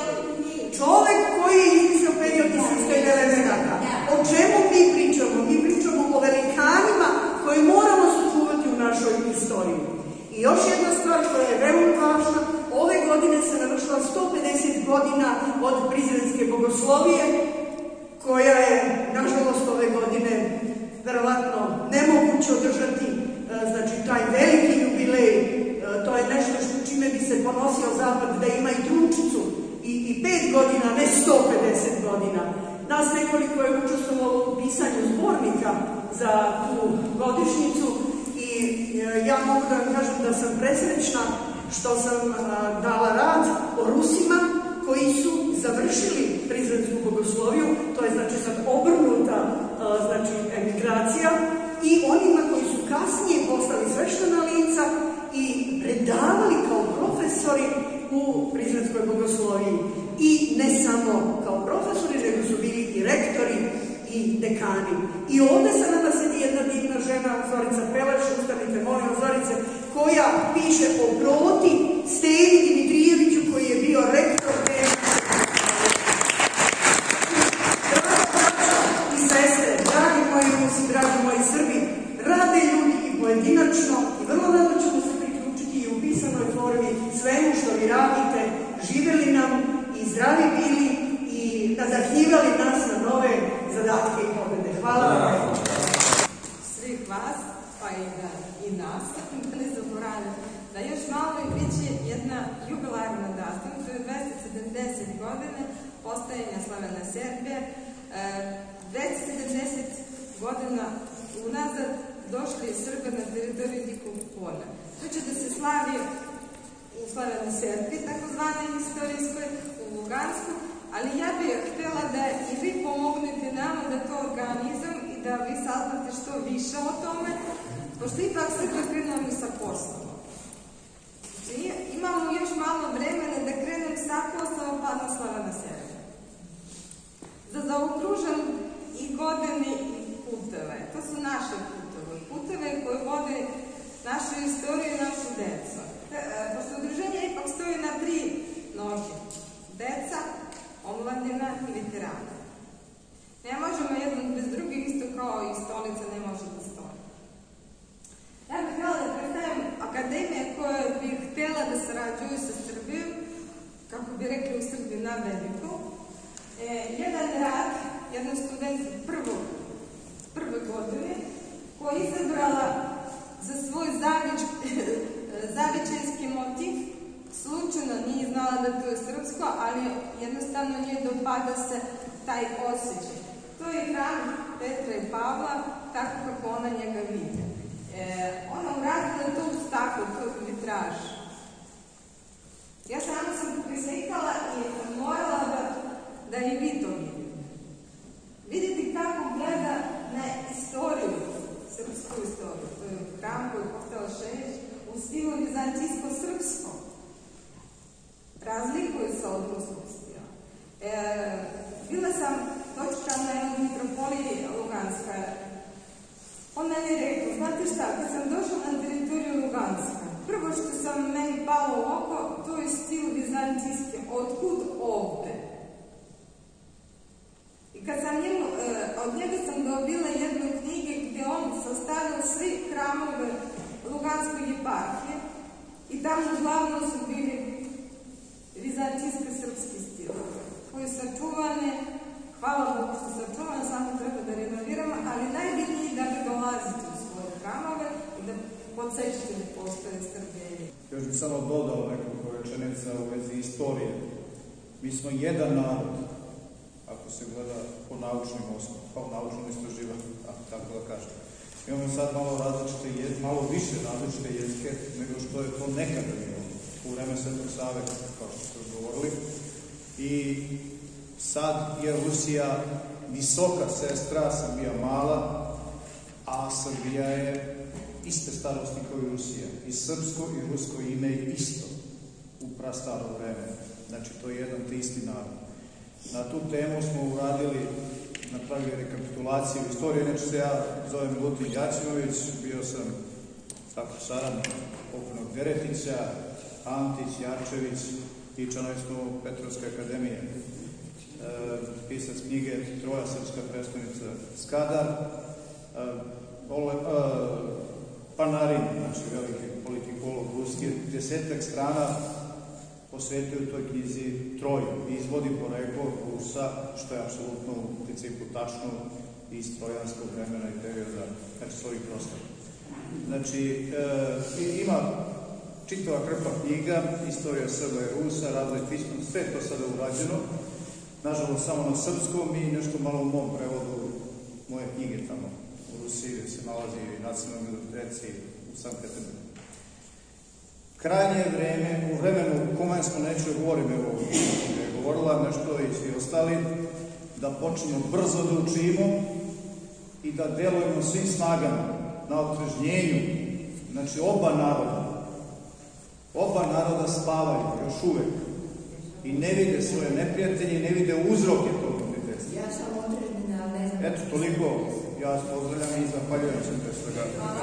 Čovek koji je izmislio period islamskog elemenata. O čemu mi pričamo? Mi pričamo o velikanima koje moramo sačuvati u našoj istoriji. I još jedna stvar koja je veoma važna, ove godine se navršila 150 godina od Prizrenske bogoslovije, koja je, nažalost, ove godine verovatno nemoguće održati, znači taj veliki jubilej, to je nešto čime bi se ponosio Zapad da ima i trunčicu i 5 godina, ne 150 godina. Nas nekoliko je učestvovalo u pisanju zbornika za tu godišnjicu i ja mogu da vam kažem da sam presrećna što sam dala rad o Rusima koji su završili Prizrensku bogosloviju, to je znači sad obrnuta znači emigracija, i onima koji su kasnije postali sveštena lica i predavali kao profesori u Prizrenskoj bogosloviji. I ne samo kao profesori, nego su bili i rektori i dekani. I ovde sa nama sedi jedna divna žena, Zorica Pelaš, ustanite, molim Zorice, koja piše o Proti Stevi Dimitrijeviću, koji je bio rektor i sestre, dragi moji Rusi, dragi moji Srbi, rade ljudi i pojedinačno i vrlo rado ćemo se priključiti i u pisanoj formi svemu što vi radite, živeli nam i zdravi bili i nadahnjivali nas na nove zadatke i pobede. Hvala vam. Svih vas, pa i nas, da ne zaboravim, da još malo i bit će jedna jubilarna data, to je 270 godine postajanja slavene Serbije, 270 godina unazad došli Srbe na teritoriju Dikog polja. To će da se slavi u slavenoj Serbiji, takozvanoj istorijskoj, u Lugansku, ali ja bih htjela da i vi pomognete nama da to organizujemo i da vi saznate što više o tome, pošto ipak se krenemo sa poslom. Znači, imamo još malo vremena da krenem sa poslom pa na slavena Serbija. Da zaokružem i godine i puteve. To su naše puteve. Puteve koje vode našu istoriju i našu decu. Pošto udruženje ipak stoji na 3 noge. Deca, omladina i veterana. Ne možemo jedan bez drugih, isto kao i stolica ne može da stoji. Ja bih htjela da predstavim akademije koje bih htjela da sarađuju sa Srbijom, kako bi rekli u Srbiji na veliko. Jedan rad, jedan student prve godine, koja je izabrala za svoj zavičajski motiv, slučajno nije znala da to je srpsko, ali jednostavno njoj dopada se taj osjećaj. To je hram Petra i Pavla, tako kako ona njega vidi. Ona uradila to u staklu, to je vitraž. Ja sama sam prislikala i morala da i vi to vidite. Vidite kako gleda na istoriju, srpsku istoriju. To je hram koji je postao Šeš u stilu vizantijsko-srpsko. vizantijske, otkud ovde? I kad sam od njega sam dobila jednu knjige gdje on sastavio svi hramove Luganske eparhije i tamo uglavnom su bili vizantijske srpski stil, koji su sačuvane, hvala Bogu što su sačuvane, samo treba da renoviramo, ali najbitniji da bi dolazite u svoje hramove i da podsjećate da postoje strpljenje. Još bih samo dodao nekoliko rečenica u vezi istorije. Mi smo jedan narod, ako se gleda po naučnim osnovama, pa u naučnom istraživanju, tako da kažem. Imamo sad malo više različite jezike nego što je to nekada bilo u vreme Svetog Save, kao što ste govorili. I sad je Rusija visoka sestra, Srbija mala, a Srbija je iste starosti kao i Rusija. I srpsko i rusko ime je isto u prastaro vreme. Znači, to je jedan te isti narod. Na tu temu smo napravili rekapitulaciju istorije. Inače se ja zovem Lutin Jaćinović, bio sam saradnik pokojnog Deretića, Antić, Jarčević i članovi smo Petrovske akademije. Pisac knjige Troja srpska prestonica Skadar, Panarin, znači veliki politikolog ruski, 10 strana posvetio toj knjizi Troju i izvodi poreklo Rusa, što je apsolutno u principu tačno iz trojanskog vremena i perioda, znači s ovih prostora. Znači, ima čitava krpa knjiga, istorija Srba i Rusa, razvoj pisma, sve to sada urađeno, nažalost samo na srpskom i nešto malo u mom prevodu moje knjige tamo u Rusiji, gde se nalazi i nacionalna biblioteci u Sankt Peterburgu. Krajnje je vreme, u vremenu Kumanskom neću govorim, evo, je govorila nešto i svi ostali, da počnemo brzo da učimo i da delujemo svim snagama na otrežnjenju, znači oba naroda spavaju još uvek i ne vide svoje neprijatelje i ne vide uzroke tog neprijateljstva. Ja sam otrežnjena, ali ne znam. Eto, toliko, ja vas pozdravljam i zahvaljujem se pre svega.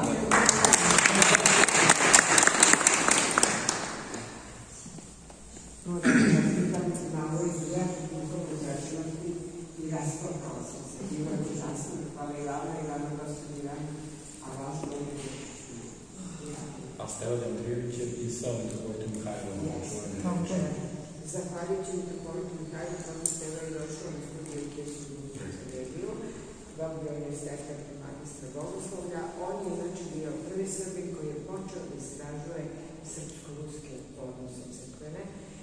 Malo izuzetno njihovu zračnosti i raspakao sam se. Bilo je užasno. Hvala Ivana Gostodina, a vaš bolje je. A Stevan Andrijević je pisao Mitropolitu Mihajlovu. Zahvaljujući Mitropolitu Mihajlovu, samo Stevan je došao na studiju gdje su bio. Dobio je stepen magistra bogoslovlja. On je znači bio prvi Srbin koji je počeo da istražuje srpsko-ruske odnose crkvene.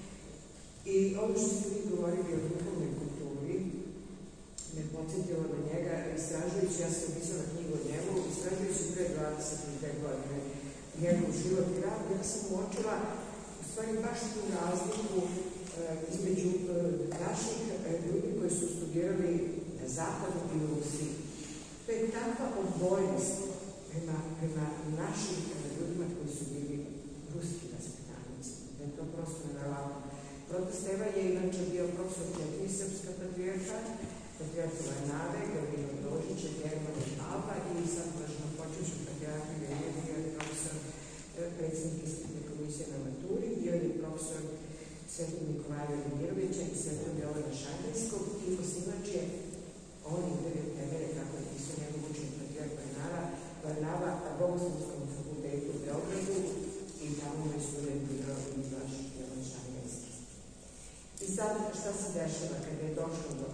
I ono što ste vi govorili o duhovnoj kulturi me podsjetilo na njega, istražujući, ja sam pisala knjigu o njemu, istražujući pre 22 godine njegov život i rad, ja sam uočila u stvari baš tu razliku između naših ljudi koji su studirali na zapadu i u Rusiji. To je takva odbojnost prema našim ljudima koji su bili ruski vaspitanici. Da je to prosto neverovatno. Proto Steva je inače bio profesor 4 srpska patrijarha, patrijarha Varnave, Gavrila Brožića, Germana i Alba i sad važno počeću patrijarha je bio profesor predsjednik ispitne komisije na maturi, bio je profesor Svetog Nikolaja Mirovića i Svetog Jovana Šangrijskog i osnivač je on izvedio temere kako je pisao njegov učenik patrijarh Varnava na Bogoslovskom fakultetu u Beogradu i tamo je student bio i vaš Jovan Šangrijski. I sad šta se dešava kada je došlo do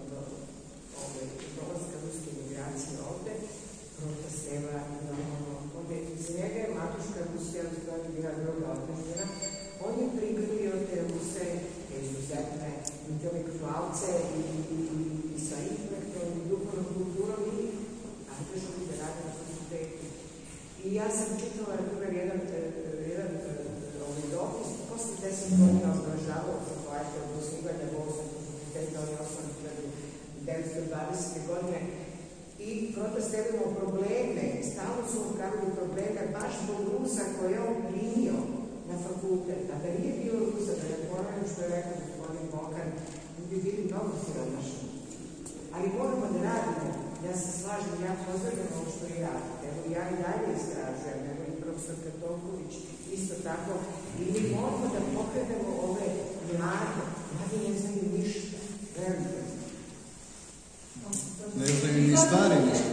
dolaska ruske migracije ovde, Proto Steva, za njega je matuška Rusija u stvari bila druga otmežnjena. On je prigrlio te Ruse, izuzetne intelektualce i sa intelektualnom i duhovnom kulturom i angažali da rade na fakultetu. I ja sam čitala, na primjer, jedan dopis, posle 10 godina obražavao fakultete od osnivanja Bogoslovskog fakulteta, on je osnovan 1920. godine, i Proto Steva imao probleme, stalno su mu pravili probleme, baš zbog Rusa koje je on primio na fakultet, a da nije bilo Rusa, da ne ponavljam što je rekao gospodin Bokan, bi bili mnogo siromašni. Ali moramo da radimo, ja se slažem, ja pozdravljam ovo što i radite, evo ja i dalje istražujem, evo i profesor Katovković, isto tako, i mi moramo da pokrenemo ove mladi ne znaju ništa, verujte. Ne znaju ni stari ništa.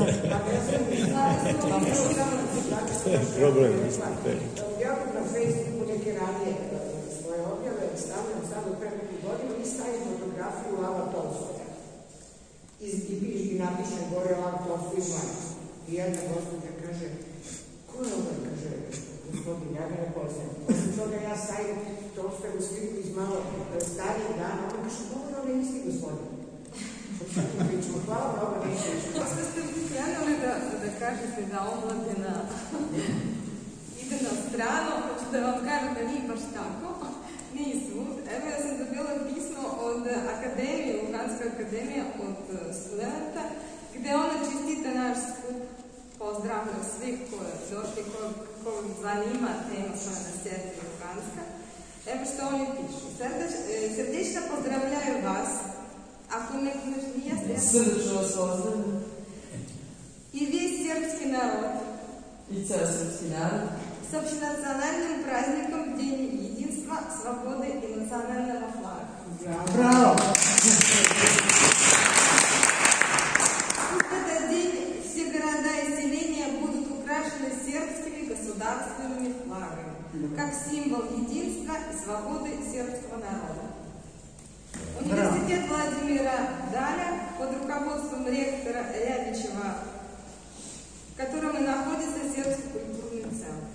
Problem. Ja na Facebooku neke radije svoje objave stavljam sad u pre nekih godina i stavim fotografiju Lava Tolstoja. I napišem gore Lav Tolstoj mladi. I jedna gospođa kaže, ko je ovo? Kaže, gospodin, ja ga ne poznajem. Osim toga ja stavim Tolstojevu sliku iz malo starijeg dana. Ona kaže, dobro, ne isti gospodin. Hvala mnogo, neće više. Pošto ste krenuli da kažete da omladina ide na stranu, hoću da vam kažem da nije baš tako. Nisu. Evo ja sam dobila pismo od akademije, Luganska akademija, od studenta, gde ona čistita naš skup, pozdravlja svih koji došli, kog zanima tema Slana Serbi Luganska. Evo što oni pišu. Srdečno pozdravljaju vas. Ako neko nije srdečno vas pozdravljam. I весь сербский народ. И цел српски народ. С общенациональным праздником День единства, свободы и национального флага. Браво! В этот день все города и селения будут украшены сербскими государственными флагами, как символ единства и свободы сербского народа. Университет Владимира Даля под руководством ректора Рябичева, в котором и находится Сербский культурный центр.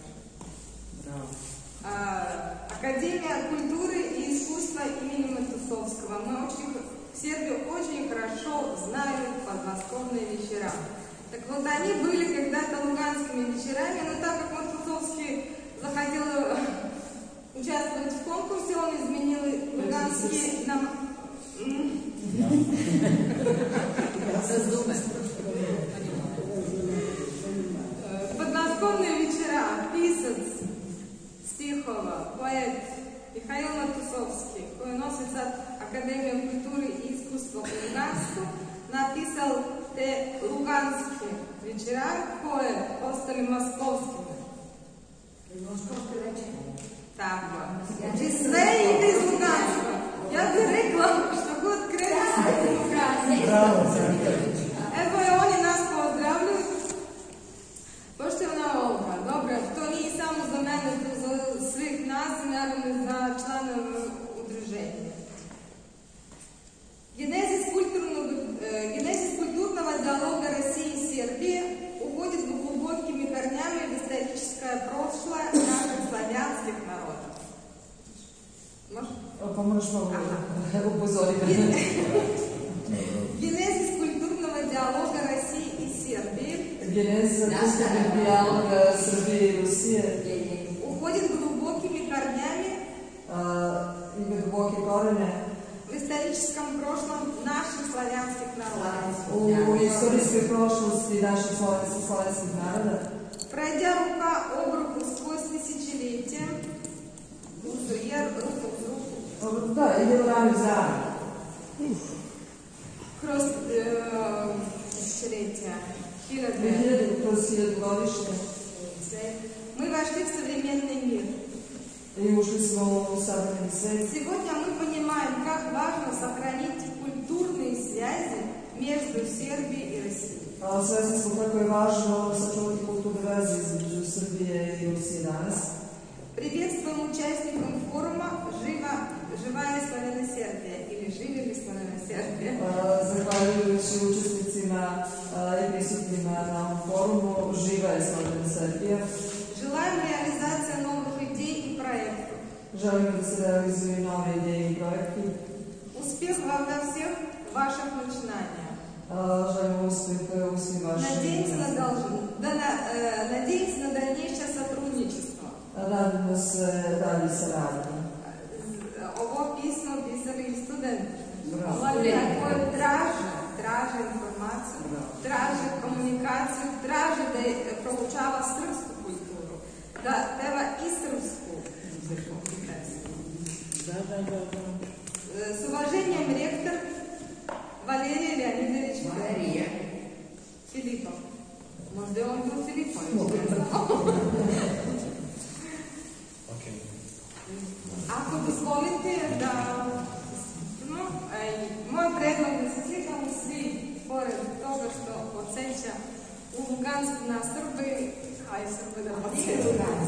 Академия культуры и искусства имени Матусовского. Мы в Сербии очень хорошо знают подмосковные вечера. Так вот, они были когда-то луганскими вечерами, но так как Матусовский захотел участвовать в конкурсе, он изменил луганские нам... Подмосковные вечера. Писец стихова, поэт Михаил Матусовский, koji nosi sad Akademiju kulture i iskustva u Lugansku, napisal te luganske večera koje ostali moskovskими. Moskovske večere. Tako. Znači sve ide iz Luganska. Ja bih rekla što god krene sve iz Luganska. Evo je oni nas pozdravljaju. Poštovana Olga, dobro, to nije samo za mene, to za svih nas i naravno za članove udruženja. Генезис культурного диалога России и Сербии уходит глубокими корнями в историческое прошлое наших славянских народов. Можешь упозорить. Генезис культурного диалога России и Сербии уходит глубокими корнями в историческом прошлом наших славянских народов. Пройдя рука об руку сквозь тысячелетия, руку в руку. Да, идем рано за. Kroz тысячелетия, мы вошли в современный мир. Сегодня мы понимаем, как важно сохранить культурные связи между Сербией и Россией. Svesni smo kako je važno sačuvati kulturne veze između Srbije i Rusije danas. Приветствуем участникам форума «Живая славяна Сербия» или «Живи славяна Сербия». Zahvaljujući učesnicima i prisutnima na ovom forumu «Živa je Slavena Srbija». Желаем реализации новых идей и проектов. Želimo da se realizuju nove ideje i projekti. Успех во всех ваших начинаниях. Želimo uspeh u svim vašim. Надеемся на дальнейшее сотрудничество. Radimo se dalje saradnje. Ovo pismo pisali i studenti. Koji traže informaciju, traže komunikaciju, traže da proučava srpsku kulturu, da peva i srpsku pesmu. С уважением ректор Валерий Леонидович Филиппов. Может, он был Филиппович. Ako dozvolite da moj predlog da se slikamo svi pored toga što podsjeća u Lugansku na Srbe, a i Srbe da podsjeća